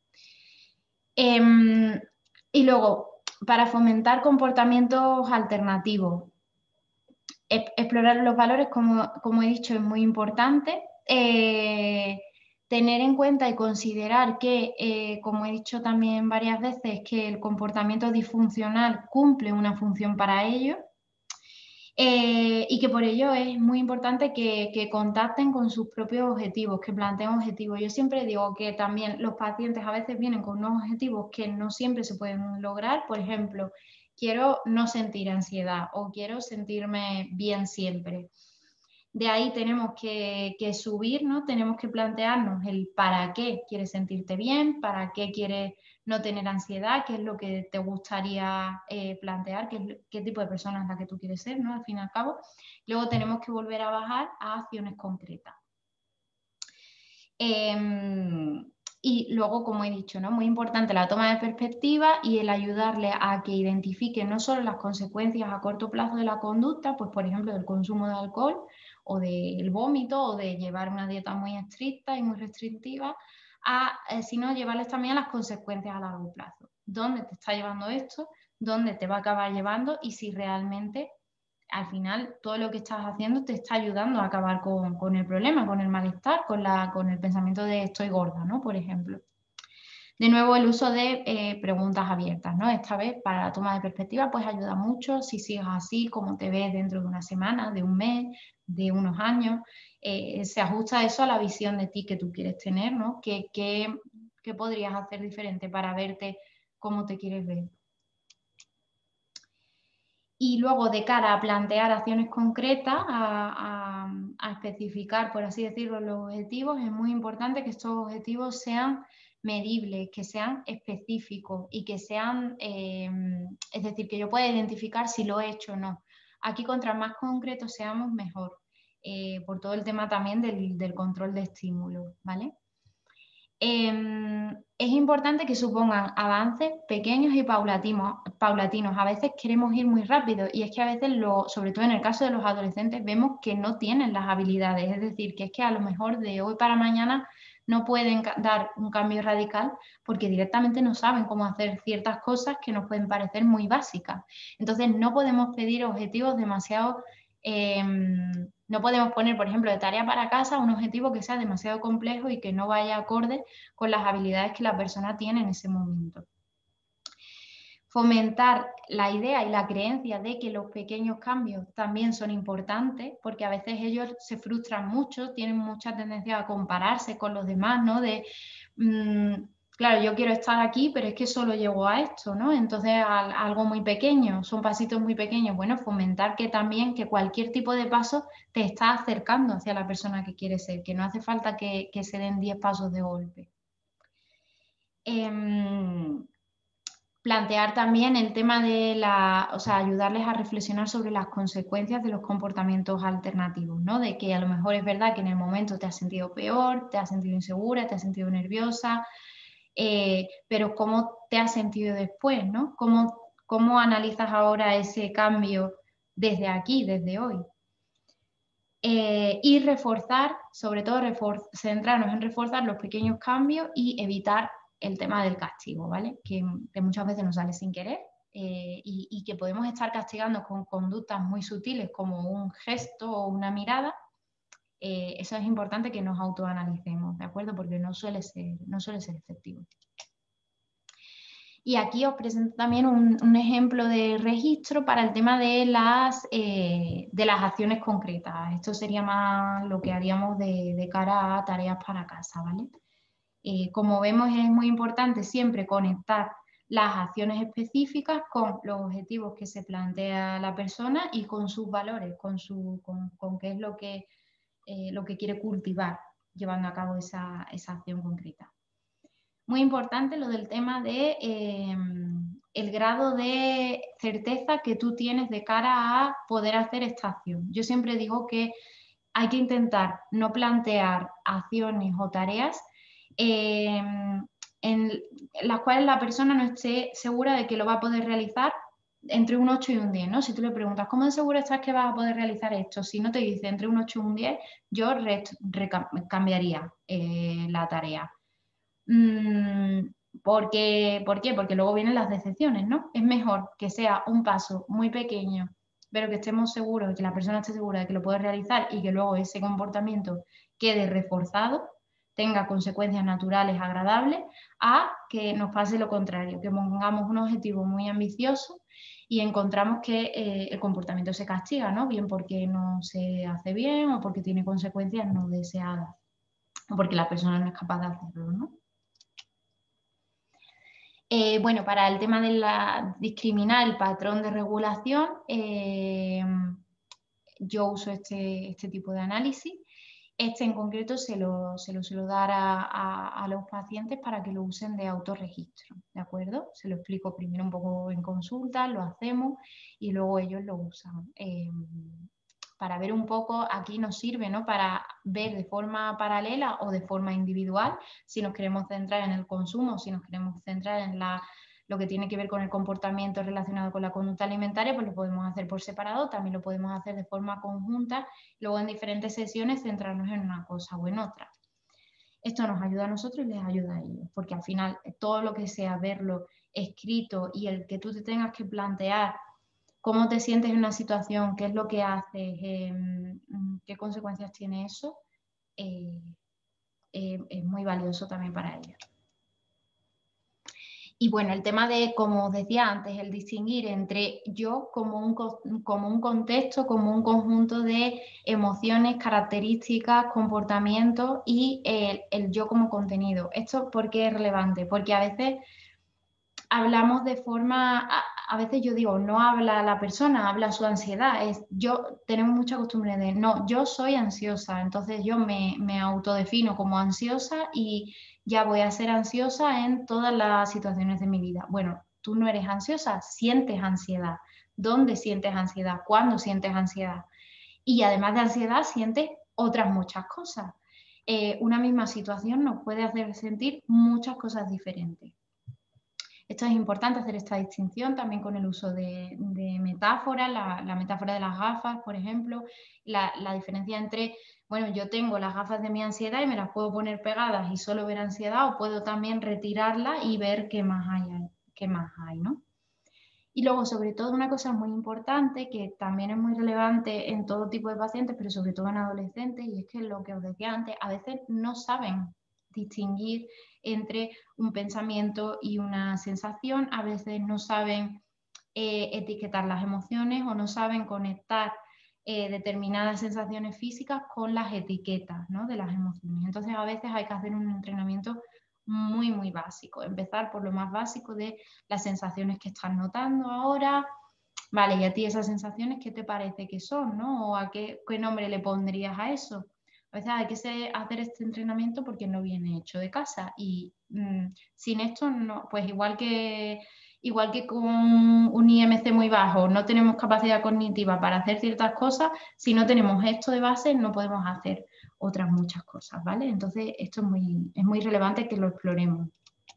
Eh, y luego, para fomentar comportamientos alternativos, explorar los valores, como, como he dicho, es muy importante. Eh, tener en cuenta y considerar que, eh, como he dicho también varias veces, que el comportamiento disfuncional cumple una función para ello. Eh, y que por ello es muy importante que, que contacten con sus propios objetivos, que planteen objetivos. Yo siempre digo que también los pacientes a veces vienen con unos objetivos que no siempre se pueden lograr. Por ejemplo, quiero no sentir ansiedad o quiero sentirme bien siempre. De ahí tenemos que, que subir, ¿no? Tenemos que plantearnos el para qué quieres sentirte bien, para qué quieres no tener ansiedad, qué es lo que te gustaría eh, plantear, qué, qué tipo de persona es la que tú quieres ser, ¿no? Al fin y al cabo. Luego tenemos que volver a bajar a acciones concretas. Eh, y luego, como he dicho, ¿no? Muy importante la toma de perspectiva y el ayudarle a que identifique no solo las consecuencias a corto plazo de la conducta, pues por ejemplo del consumo de alcohol o del vómito o de llevar una dieta muy estricta y muy restrictiva, a, eh, sino llevarles también a las consecuencias a largo plazo. ¿Dónde te está llevando esto? ¿Dónde te va a acabar llevando? Y si realmente al final todo lo que estás haciendo te está ayudando a acabar con, con el problema, con el malestar, con, la, con el pensamiento de estoy gorda, ¿no? Por ejemplo. De nuevo, el uso de eh, preguntas abiertas, ¿no? Esta vez para la toma de perspectiva pues ayuda mucho. Si sigues así, cómo te ves dentro de una semana, de un mes, de unos años, eh, se ajusta eso a la visión de ti que tú quieres tener, ¿no? ¿Qué, qué, qué podrías hacer diferente para verte cómo te quieres ver? Y luego, de cara a plantear acciones concretas, a, a, a especificar, por así decirlo, los objetivos, es muy importante que estos objetivos sean medibles, que sean específicos y que sean, eh, es decir, que yo pueda identificar si lo he hecho o no. Aquí, contra más concretos seamos, mejor, eh, por todo el tema también del, del control de estímulos, ¿vale? Eh, es importante que supongan avances pequeños y paulatinos, paulatinos. A veces queremos ir muy rápido y es que a veces, lo, sobre todo en el caso de los adolescentes, vemos que no tienen las habilidades. Es decir, que es que a lo mejor de hoy para mañana no pueden dar un cambio radical porque directamente no saben cómo hacer ciertas cosas que nos pueden parecer muy básicas. Entonces no podemos pedir objetivos demasiado... Eh, no podemos poner, por ejemplo, de tarea para casa un objetivo que sea demasiado complejo y que no vaya acorde con las habilidades que la persona tiene en ese momento. Fomentar la idea y la creencia de que los pequeños cambios también son importantes, porque a veces ellos se frustran mucho, tienen mucha tendencia a compararse con los demás, ¿no? De, mmm, claro, yo quiero estar aquí, pero es que solo llego a esto, ¿no? Entonces, a, a algo muy pequeño, son pasitos muy pequeños. Bueno, fomentar que también, que cualquier tipo de paso te está acercando hacia la persona que quieres ser, que no hace falta que, que se den diez pasos de golpe. Eh, plantear también el tema de la, o sea, ayudarles a reflexionar sobre las consecuencias de los comportamientos alternativos, ¿no? De que a lo mejor es verdad que en el momento te has sentido peor, te has sentido insegura, te has sentido nerviosa, eh, pero ¿cómo te has sentido después, ¿no? ¿Cómo, cómo analizas ahora ese cambio desde aquí, desde hoy? Eh, y reforzar, sobre todo refor centrarnos en reforzar los pequeños cambios y evitar el tema del castigo, ¿vale? Que, que muchas veces nos sale sin querer eh, y, y que podemos estar castigando con conductas muy sutiles como un gesto o una mirada. Eh, eso es importante que nos autoanalicemos, ¿de acuerdo? Porque no suele ser, no suele ser efectivo. Y aquí os presento también un, un ejemplo de registro para el tema de las, eh, de las acciones concretas. Esto sería más lo que haríamos de, de cara a tareas para casa, ¿vale? Eh, como vemos, es muy importante siempre conectar las acciones específicas con los objetivos que se plantea la persona y con sus valores, con, su, con, con qué es lo que, eh, lo que quiere cultivar llevando a cabo esa, esa acción concreta. Muy importante lo del tema de eh, el grado de certeza que tú tienes de cara a poder hacer esta acción. Yo siempre digo que hay que intentar no plantear acciones o tareas eh, en las cuales la persona no esté segura de que lo va a poder realizar entre un ocho y un diez, ¿no? Si tú le preguntas, ¿cómo de segura estás que vas a poder realizar esto? Si no te dice entre un ocho y un diez, yo cambiaría eh, la tarea. Mm, porque, ¿por qué? Porque luego vienen las decepciones, ¿no? Es mejor que sea un paso muy pequeño, pero que estemos seguros, que la persona esté segura de que lo puede realizar y que luego ese comportamiento quede reforzado, tenga consecuencias naturales agradables, a que nos pase lo contrario, que pongamos un objetivo muy ambicioso y encontramos que eh, el comportamiento se castiga, ¿no? Bien porque no se hace bien o porque tiene consecuencias no deseadas o porque la persona no es capaz de hacerlo, ¿no? Eh, bueno, para el tema de la discriminar el patrón de regulación, eh, yo uso este, este tipo de análisis. Este en concreto se lo, se lo suelo dar a, a, a los pacientes para que lo usen de autorregistro, ¿de acuerdo? Se lo explico primero un poco en consulta, lo hacemos y luego ellos lo usan. Eh, para ver un poco, aquí nos sirve, ¿no? Para ver de forma paralela o de forma individual si nos queremos centrar en el consumo, si nos queremos centrar en la, lo que tiene que ver con el comportamiento relacionado con la conducta alimentaria, pues lo podemos hacer por separado, también lo podemos hacer de forma conjunta, luego en diferentes sesiones centrarnos en una cosa o en otra. Esto nos ayuda a nosotros y les ayuda a ellos, porque al final todo lo que sea verlo escrito y el que tú te tengas que plantear cómo te sientes en una situación, qué es lo que haces, eh, qué consecuencias tiene eso, eh, eh, es muy valioso también para ellos. Y bueno, el tema de, como os decía antes, el distinguir entre yo como un, como un contexto, como un conjunto de emociones, características, comportamientos y el, el yo como contenido. ¿Esto por qué es relevante? Porque a veces hablamos de forma, a, a veces yo digo, no habla la persona, habla su ansiedad. Es, yo, tenemos mucha costumbre de, no, yo soy ansiosa, entonces yo me, me autodefino como ansiosa y ya voy a ser ansiosa en todas las situaciones de mi vida. Bueno, tú no eres ansiosa, sientes ansiedad. ¿Dónde sientes ansiedad? ¿Cuándo sientes ansiedad? Y además de ansiedad, sientes otras muchas cosas. Eh, una misma situación nos puede hacer sentir muchas cosas diferentes. Esto es importante hacer esta distinción también con el uso de, de metáforas, la, la metáfora de las gafas, por ejemplo, la, la diferencia entre, bueno, yo tengo las gafas de mi ansiedad y me las puedo poner pegadas y solo ver ansiedad, o puedo también retirarlas y ver qué más hay, qué más hay, ¿no? Y luego, sobre todo, una cosa muy importante que también es muy relevante en todo tipo de pacientes, pero sobre todo en adolescentes, y es que lo que os decía antes, a veces no saben distinguir entre un pensamiento y una sensación, a veces no saben eh, etiquetar las emociones o no saben conectar eh, determinadas sensaciones físicas con las etiquetas, ¿no?, de las emociones. Entonces a veces hay que hacer un entrenamiento muy, muy básico, empezar por lo más básico de las sensaciones que estás notando ahora. Vale, y a ti esas sensaciones, ¿qué te parece que son, ¿no? O a qué, qué nombre le pondrías a eso. A veces hay que hacer este entrenamiento porque no viene hecho de casa y mmm, sin esto, no, pues igual que, igual que con un I M C muy bajo no tenemos capacidad cognitiva para hacer ciertas cosas, si no tenemos esto de base no podemos hacer otras muchas cosas, ¿vale? Entonces esto es muy, es muy relevante que lo exploremos.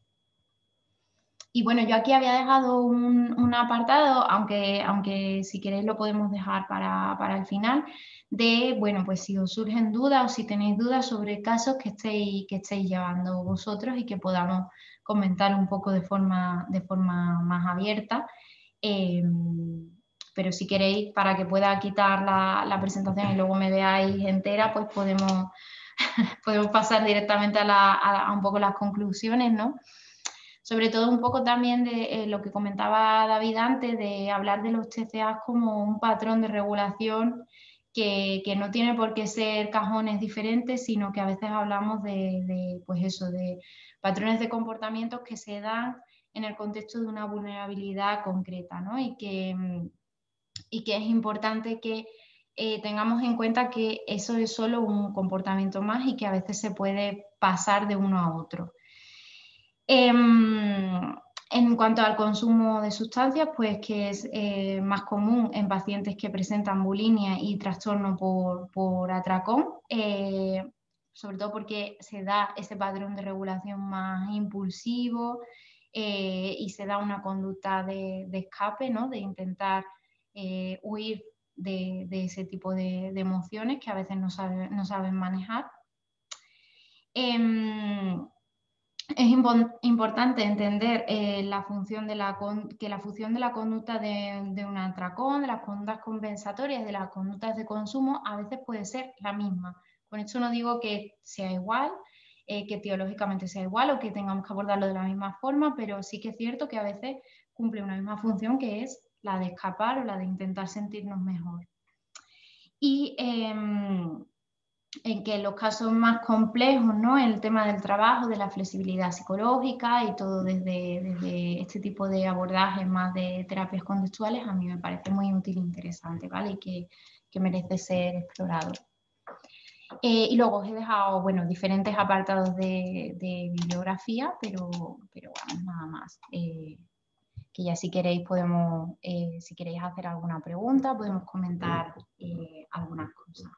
Y bueno, yo aquí había dejado un, un apartado, aunque, aunque si queréis lo podemos dejar para, para el final, de, bueno, pues si os surgen dudas o si tenéis dudas sobre casos que estéis, que estéis llevando vosotros y que podamos comentar un poco de forma, de forma más abierta. Eh, pero si queréis, para que pueda quitar la, la presentación y luego me veáis entera, pues podemos, podemos pasar directamente a, la, a, a un poco las conclusiones, ¿no? Sobre todo un poco también de eh, lo que comentaba David antes, de hablar de los T C A como un patrón de regulación que, que no tiene por qué ser cajones diferentes, sino que a veces hablamos de, de, pues eso, de patrones de comportamientos que se dan en el contexto de una vulnerabilidad concreta, ¿no? Y que, y que es importante que eh, tengamos en cuenta que eso es solo un comportamiento más y que a veces se puede pasar de uno a otro. En cuanto al consumo de sustancias, pues que es eh, más común en pacientes que presentan bulimia y trastorno por, por atracón. Eh, sobre todo porque se da ese patrón de regulación más impulsivo eh, y se da una conducta de, de escape, ¿no? De intentar eh, huir de, de ese tipo de, de emociones que a veces no, sabe, no saben manejar. Eh, Es impo- importante entender eh, la función de la que la función de la conducta de, de un atracón, de las conductas compensatorias, de las conductas de consumo, a veces puede ser la misma. Con esto no digo que sea igual, eh, que teológicamente sea igual o que tengamos que abordarlo de la misma forma, pero sí que es cierto que a veces cumple una misma función, que es la de escapar o la de intentar sentirnos mejor. Y eh, en que los casos más complejos, ¿no? El tema del trabajo, de la flexibilidad psicológica y todo desde, desde este tipo de abordajes más de terapias conductuales, a mí me parece muy útil e interesante, ¿vale? Y que, que merece ser explorado. Eh, y luego os he dejado, bueno, diferentes apartados de, de bibliografía, pero, pero bueno, nada más. Eh, que ya si queréis podemos, eh, si queréis hacer alguna pregunta, podemos comentar eh, algunas cosas.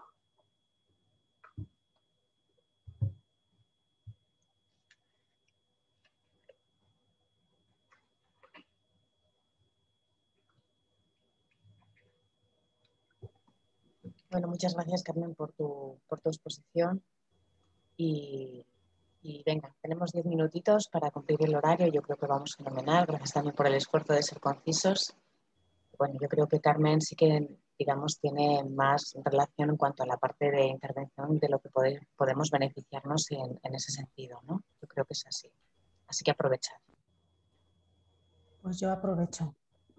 Bueno, muchas gracias, Carmen, por tu, por tu exposición. Y, y venga, tenemos diez minutitos para cumplir el horario. Yo creo que vamos fenomenal. Gracias también por el esfuerzo de ser concisos. Bueno, yo creo que Carmen sí que, digamos, tiene más relación en cuanto a la parte de intervención de lo que pode, podemos beneficiarnos en, en ese sentido, ¿no? Yo creo que es así. Así que aprovechar. Pues yo aprovecho.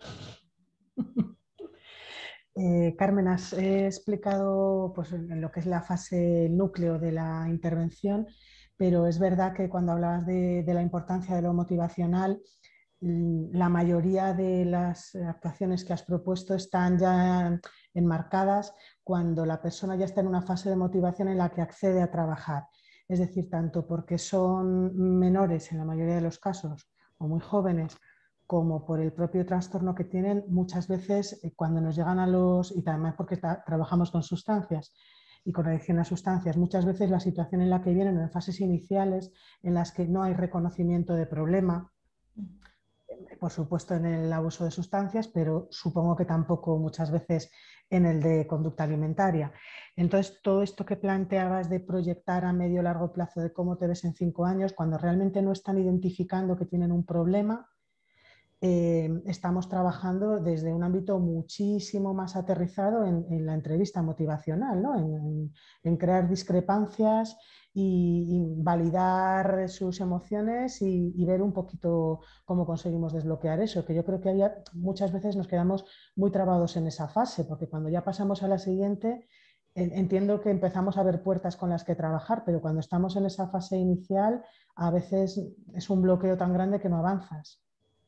Eh, Carmen, has eh, explicado pues, lo que es la fase núcleo de la intervención, pero es verdad que cuando hablabas de, de la importancia de lo motivacional, la mayoría de las actuaciones que has propuesto están ya enmarcadas cuando la persona ya está en una fase de motivación en la que accede a trabajar. Es decir, tanto porque son menores en la mayoría de los casos o muy jóvenes, como por el propio trastorno que tienen, muchas veces cuando nos llegan a los, y además porque tra trabajamos con sustancias y con adicción a sustancias, muchas veces la situación en la que vienen en fases iniciales en las que no hay reconocimiento de problema, por supuesto en el abuso de sustancias, pero supongo que tampoco muchas veces en el de conducta alimentaria. Entonces, todo esto que planteabas de proyectar a medio o largo plazo de cómo te ves en cinco años, cuando realmente no están identificando que tienen un problema, Eh, estamos trabajando desde un ámbito muchísimo más aterrizado en, en la entrevista motivacional, ¿no? en, en, en crear discrepancias y, y validar sus emociones y, y ver un poquito cómo conseguimos desbloquear eso, que yo creo que había, muchas veces nos quedamos muy trabados en esa fase, porque cuando ya pasamos a la siguiente, entiendo que empezamos a ver puertas con las que trabajar, pero cuando estamos en esa fase inicial, a veces es un bloqueo tan grande que no avanzas.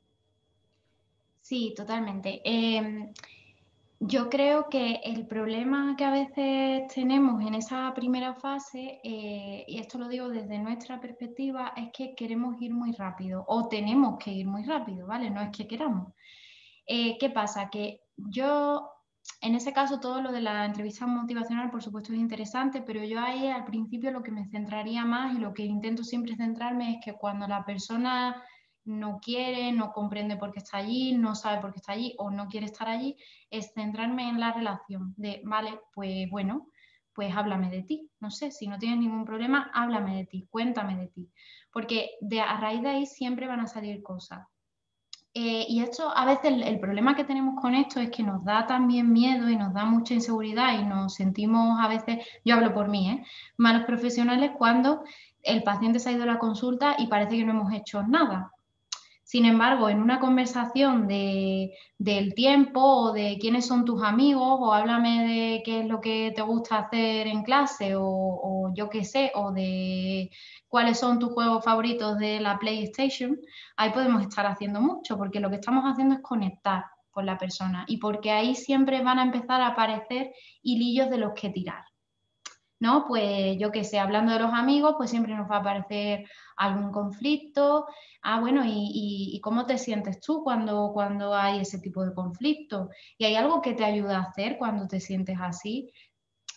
Sí, totalmente. Eh, yo creo que el problema que a veces tenemos en esa primera fase, eh, y esto lo digo desde nuestra perspectiva, es que queremos ir muy rápido o tenemos que ir muy rápido, ¿vale? No es que queramos. Eh, ¿qué pasa? Que yo, en ese caso, todo lo de la entrevista motivacional, por supuesto, es interesante, pero yo ahí al principio lo que me centraría más y lo que intento siempre centrarme es que cuando la persona no quiere, no comprende por qué está allí, no sabe por qué está allí o no quiere estar allí, es centrarme en la relación de, vale, pues bueno, pues háblame de ti, no sé, si no tienes ningún problema, háblame de ti, cuéntame de ti, porque de, a raíz de ahí siempre van a salir cosas. Eh, y esto, a veces el, el problema que tenemos con esto es que nos da también miedo y nos da mucha inseguridad y nos sentimos a veces, yo hablo por mí, ¿eh? malos profesionales cuando el paciente se ha ido a la consulta y parece que no hemos hecho nada. Sin embargo, en una conversación de, del tiempo o de quiénes son tus amigos o háblame de qué es lo que te gusta hacer en clase o, o yo qué sé, o de cuáles son tus juegos favoritos de la PlayStation, ahí podemos estar haciendo mucho porque lo que estamos haciendo es conectar con la persona y porque ahí siempre van a empezar a aparecer hilillos de los que tirar. ¿No? Pues yo qué sé, hablando de los amigos, pues siempre nos va a aparecer algún conflicto. Ah, bueno, ¿y, y, y cómo te sientes tú cuando, cuando hay ese tipo de conflicto? ¿Y hay algo que te ayuda a hacer cuando te sientes así?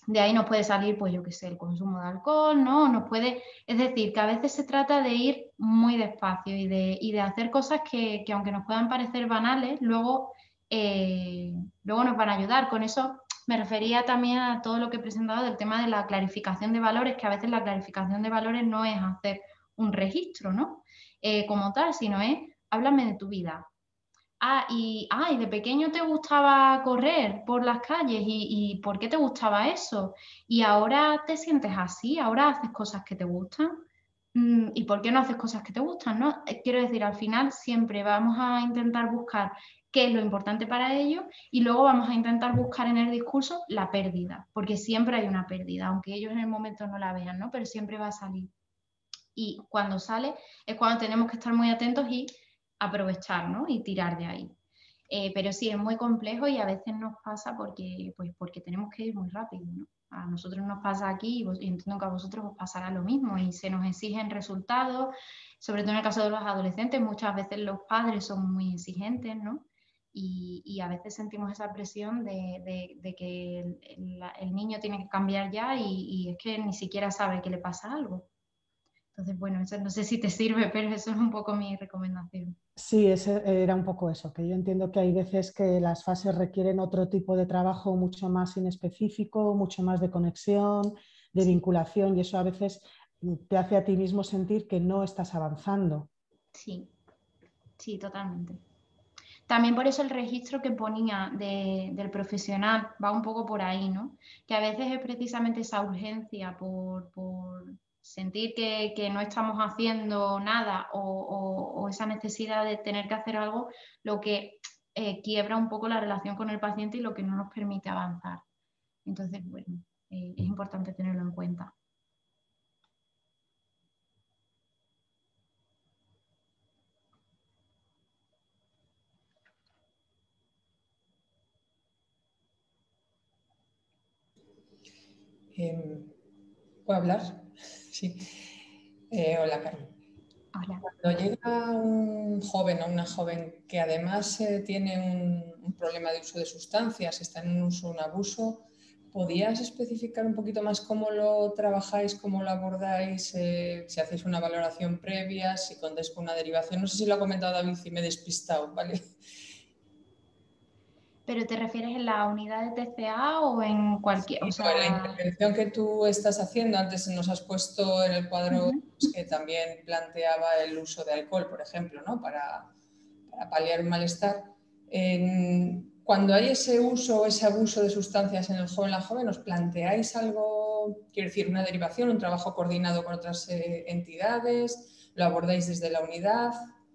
De ahí nos puede salir, pues yo qué sé, el consumo de alcohol, ¿no? Nos puede, es decir, que a veces se trata de ir muy despacio y de, y de hacer cosas que, que aunque nos puedan parecer banales, luego, eh, luego nos van a ayudar. Con eso me refería también a todo lo que he presentado del tema de la clarificación de valores, que a veces la clarificación de valores no es hacer un registro, ¿no? Eh, como tal, sino es, háblame de tu vida. Ah, y, ah, y de pequeño te gustaba correr por las calles y, y ¿por qué te gustaba eso? Y ahora te sientes así, ahora haces cosas que te gustan. Mm, ¿Y por qué no haces cosas que te gustan, no? Eh, Quiero decir, al final siempre vamos a intentar buscar qué es lo importante para ellos y luego vamos a intentar buscar en el discurso la pérdida, porque siempre hay una pérdida, aunque ellos en el momento no la vean, ¿no? Pero siempre va a salir. Y cuando sale es cuando tenemos que estar muy atentos y aprovechar, ¿no? Y tirar de ahí. Eh, pero sí, es muy complejo y a veces nos pasa porque, pues, porque tenemos que ir muy rápido, ¿no? A nosotros nos pasa aquí y entiendo que a vosotros os pasará lo mismo y se nos exigen resultados, sobre todo en el caso de los adolescentes, muchas veces los padres son muy exigentes, ¿no? Y, y a veces sentimos esa presión de, de, de que el, el, el niño tiene que cambiar ya y, y es que ni siquiera sabe que le pasa algo. Entonces, bueno, eso no sé si te sirve, pero eso es un poco mi recomendación. Sí, ese era un poco eso, que yo entiendo que hay veces que las fases requieren otro tipo de trabajo mucho más inespecífico, mucho más de conexión, de vinculación, y eso a veces te hace a ti mismo sentir que no estás avanzando. Sí, sí, totalmente. También por eso el registro que ponía de, del profesional va un poco por ahí, ¿no? Que a veces es precisamente esa urgencia por, por sentir que, que no estamos haciendo nada o, o, o esa necesidad de tener que hacer algo lo que eh, quiebra un poco la relación con el paciente y lo que no nos permite avanzar. Entonces, bueno, eh, es importante tenerlo en cuenta. Eh, ¿Puedo hablar? Sí. Eh, hola, Carmen. Hola. Cuando llega un joven o una joven que además eh, tiene un, un problema de uso de sustancias, está en un uso, un abuso, ¿podías especificar un poquito más cómo lo trabajáis, cómo lo abordáis, eh, si hacéis una valoración previa, si contáis con una derivación? No sé si lo ha comentado David y me he despistado, ¿vale? ¿Pero te refieres en la unidad de T C A o en cualquier...? Sí, o no, la sea... intervención que tú estás haciendo, antes nos has puesto en el cuadro Uh-huh. que también planteaba el uso de alcohol, por ejemplo, ¿no? Para, para paliar un malestar. En, cuando hay ese uso o ese abuso de sustancias en el joven o la joven, ¿os planteáis algo, quiero decir, una derivación, un trabajo coordinado con otras eh, entidades? ¿Lo abordáis desde la unidad?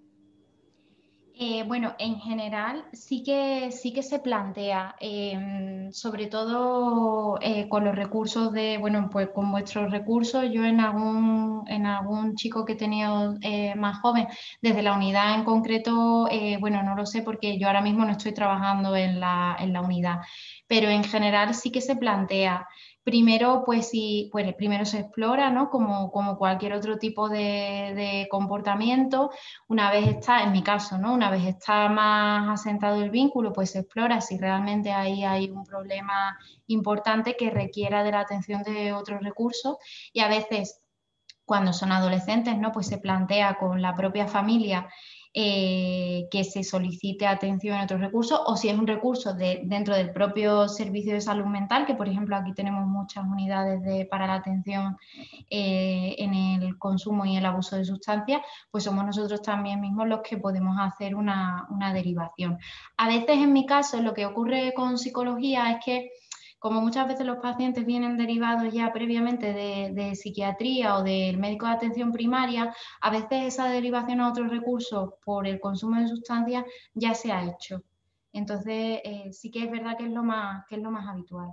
Eh, bueno, en general sí que, sí que se plantea, eh, sobre todo eh, con los recursos de, bueno, pues con vuestros recursos, yo en algún, en algún chico que he tenido eh, más joven, desde la unidad en concreto, eh, bueno, no lo sé porque yo ahora mismo no estoy trabajando en la, en la unidad, pero en general sí que se plantea. Primero, pues sí, pues primero se explora, ¿no? Como, como cualquier otro tipo de, de comportamiento. Una vez está, en mi caso, ¿no? Una vez está más asentado el vínculo, pues se explora si realmente ahí hay un problema importante que requiera de la atención de otros recursos y a veces cuando son adolescentes, ¿no? Pues se plantea con la propia familia eh, que se solicite atención en otros recursos o si es un recurso de, dentro del propio servicio de salud mental, que por ejemplo aquí tenemos muchas unidades de, para la atención eh, en el consumo y el abuso de sustancias, pues somos nosotros también mismos los que podemos hacer una, una derivación. A veces en mi caso lo que ocurre con psicología es que como muchas veces los pacientes vienen derivados ya previamente de, de psiquiatría o del médico de atención primaria, a veces esa derivación a otros recursos por el consumo de sustancias ya se ha hecho. Entonces, eh, sí que es verdad que es lo más, que es lo más habitual.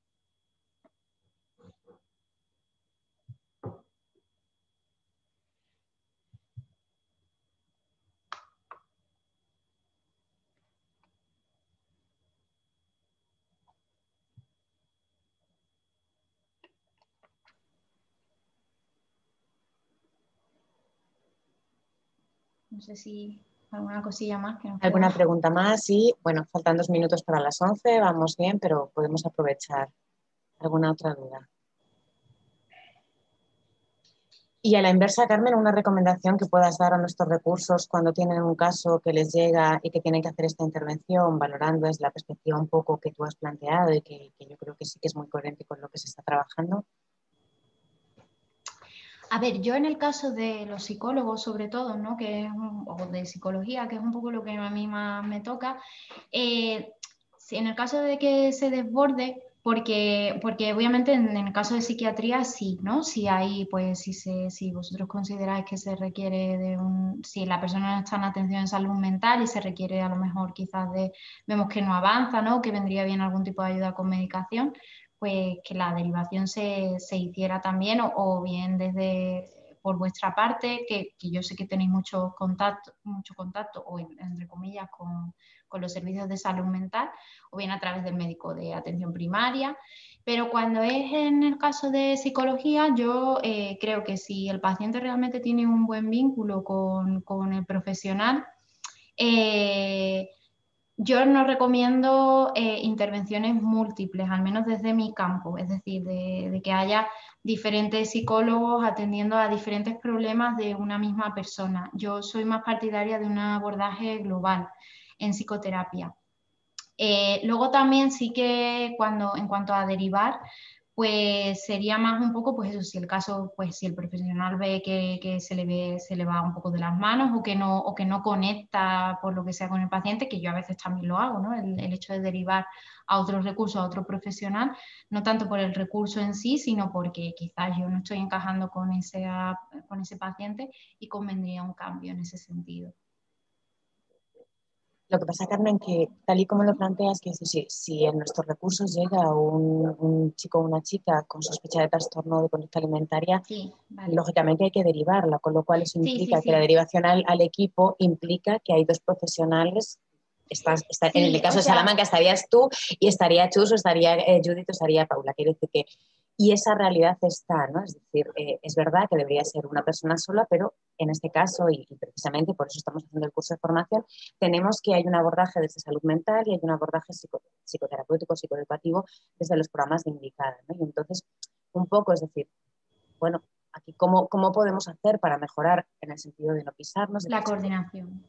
No sé si alguna cosilla más que nos ¿Alguna queda. pregunta más? Sí, bueno, faltan dos minutos para las once, vamos bien, pero podemos aprovechar. ¿Alguna otra duda? Y a la inversa, Carmen, una recomendación que puedas dar a nuestros recursos cuando tienen un caso que les llega y que tienen que hacer esta intervención, valorando desde la perspectiva un poco que tú has planteado y que, que yo creo que sí que es muy coherente con lo que se está trabajando. A ver, yo en el caso de los psicólogos, sobre todo, ¿no? Que es un, o de psicología, que es un poco lo que a mí más me toca, eh, si en el caso de que se desborde, porque, porque obviamente en, en el caso de psiquiatría sí, ¿no? Si hay, pues, si, se, si vosotros consideráis que se requiere de un, si la persona no está en atención en salud mental y se requiere a lo mejor quizás de, vemos que no avanza, ¿no? Que vendría bien algún tipo de ayuda con medicación, pues que la derivación se, se hiciera también o, o bien desde por vuestra parte, que, que yo sé que tenéis mucho contacto, mucho contacto o en, entre comillas con, con los servicios de salud mental o bien a través del médico de atención primaria. Pero cuando es en el caso de psicología, yo eh, creo que si el paciente realmente tiene un buen vínculo con, con el profesional, eh, yo no recomiendo eh, intervenciones múltiples, al menos desde mi campo, es decir, de, de que haya diferentes psicólogos atendiendo a diferentes problemas de una misma persona. Yo soy más partidaria de un abordaje global en psicoterapia. Eh, luego también sí que cuando, en cuanto a derivar, pues sería más un poco, pues eso, si el caso, pues si el profesional ve que, que se, le ve, se le va un poco de las manos o que, no, o que no conecta por lo que sea con el paciente, que yo a veces también lo hago, ¿no? El, el hecho de derivar a otros recursos, a otro profesional, no tanto por el recurso en sí, sino porque quizás yo no estoy encajando con ese, con ese paciente y convendría un cambio en ese sentido. Lo que pasa, Carmen, que tal y como lo planteas, que si, si en nuestros recursos llega un, un chico o una chica con sospecha de trastorno de conducta alimentaria, sí, vale. lógicamente hay que derivarla, con lo cual eso implica sí, sí, sí. que la derivación al, al equipo implica que hay dos profesionales. Estás, está, sí, en el caso de sea, Salamanca estarías tú y estaría Chus o estaría eh, Judith o estaría Paula. Quiero decir que, y esa realidad está, ¿no? Es decir, eh, es verdad que debería ser una persona sola, pero en este caso, y, y precisamente por eso estamos haciendo el curso de formación, tenemos que hay un abordaje desde salud mental y hay un abordaje psico, psicoterapéutico, psicoeducativo desde los programas de Indicada, ¿no? Y entonces, un poco, es decir, bueno, aquí cómo, cómo podemos hacer para mejorar en el sentido de no pisarnos. De la coordinación.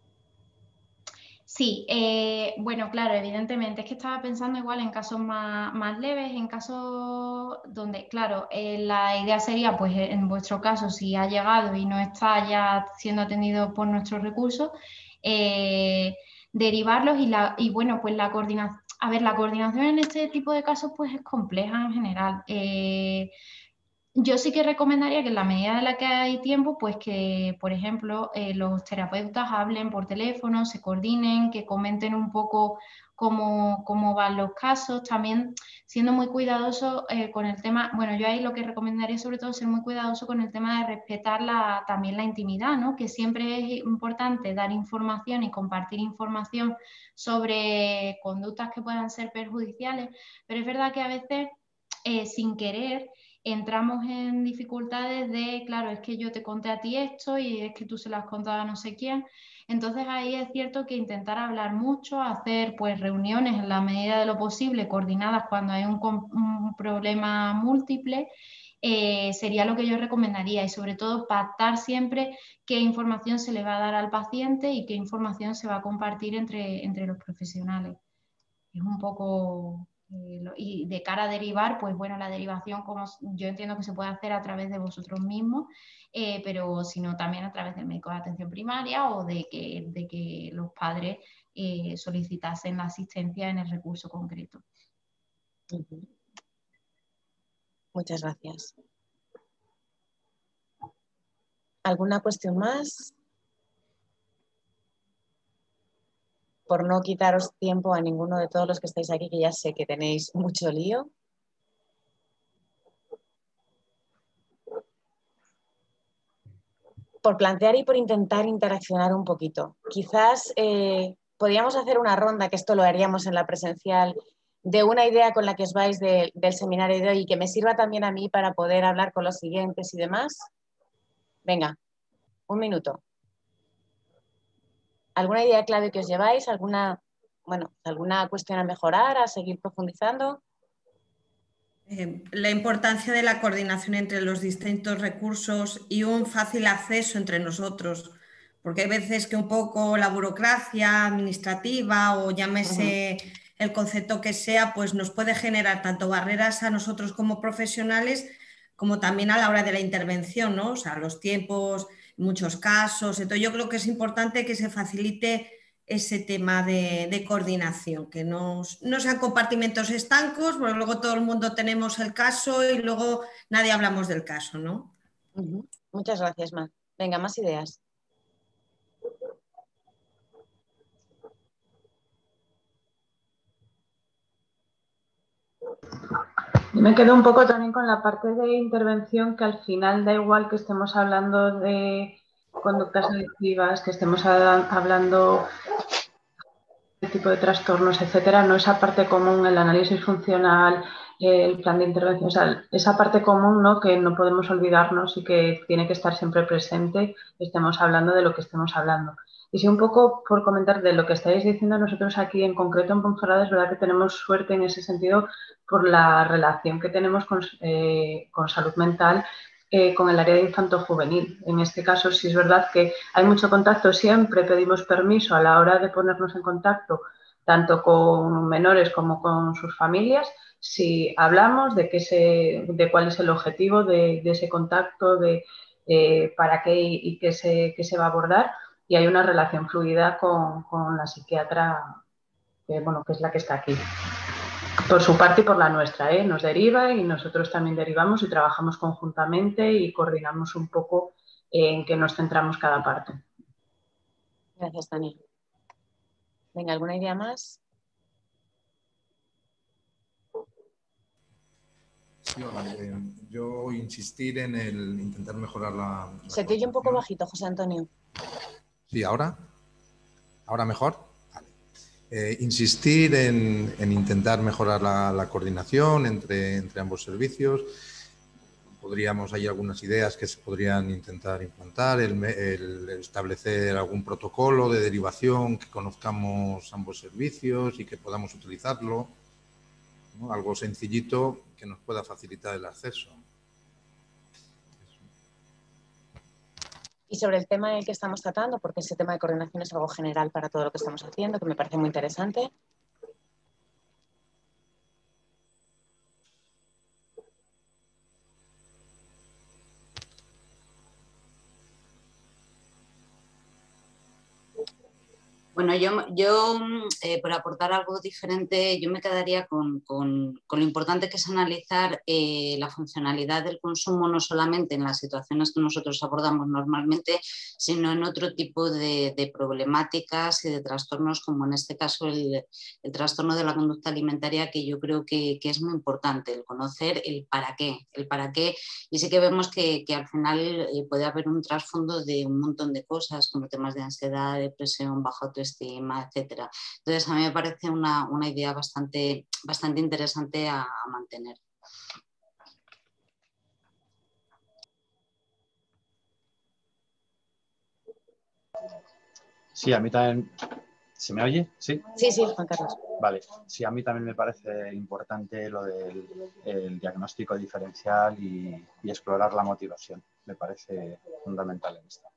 Sí, eh, bueno, claro, evidentemente es que estaba pensando igual en casos más, más leves, en casos donde, claro, eh, la idea sería, pues en vuestro caso, si ha llegado y no está ya siendo atendido por nuestros recursos, eh, derivarlos y, la, y bueno, pues la coordinación, a ver, la coordinación en este tipo de casos pues es compleja en general. Eh, Yo sí que recomendaría que en la medida en la que hay tiempo, pues que, por ejemplo, eh, los terapeutas hablen por teléfono, se coordinen, que comenten un poco cómo, cómo van los casos, también siendo muy cuidadoso eh, con el tema, bueno, yo ahí lo que recomendaría sobre todo es ser muy cuidadoso con el tema de respetar la, también la intimidad, ¿no? Que siempre es importante dar información y compartir información sobre conductas que puedan ser perjudiciales, pero es verdad que a veces, eh, sin querer, entramos en dificultades de, claro, es que yo te conté a ti esto y es que tú se lo has contado a no sé quién. Entonces ahí es cierto que intentar hablar mucho, hacer pues reuniones en la medida de lo posible, coordinadas cuando hay un, un problema múltiple, eh, sería lo que yo recomendaría y sobre todo pactar siempre qué información se le va a dar al paciente y qué información se va a compartir entre, entre los profesionales. Es un poco... Eh, y de cara a derivar, pues bueno, la derivación como yo entiendo que se puede hacer a través de vosotros mismos, eh, pero sino también a través del médico de atención primaria o de que, de que los padres eh, solicitasen la asistencia en el recurso concreto. Uh-huh. Muchas gracias. ¿Alguna cuestión más? Por no quitaros tiempo a ninguno de todos los que estáis aquí, que ya sé que tenéis mucho lío. Por plantear y por intentar interaccionar un poquito. Quizás eh, podríamos hacer una ronda, que esto lo haríamos en la presencial, de una idea con la que os vais de, del seminario de hoy y que me sirva también a mí para poder hablar con los siguientes y demás. Venga, un minuto. ¿Alguna idea clave que os lleváis? ¿Alguna, bueno, alguna cuestión a mejorar, a seguir profundizando? Eh, la importancia de la coordinación entre los distintos recursos y un fácil acceso entre nosotros, porque hay veces que un poco la burocracia administrativa o llámese uh-huh. el concepto que sea, pues nos puede generar tanto barreras a nosotros como profesionales como también a la hora de la intervención, ¿no? O sea, los tiempos, en muchos casos. Entonces yo creo que es importante que se facilite ese tema de, de coordinación, que no, no sean compartimentos estancos, porque luego todo el mundo tenemos el caso y luego nadie hablamos del caso, ¿no? Uh-huh. Muchas gracias, Mar. Venga, más ideas. Me quedo un poco también con la parte de intervención, que al final da igual que estemos hablando de conductas adictivas, que estemos hablando de tipo de trastornos, etcétera, no esa parte común, el análisis funcional, el plan de intervención, o sea, esa parte común, ¿no?, que no podemos olvidarnos y que tiene que estar siempre presente, estemos hablando de lo que estemos hablando. Y sí, un poco por comentar de lo que estáis diciendo, nosotros aquí en concreto en Ponferrada es verdad que tenemos suerte en ese sentido por la relación que tenemos con, eh, con salud mental, eh, con el área de infanto-juvenil. En este caso sí es verdad que hay mucho contacto, siempre pedimos permiso a la hora de ponernos en contacto tanto con menores como con sus familias, si hablamos de, qué se, de cuál es el objetivo de, de ese contacto, de eh, para qué y, y qué, se, qué se va a abordar, y hay una relación fluida con, con la psiquiatra, que, bueno, que es la que está aquí. Por su parte y por la nuestra, ¿eh? Nos deriva y nosotros también derivamos y trabajamos conjuntamente y coordinamos un poco en qué nos centramos cada parte. Gracias, Tania. Venga, ¿alguna idea más? Sí, hola. Eh, yo insistir en el intentar mejorar la... la Se te oye un poco bajito, José Antonio. Sí, ¿ahora? ¿Ahora mejor? Vale. Eh, insistir en, en intentar mejorar la, la coordinación entre, entre ambos servicios. Podríamos, hay algunas ideas que se podrían intentar implantar, el, el establecer algún protocolo de derivación que conozcamos ambos servicios y que podamos utilizarlo, ¿no? Algo sencillito que nos pueda facilitar el acceso. Y sobre el tema del que estamos tratando, porque ese tema de coordinación es algo general para todo lo que estamos haciendo, que me parece muy interesante. Bueno, yo, yo eh, por aportar algo diferente, yo me quedaría con, con, con lo importante que es analizar eh, la funcionalidad del consumo, no solamente en las situaciones que nosotros abordamos normalmente, sino en otro tipo de, de problemáticas y de trastornos, como en este caso el, el trastorno de la conducta alimentaria, que yo creo que, que es muy importante, el conocer el para qué, el para qué. Y sí que vemos que, que al final eh, puede haber un trasfondo de un montón de cosas, como temas de ansiedad, depresión, baja autoestima, estima, etcétera. Entonces a mí me parece una, una idea bastante, bastante interesante a, a mantener. Sí, a mí también. ¿Se me oye? ¿Sí? Sí, sí, Juan Carlos. Vale. Sí, a mí también me parece importante lo del el diagnóstico diferencial y, y explorar la motivación. Me parece fundamental en esto.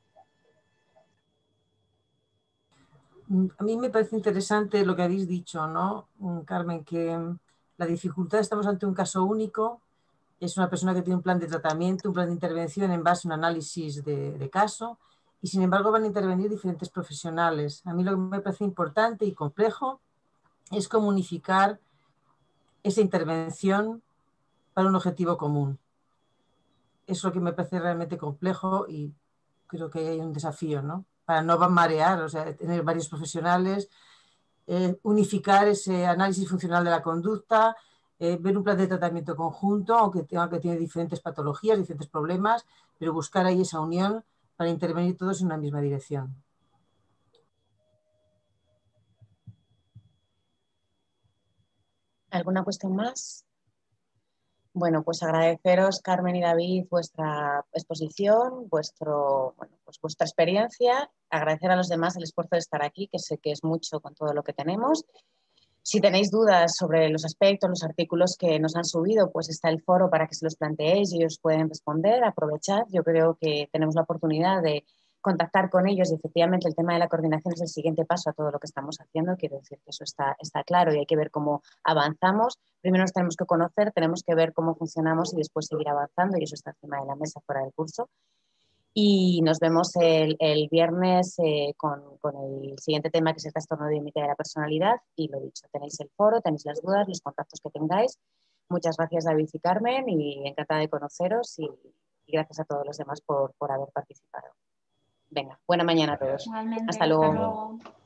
A mí me parece interesante lo que habéis dicho, ¿no, Carmen? Que la dificultad, estamos ante un caso único, es una persona que tiene un plan de tratamiento, un plan de intervención en base a un análisis de, de caso, y sin embargo van a intervenir diferentes profesionales. A mí lo que me parece importante y complejo es cómo unificar esa intervención para un objetivo común. Eso es lo que me parece realmente complejo y creo que hay un desafío, ¿no? Para no marear, o sea, tener varios profesionales, eh, unificar ese análisis funcional de la conducta, eh, ver un plan de tratamiento conjunto, aunque tenga que tiene diferentes patologías, diferentes problemas, pero buscar ahí esa unión para intervenir todos en una misma dirección. ¿Alguna cuestión más? Bueno, pues agradeceros, Carmen y David, vuestra exposición, vuestro, bueno, pues vuestra experiencia, agradecer a los demás el esfuerzo de estar aquí, que sé que es mucho con todo lo que tenemos. Si tenéis dudas sobre los aspectos, los artículos que nos han subido, pues está el foro para que se los planteéis y ellos pueden responder, aprovechar. Yo creo que tenemos la oportunidad de contactar con ellos y efectivamente el tema de la coordinación es el siguiente paso a todo lo que estamos haciendo. Quiero decir que eso está, está claro y hay que ver cómo avanzamos. Primero nos tenemos que conocer, tenemos que ver cómo funcionamos y después seguir avanzando y eso está encima de la mesa fuera del curso. Y nos vemos el, el viernes eh, con, con el siguiente tema, que es el trastorno de límite de la personalidad. Y lo dicho, tenéis el foro, tenéis las dudas, los contactos que tengáis. Muchas gracias, David y Carmen, y encantada de conoceros y, y gracias a todos los demás por, por haber participado. Venga, buena mañana a todos. Igualmente, Hasta luego. hasta luego.